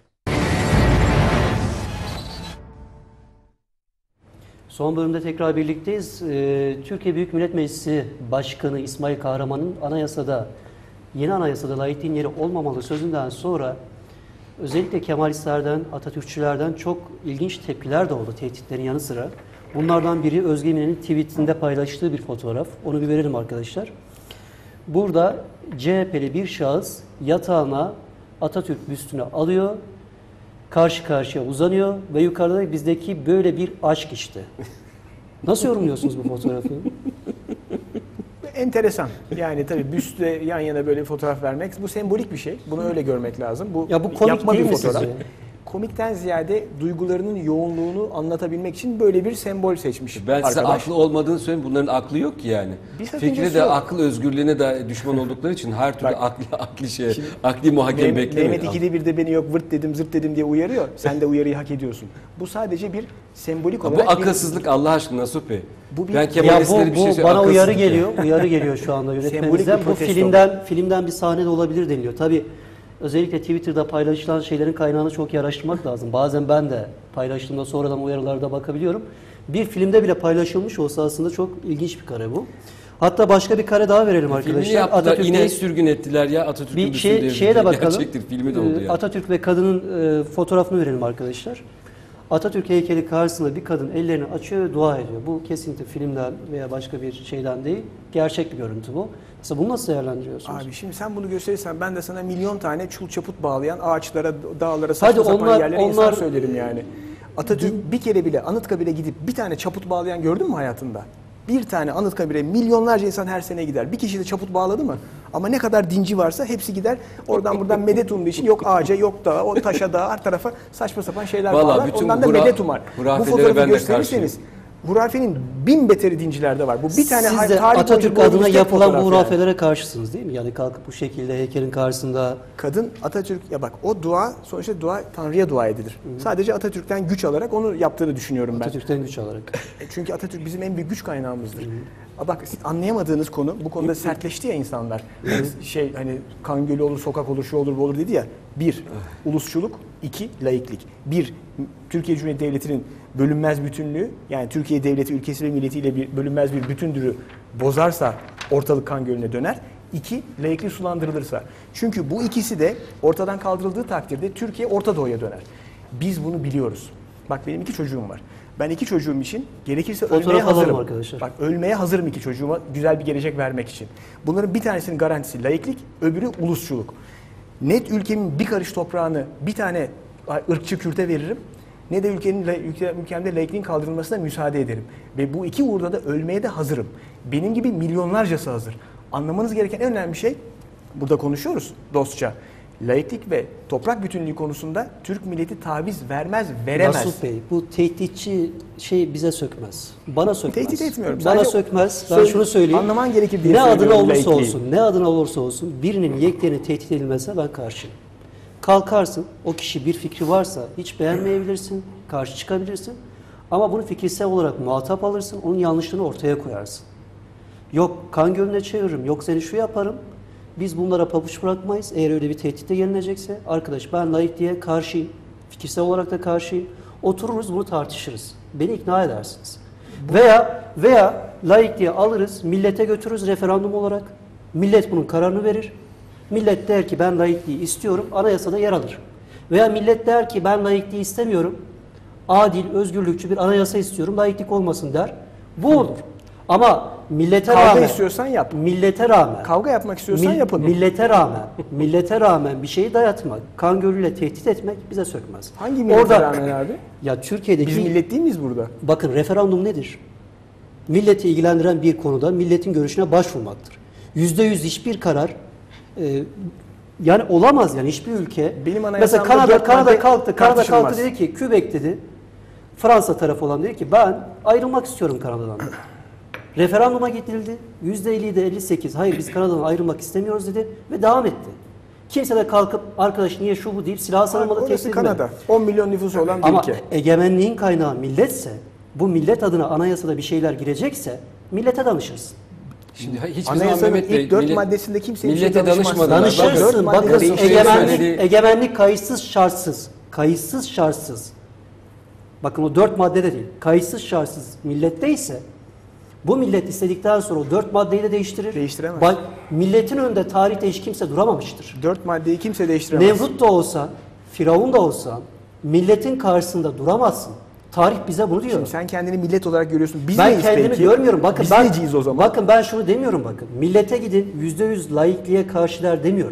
Son bölümde tekrar birlikteyiz. Ee, Türkiye Büyük Millet Meclisi Başkanı İsmail Kahraman'ın anayasada, yeni anayasada laikliğin yeri olmamalı sözünden sonra özellikle Kemalistlerden, Atatürkçülerden çok ilginç tepkiler de oldu tehditlerin yanı sıra. Bunlardan biri Özge Mine'nin tweetinde paylaştığı bir fotoğraf. Onu bir verelim arkadaşlar. Burada C H P'li bir şahıs yatağına Atatürk büstünü alıyor, karşı karşıya uzanıyor ve yukarıda bizdeki böyle bir aşk işte. Nasıl yorumluyorsunuz bu fotoğrafı? Enteresan. Yani tabii büstle yan yana böyle fotoğraf vermek bu sembolik bir şey. Bunu öyle görmek lazım. Bu, Ya bu komik yapma değil bir mi fotoğraf. sizce? Komikten ziyade duygularının yoğunluğunu anlatabilmek için böyle bir sembol seçmiş ben size arkadaş. aklı olmadığını söyleyeyim. Bunların aklı yok ki yani. Bir sakıncası Fikri de yok. akıl özgürlüğüne de düşman oldukları için her türlü Bak, akli akli şey, akli muhakeme Mehmet, beklemeyin. Mehmet ikide bir de beni yok vırt dedim zırt dedim diye uyarıyor. Sen de uyarıyı hak ediyorsun. Bu sadece bir sembolik Bu olarak bir- akılsızlık Allah aşkına Nasuh Bey. Bu bir- ben Ya Kemalistlere bu, bir bu şey söyleyeyim. bana uyarı Akılsızlık ya. geliyor. Uyarı geliyor şu anda Sembolik yönetmenimizden. bir Bu protesto. filmden filmden bir sahne de olabilir deniliyor. Tabii özellikle Twitter'da paylaşılan şeylerin kaynağını çok iyi araştırmak lazım. Bazen ben de paylaştığımda sonradan uyarılarda bakabiliyorum. Bir filmde bile paylaşılmış olsa aslında çok ilginç bir kare bu. Hatta başka bir kare daha verelim Filmini arkadaşlar. yaptılar. Atatürk'ün- İğne sürgün ettiler ya Atatürk'ün bir üstünde şey, şeye de bakalım. Gerçektir filmi de oldu Ee, yani. Atatürk ve kadının e, fotoğrafını verelim arkadaşlar. Atatürk heykeli karşısında bir kadın ellerini açıyor ve dua ediyor. Bu kesinlikle filmden veya başka bir şeyden değil. Gerçek bir görüntü bu. Mesela bunu nasıl değerlendiriyorsunuz? Abi şimdi sen bunu gösterirsen ben de sana milyon tane çul çaput bağlayan ağaçlara, dağlara, saçma Hadi sapan onlar- yerlere onlar- insan söylerim yani. Atatürk bir kere bile Anıtkabir'e gidip bir tane çaput bağlayan gördün mü hayatında? Bir tane Anıtkabir'e milyonlarca insan her sene gider. Bir kişi de çaput bağladı mı? Ama ne kadar dinci varsa hepsi gider. Oradan buradan medet umduğu için yok ağaca, yok dağa, o taşa, dağa, her tarafa saçma sapan şeyler Vallahi bağlar. bütün Ondan da hura- medet umar. Bu hurafelere fotoğrafı ben de gösterirseniz hurafenin bin beteri dincilerde var. Bu bir tane Siz hay- de tarih Atatürk boyunca adına tek yapılan bu fotoğraf yani. hurafelere karşısınız değil mi? Yani kalkıp bu şekilde heykelin karşısında Kadın Atatürk, ya bak o dua sonuçta dua Tanrı'ya dua edilir. Sadece Atatürk'ten güç alarak onu yaptığını düşünüyorum ben. Atatürk'ten güç alarak. E Çünkü Atatürk bizim en büyük güç kaynağımızdır. Aa, Bak siz anlayamadığınız konu, bu konuda sertleşti ya insanlar. Yani şey hani kan gölü olur, sokak olur, şu olur, bu olur dedi ya. Bir, ulusçuluk. iki laiklik. Bir, Türkiye Cumhuriyeti Devleti'nin bölünmez bütünlüğü, yani Türkiye Devleti ülkesi ve milletiyle bir bölünmez bir bütündürü bozarsa ortalık kan gölüne döner. İki, laiklik sulandırılırsa. Çünkü bu ikisi de ortadan kaldırıldığı takdirde Türkiye Orta Doğu'ya döner. Biz bunu biliyoruz. Bak benim iki çocuğum var. Ben iki çocuğum için gerekirse Fotoğraf ölmeye alalım hazırım. arkadaşlar. Bak ölmeye hazırım iki çocuğuma güzel bir gelecek vermek için. Bunların bir tanesinin garantisi laiklik, öbürü ulusçuluk. Net ülkemin bir karış toprağını bir tane ırkçı Kürt'e veririm. Ne de ülkenin ülke, ülkemde laikliğin kaldırılmasına müsaade ederim. Ve bu iki uğurda da ölmeye de hazırım. Benim gibi milyonlarcası hazır. Anlamanız gereken en önemli şey, burada konuşuyoruz dostça. Laiklik ve toprak bütünlüğü konusunda Türk milleti taviz vermez, veremez. Nasuh Bey, bu tehditçi şey bize sökmez. Bana sökmez. Tehdit etmiyorum. Bana Sadece sökmez. Ben söyle- şunu söyleyeyim. anlaman gerekir diye Ne adına söylüyorum olursa laikliği. olsun, ne adına olursa olsun birinin yeklerini tehdit edilmesine ben karşıyım. Kalkarsın, o kişi bir fikri varsa hiç beğenmeyebilirsin, karşı çıkabilirsin. Ama bunu fikirsel olarak muhatap alırsın, onun yanlışlığını ortaya koyarsın. Yok kan gölüne çeviririm, yok seni şu yaparım. Biz bunlara pabuç bırakmayız. Eğer öyle bir tehditte gelinecekse, arkadaş ben laikliğe karşıyım, fikirsel olarak da karşıyım. Otururuz bunu tartışırız. Beni ikna edersiniz. Veya veya laikliği alırız, millete götürürüz referandum olarak. Millet bunun kararını verir. Millet der ki ben laikliği istiyorum, anayasada yer alır. Veya millet der ki ben laikliği istemiyorum, adil, özgürlükçü bir anayasa istiyorum, laiklik olmasın der. Bu olur. Ama millete Kavga rağmen, istiyorsan yap. millete rağmen, Kavga yapmak istiyorsan mil- yapın. millete rağmen, millete rağmen bir şeyi dayatmak, kan gölüyle tehdit etmek bize sökmez. Hangi millete Orada- rağmen abi? Ya Türkiye'deki Biz millet değil miyiz burada? bakın referandum nedir? Milleti ilgilendiren bir konuda milletin görüşüne başvurmaktır. Yüzde yüz hiçbir karar e, yani olamaz yani hiçbir ülke. Benim Mesela anayasamda Kanada dört Kanada madde kalktı. Kanada tartışılmaz. kalktı dedi ki Quebec dedi. Fransa tarafı olan dedi ki ben ayrılmak istiyorum Kanada'dan dedi. Referanduma gidildi. Yüzde elli de elli sekiz hayır biz Kanada'dan ayrılmak istemiyoruz dedi ve devam etti. Kimse de kalkıp arkadaş niye şu bu deyip silah sarılmadı Orası tehdit etmedi. Kanada. on milyon nüfusu olan bir Ama ülke. egemenliğin kaynağı milletse, bu millet adına anayasada bir şeyler girecekse millete danışırsın. Şimdi hiçbir zaman Anayasanın Mehmet Bey ilk dört millet- maddesinde kimse millete danışmaz. danışmadılar. Danışırsın. Dört Bakın maddede değişik egemenlik, söyledi. egemenlik kayıtsız şartsız. Kayıtsız şartsız. Bakın o dört maddede değil. Kayıtsız şartsız milletteyse bu millet istedikten sonra o dört maddeyi de değiştirir. Değiştiremez. Bak, milletin önünde tarihte hiç kimse duramamıştır. Dört maddeyi kimse değiştiremez. Nemrut da olsan, Firavun da olsan milletin karşısında duramazsın. Tarih bize bunu diyor. Şimdi sen kendini millet olarak görüyorsun. Biz Ben neyiz kendimi peki? görmüyorum. Bakın Biz ben neciyiz o zaman? Bakın ben şunu demiyorum bakın. Millete gidin yüzde yüz laikliğe karşılar demiyorum.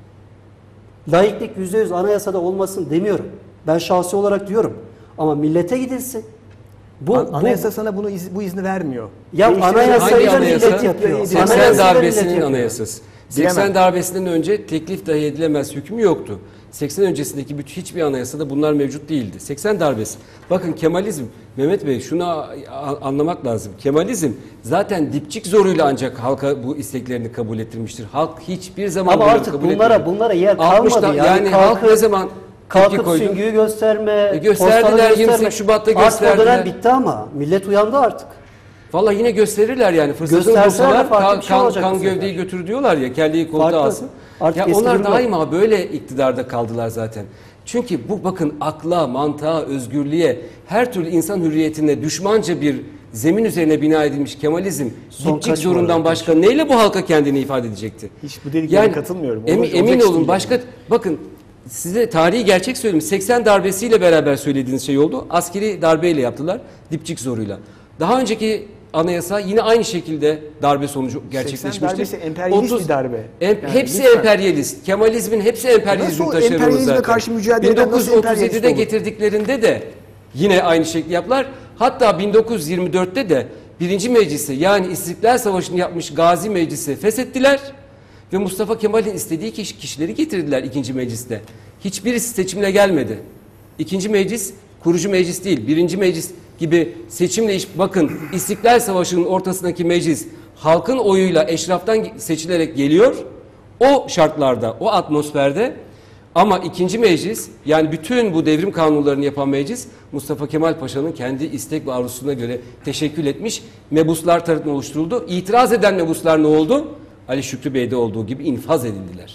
Laiklik yüzde yüz anayasada olmasın demiyorum. Ben şahsi olarak diyorum. Ama millete gidilsin. Bu, An- Anayasa bu sana bunu iz- bu izni vermiyor. ya Değiştirecek- anayasayı da Hangi millet anayasa? yapıyor. seksen seksen Anayasayı da millet darbesinin yapıyor. anayasası. seksen Bilemem. darbesinden önce teklif dahi edilemez hükmü yoktu. seksen öncesindeki bütün hiçbir anayasada bunlar mevcut değildi. seksen darbesi. Bakın Kemalizm, Mehmet Bey şunu a- a- anlamak lazım. Kemalizm zaten dipçik zoruyla ancak halka bu isteklerini kabul ettirmiştir. Halk hiçbir zaman Ama bunları artık kabul bunlara etmedi. bunlara yer altmışta kalmadı. Yani, Yani halk kalkıp- ne zaman tepki Kalkıp koydu? süngüyü gösterme, E, gösterdiler, postaları yirmi gösterme. sekiz Şubat'ta Artık o gösterdiler. dönem bitti ama millet uyandı artık. Vallahi yine gösterirler yani. Fırsatını Gösterseler de bulsalar farklı kan, bir şey kan, olacak kan bu sefer. gövdeyi götür diyorlar ya, kelleyi koltuğa Farklı. alsın. Artık Ya eski onlar durum yok. daima böyle iktidarda kaldılar zaten. Çünkü bu bakın akla, mantığa, özgürlüğe, her türlü insan hürriyetine düşmanca bir zemin üzerine bina edilmiş Kemalizm, Son dipçik kaç zorundan var başka neyle bu halka kendini ifade edecekti? Hiç bu dediklere katılmıyorum. Emin, Olacak- emin olacak olun iş başka değil bakın size tarihi gerçek söyleyeyim. seksen darbesiyle beraber söylediğiniz şey oldu. Askeri darbeyle yaptılar. Dipçik zoruyla. Daha önceki anayasa yine aynı şekilde darbe sonucu gerçekleşmişti. seksen darbesi emperyalist bir darbe. Em, Yani hepsi lütfen. emperyalist. Kemalizmin hepsi emperyalizmin Nasıl o taşeronu emperyalizme zaten. karşı mücadele eden bin nasıl dokuz yüz otuz yedide emperyalist olur? getirdiklerinde de yine aynı şekli yaptılar. Hatta bin dokuz yüz yirmi dörtte de birinci meclisi yani İstiklal Savaşı'nı yapmış Gazi Meclisi feshettiler. Ve Mustafa Kemal'in istediği kişi, kişileri getirdiler ikinci mecliste. Hiçbirisi seçimle gelmedi. İkinci meclis kurucu meclis değil. Birinci meclis gibi seçimle iş... Bakın İstiklal Savaşı'nın ortasındaki meclis halkın oyuyla eşraftan seçilerek geliyor. O şartlarda, o atmosferde ama ikinci meclis yani bütün bu devrim kanunlarını yapan meclis Mustafa Kemal Paşa'nın kendi istek ve arzusuna göre teşekkül etmiş mebuslar tarafından oluşturuldu. İtiraz eden mebuslar ne oldu? Ali Şükrü Bey'de olduğu gibi infaz edildiler.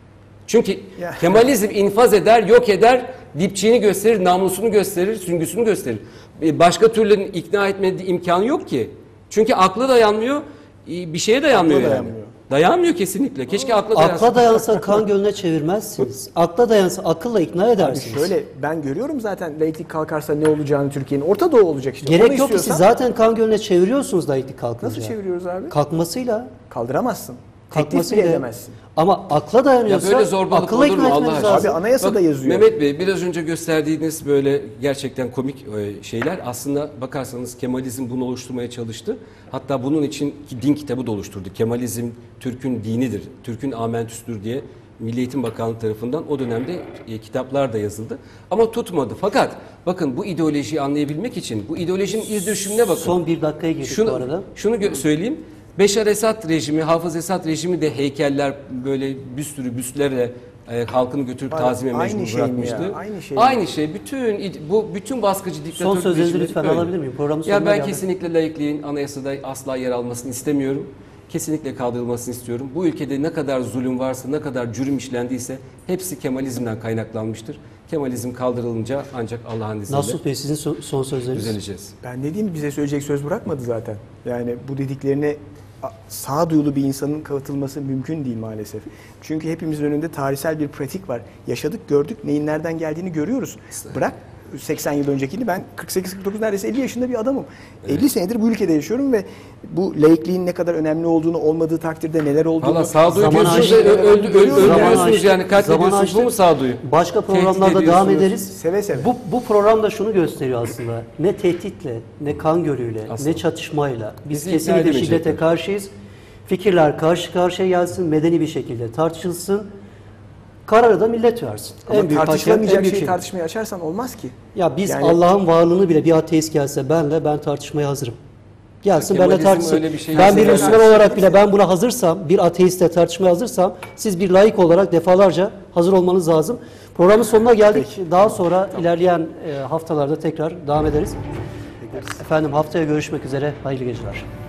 Çünkü Ya. Kemalizm infaz eder, yok eder, dipçiğini gösterir, namusunu gösterir, süngüsünü gösterir. Başka türlü ikna etme imkanı yok ki. Çünkü akla dayanmıyor, bir şeye dayanmıyor Akla yani. dayanmıyor. Dayanmıyor kesinlikle. Keşke akla dayansa. Akla dayansa kan gölüne çevirmezsiniz. Akla dayansa akılla ikna edersiniz. Şöyle ben görüyorum zaten laiklik kalkarsa ne olacağını Türkiye'nin. Orta Doğu olacak işte. Onu Gerek yok ki siz istiyorsan- zaten kan gölüne çeviriyorsunuz laiklik kalkınca. Nasıl çeviriyoruz abi? Kalkmasıyla. Kaldıramazsın. Teklif bile Kalkmasıyla. edemezsin. Ama akla Ya dayanıyorsa böyle zorbalık akılla olur mu ikna Allah etmeniz aşkına? lazım. Abi anayasada Bak, yazıyor. Mehmet Bey biraz önce gösterdiğiniz böyle gerçekten komik e, şeyler aslında bakarsanız Kemalizm bunu oluşturmaya çalıştı. Hatta bunun için din kitabı da oluşturdu. Kemalizm Türk'ün dinidir, Türk'ün amentüsüdür diye Milli Eğitim Bakanlığı tarafından o dönemde e, kitaplar da yazıldı. Ama tutmadı. Fakat bakın bu ideolojiyi anlayabilmek için bu ideolojinin iz düşümüne bakın. Son bir dakikaya girdik Şunu, bu arada. şunu gö- söyleyeyim. Beşar Esad rejimi, Hafız Esad rejimi de heykeller böyle bir sürü büstlerle e, halkını götürüp Abi, tazime aynı mecbur şey mi bırakmıştı. ya? Aynı şey mi? Aynı şey. Bütün id- bu bütün baskıcı diktatör Son sözlerinizi rejimleri lütfen böyle. alabilir miyim? Programın Ya sonuna ben geldik. kesinlikle laikliğin anayasada asla yer almasını istemiyorum. Kesinlikle kaldırılmasını istiyorum. Bu ülkede ne kadar zulüm varsa, ne kadar cürüm işlendiyse hepsi Kemalizmden kaynaklanmıştır. Kemalizm kaldırılınca ancak Allah'ın izniyle Nasuh Bey sizin son, son sözleriniz. düzeleceğiz. Ben ne diyeyim, bize söyleyecek söz bırakmadı zaten. Yani bu dediklerine a- sağduyulu bir insanın katılması mümkün değil maalesef. Çünkü hepimizin önünde tarihsel bir pratik var. Yaşadık, gördük, neyin nereden geldiğini görüyoruz. Bırak seksen yıl öncekini, ben kırk sekiz kırk dokuz neredeyse elli yaşında bir adamım. elli senedir bu ülkede yaşıyorum ve bu laikliğin ne kadar önemli olduğunu, olmadığı takdirde neler olduğunu... Valla sağduyu Zaman diyorsunuz aştı. ve ö- öldü- öl- Zaman öldürüyorsunuz aştı. yani katlediyorsunuz. Zaman Bu aştı. mu sağduyu? Başka Tehdit programlarda devam ediyorsunuz. ederiz. Seve seve. Bu, bu program da şunu gösteriyor aslında. Ne tehditle, ne kan gölüyle, Aslında. ne çatışmayla. Biz Bizi ikna kesinlikle edemeyecekler. şiddete karşıyız. Fikirler karşı karşıya gelsin, medeni bir şekilde tartışılsın. Kararı da millet versin. Ama hakem, tartışılamayacak en büyük şeyi şey. tartışmaya açarsan olmaz ki. Ya biz Yani- Allah'ın varlığını bile bir ateist gelse benle ben tartışmaya hazırım. Gelsin Ya benle Kemalizm tartışsın. öyle bir şey Ben bir yok. Müslüman olarak bile ben buna hazırsam, bir ateistle tartışmaya hazırsam siz bir laik olarak defalarca hazır olmanız lazım. Programın sonuna geldik. Daha sonra ilerleyen e, haftalarda tekrar devam ederiz. Efendim haftaya görüşmek üzere. Hayırlı geceler.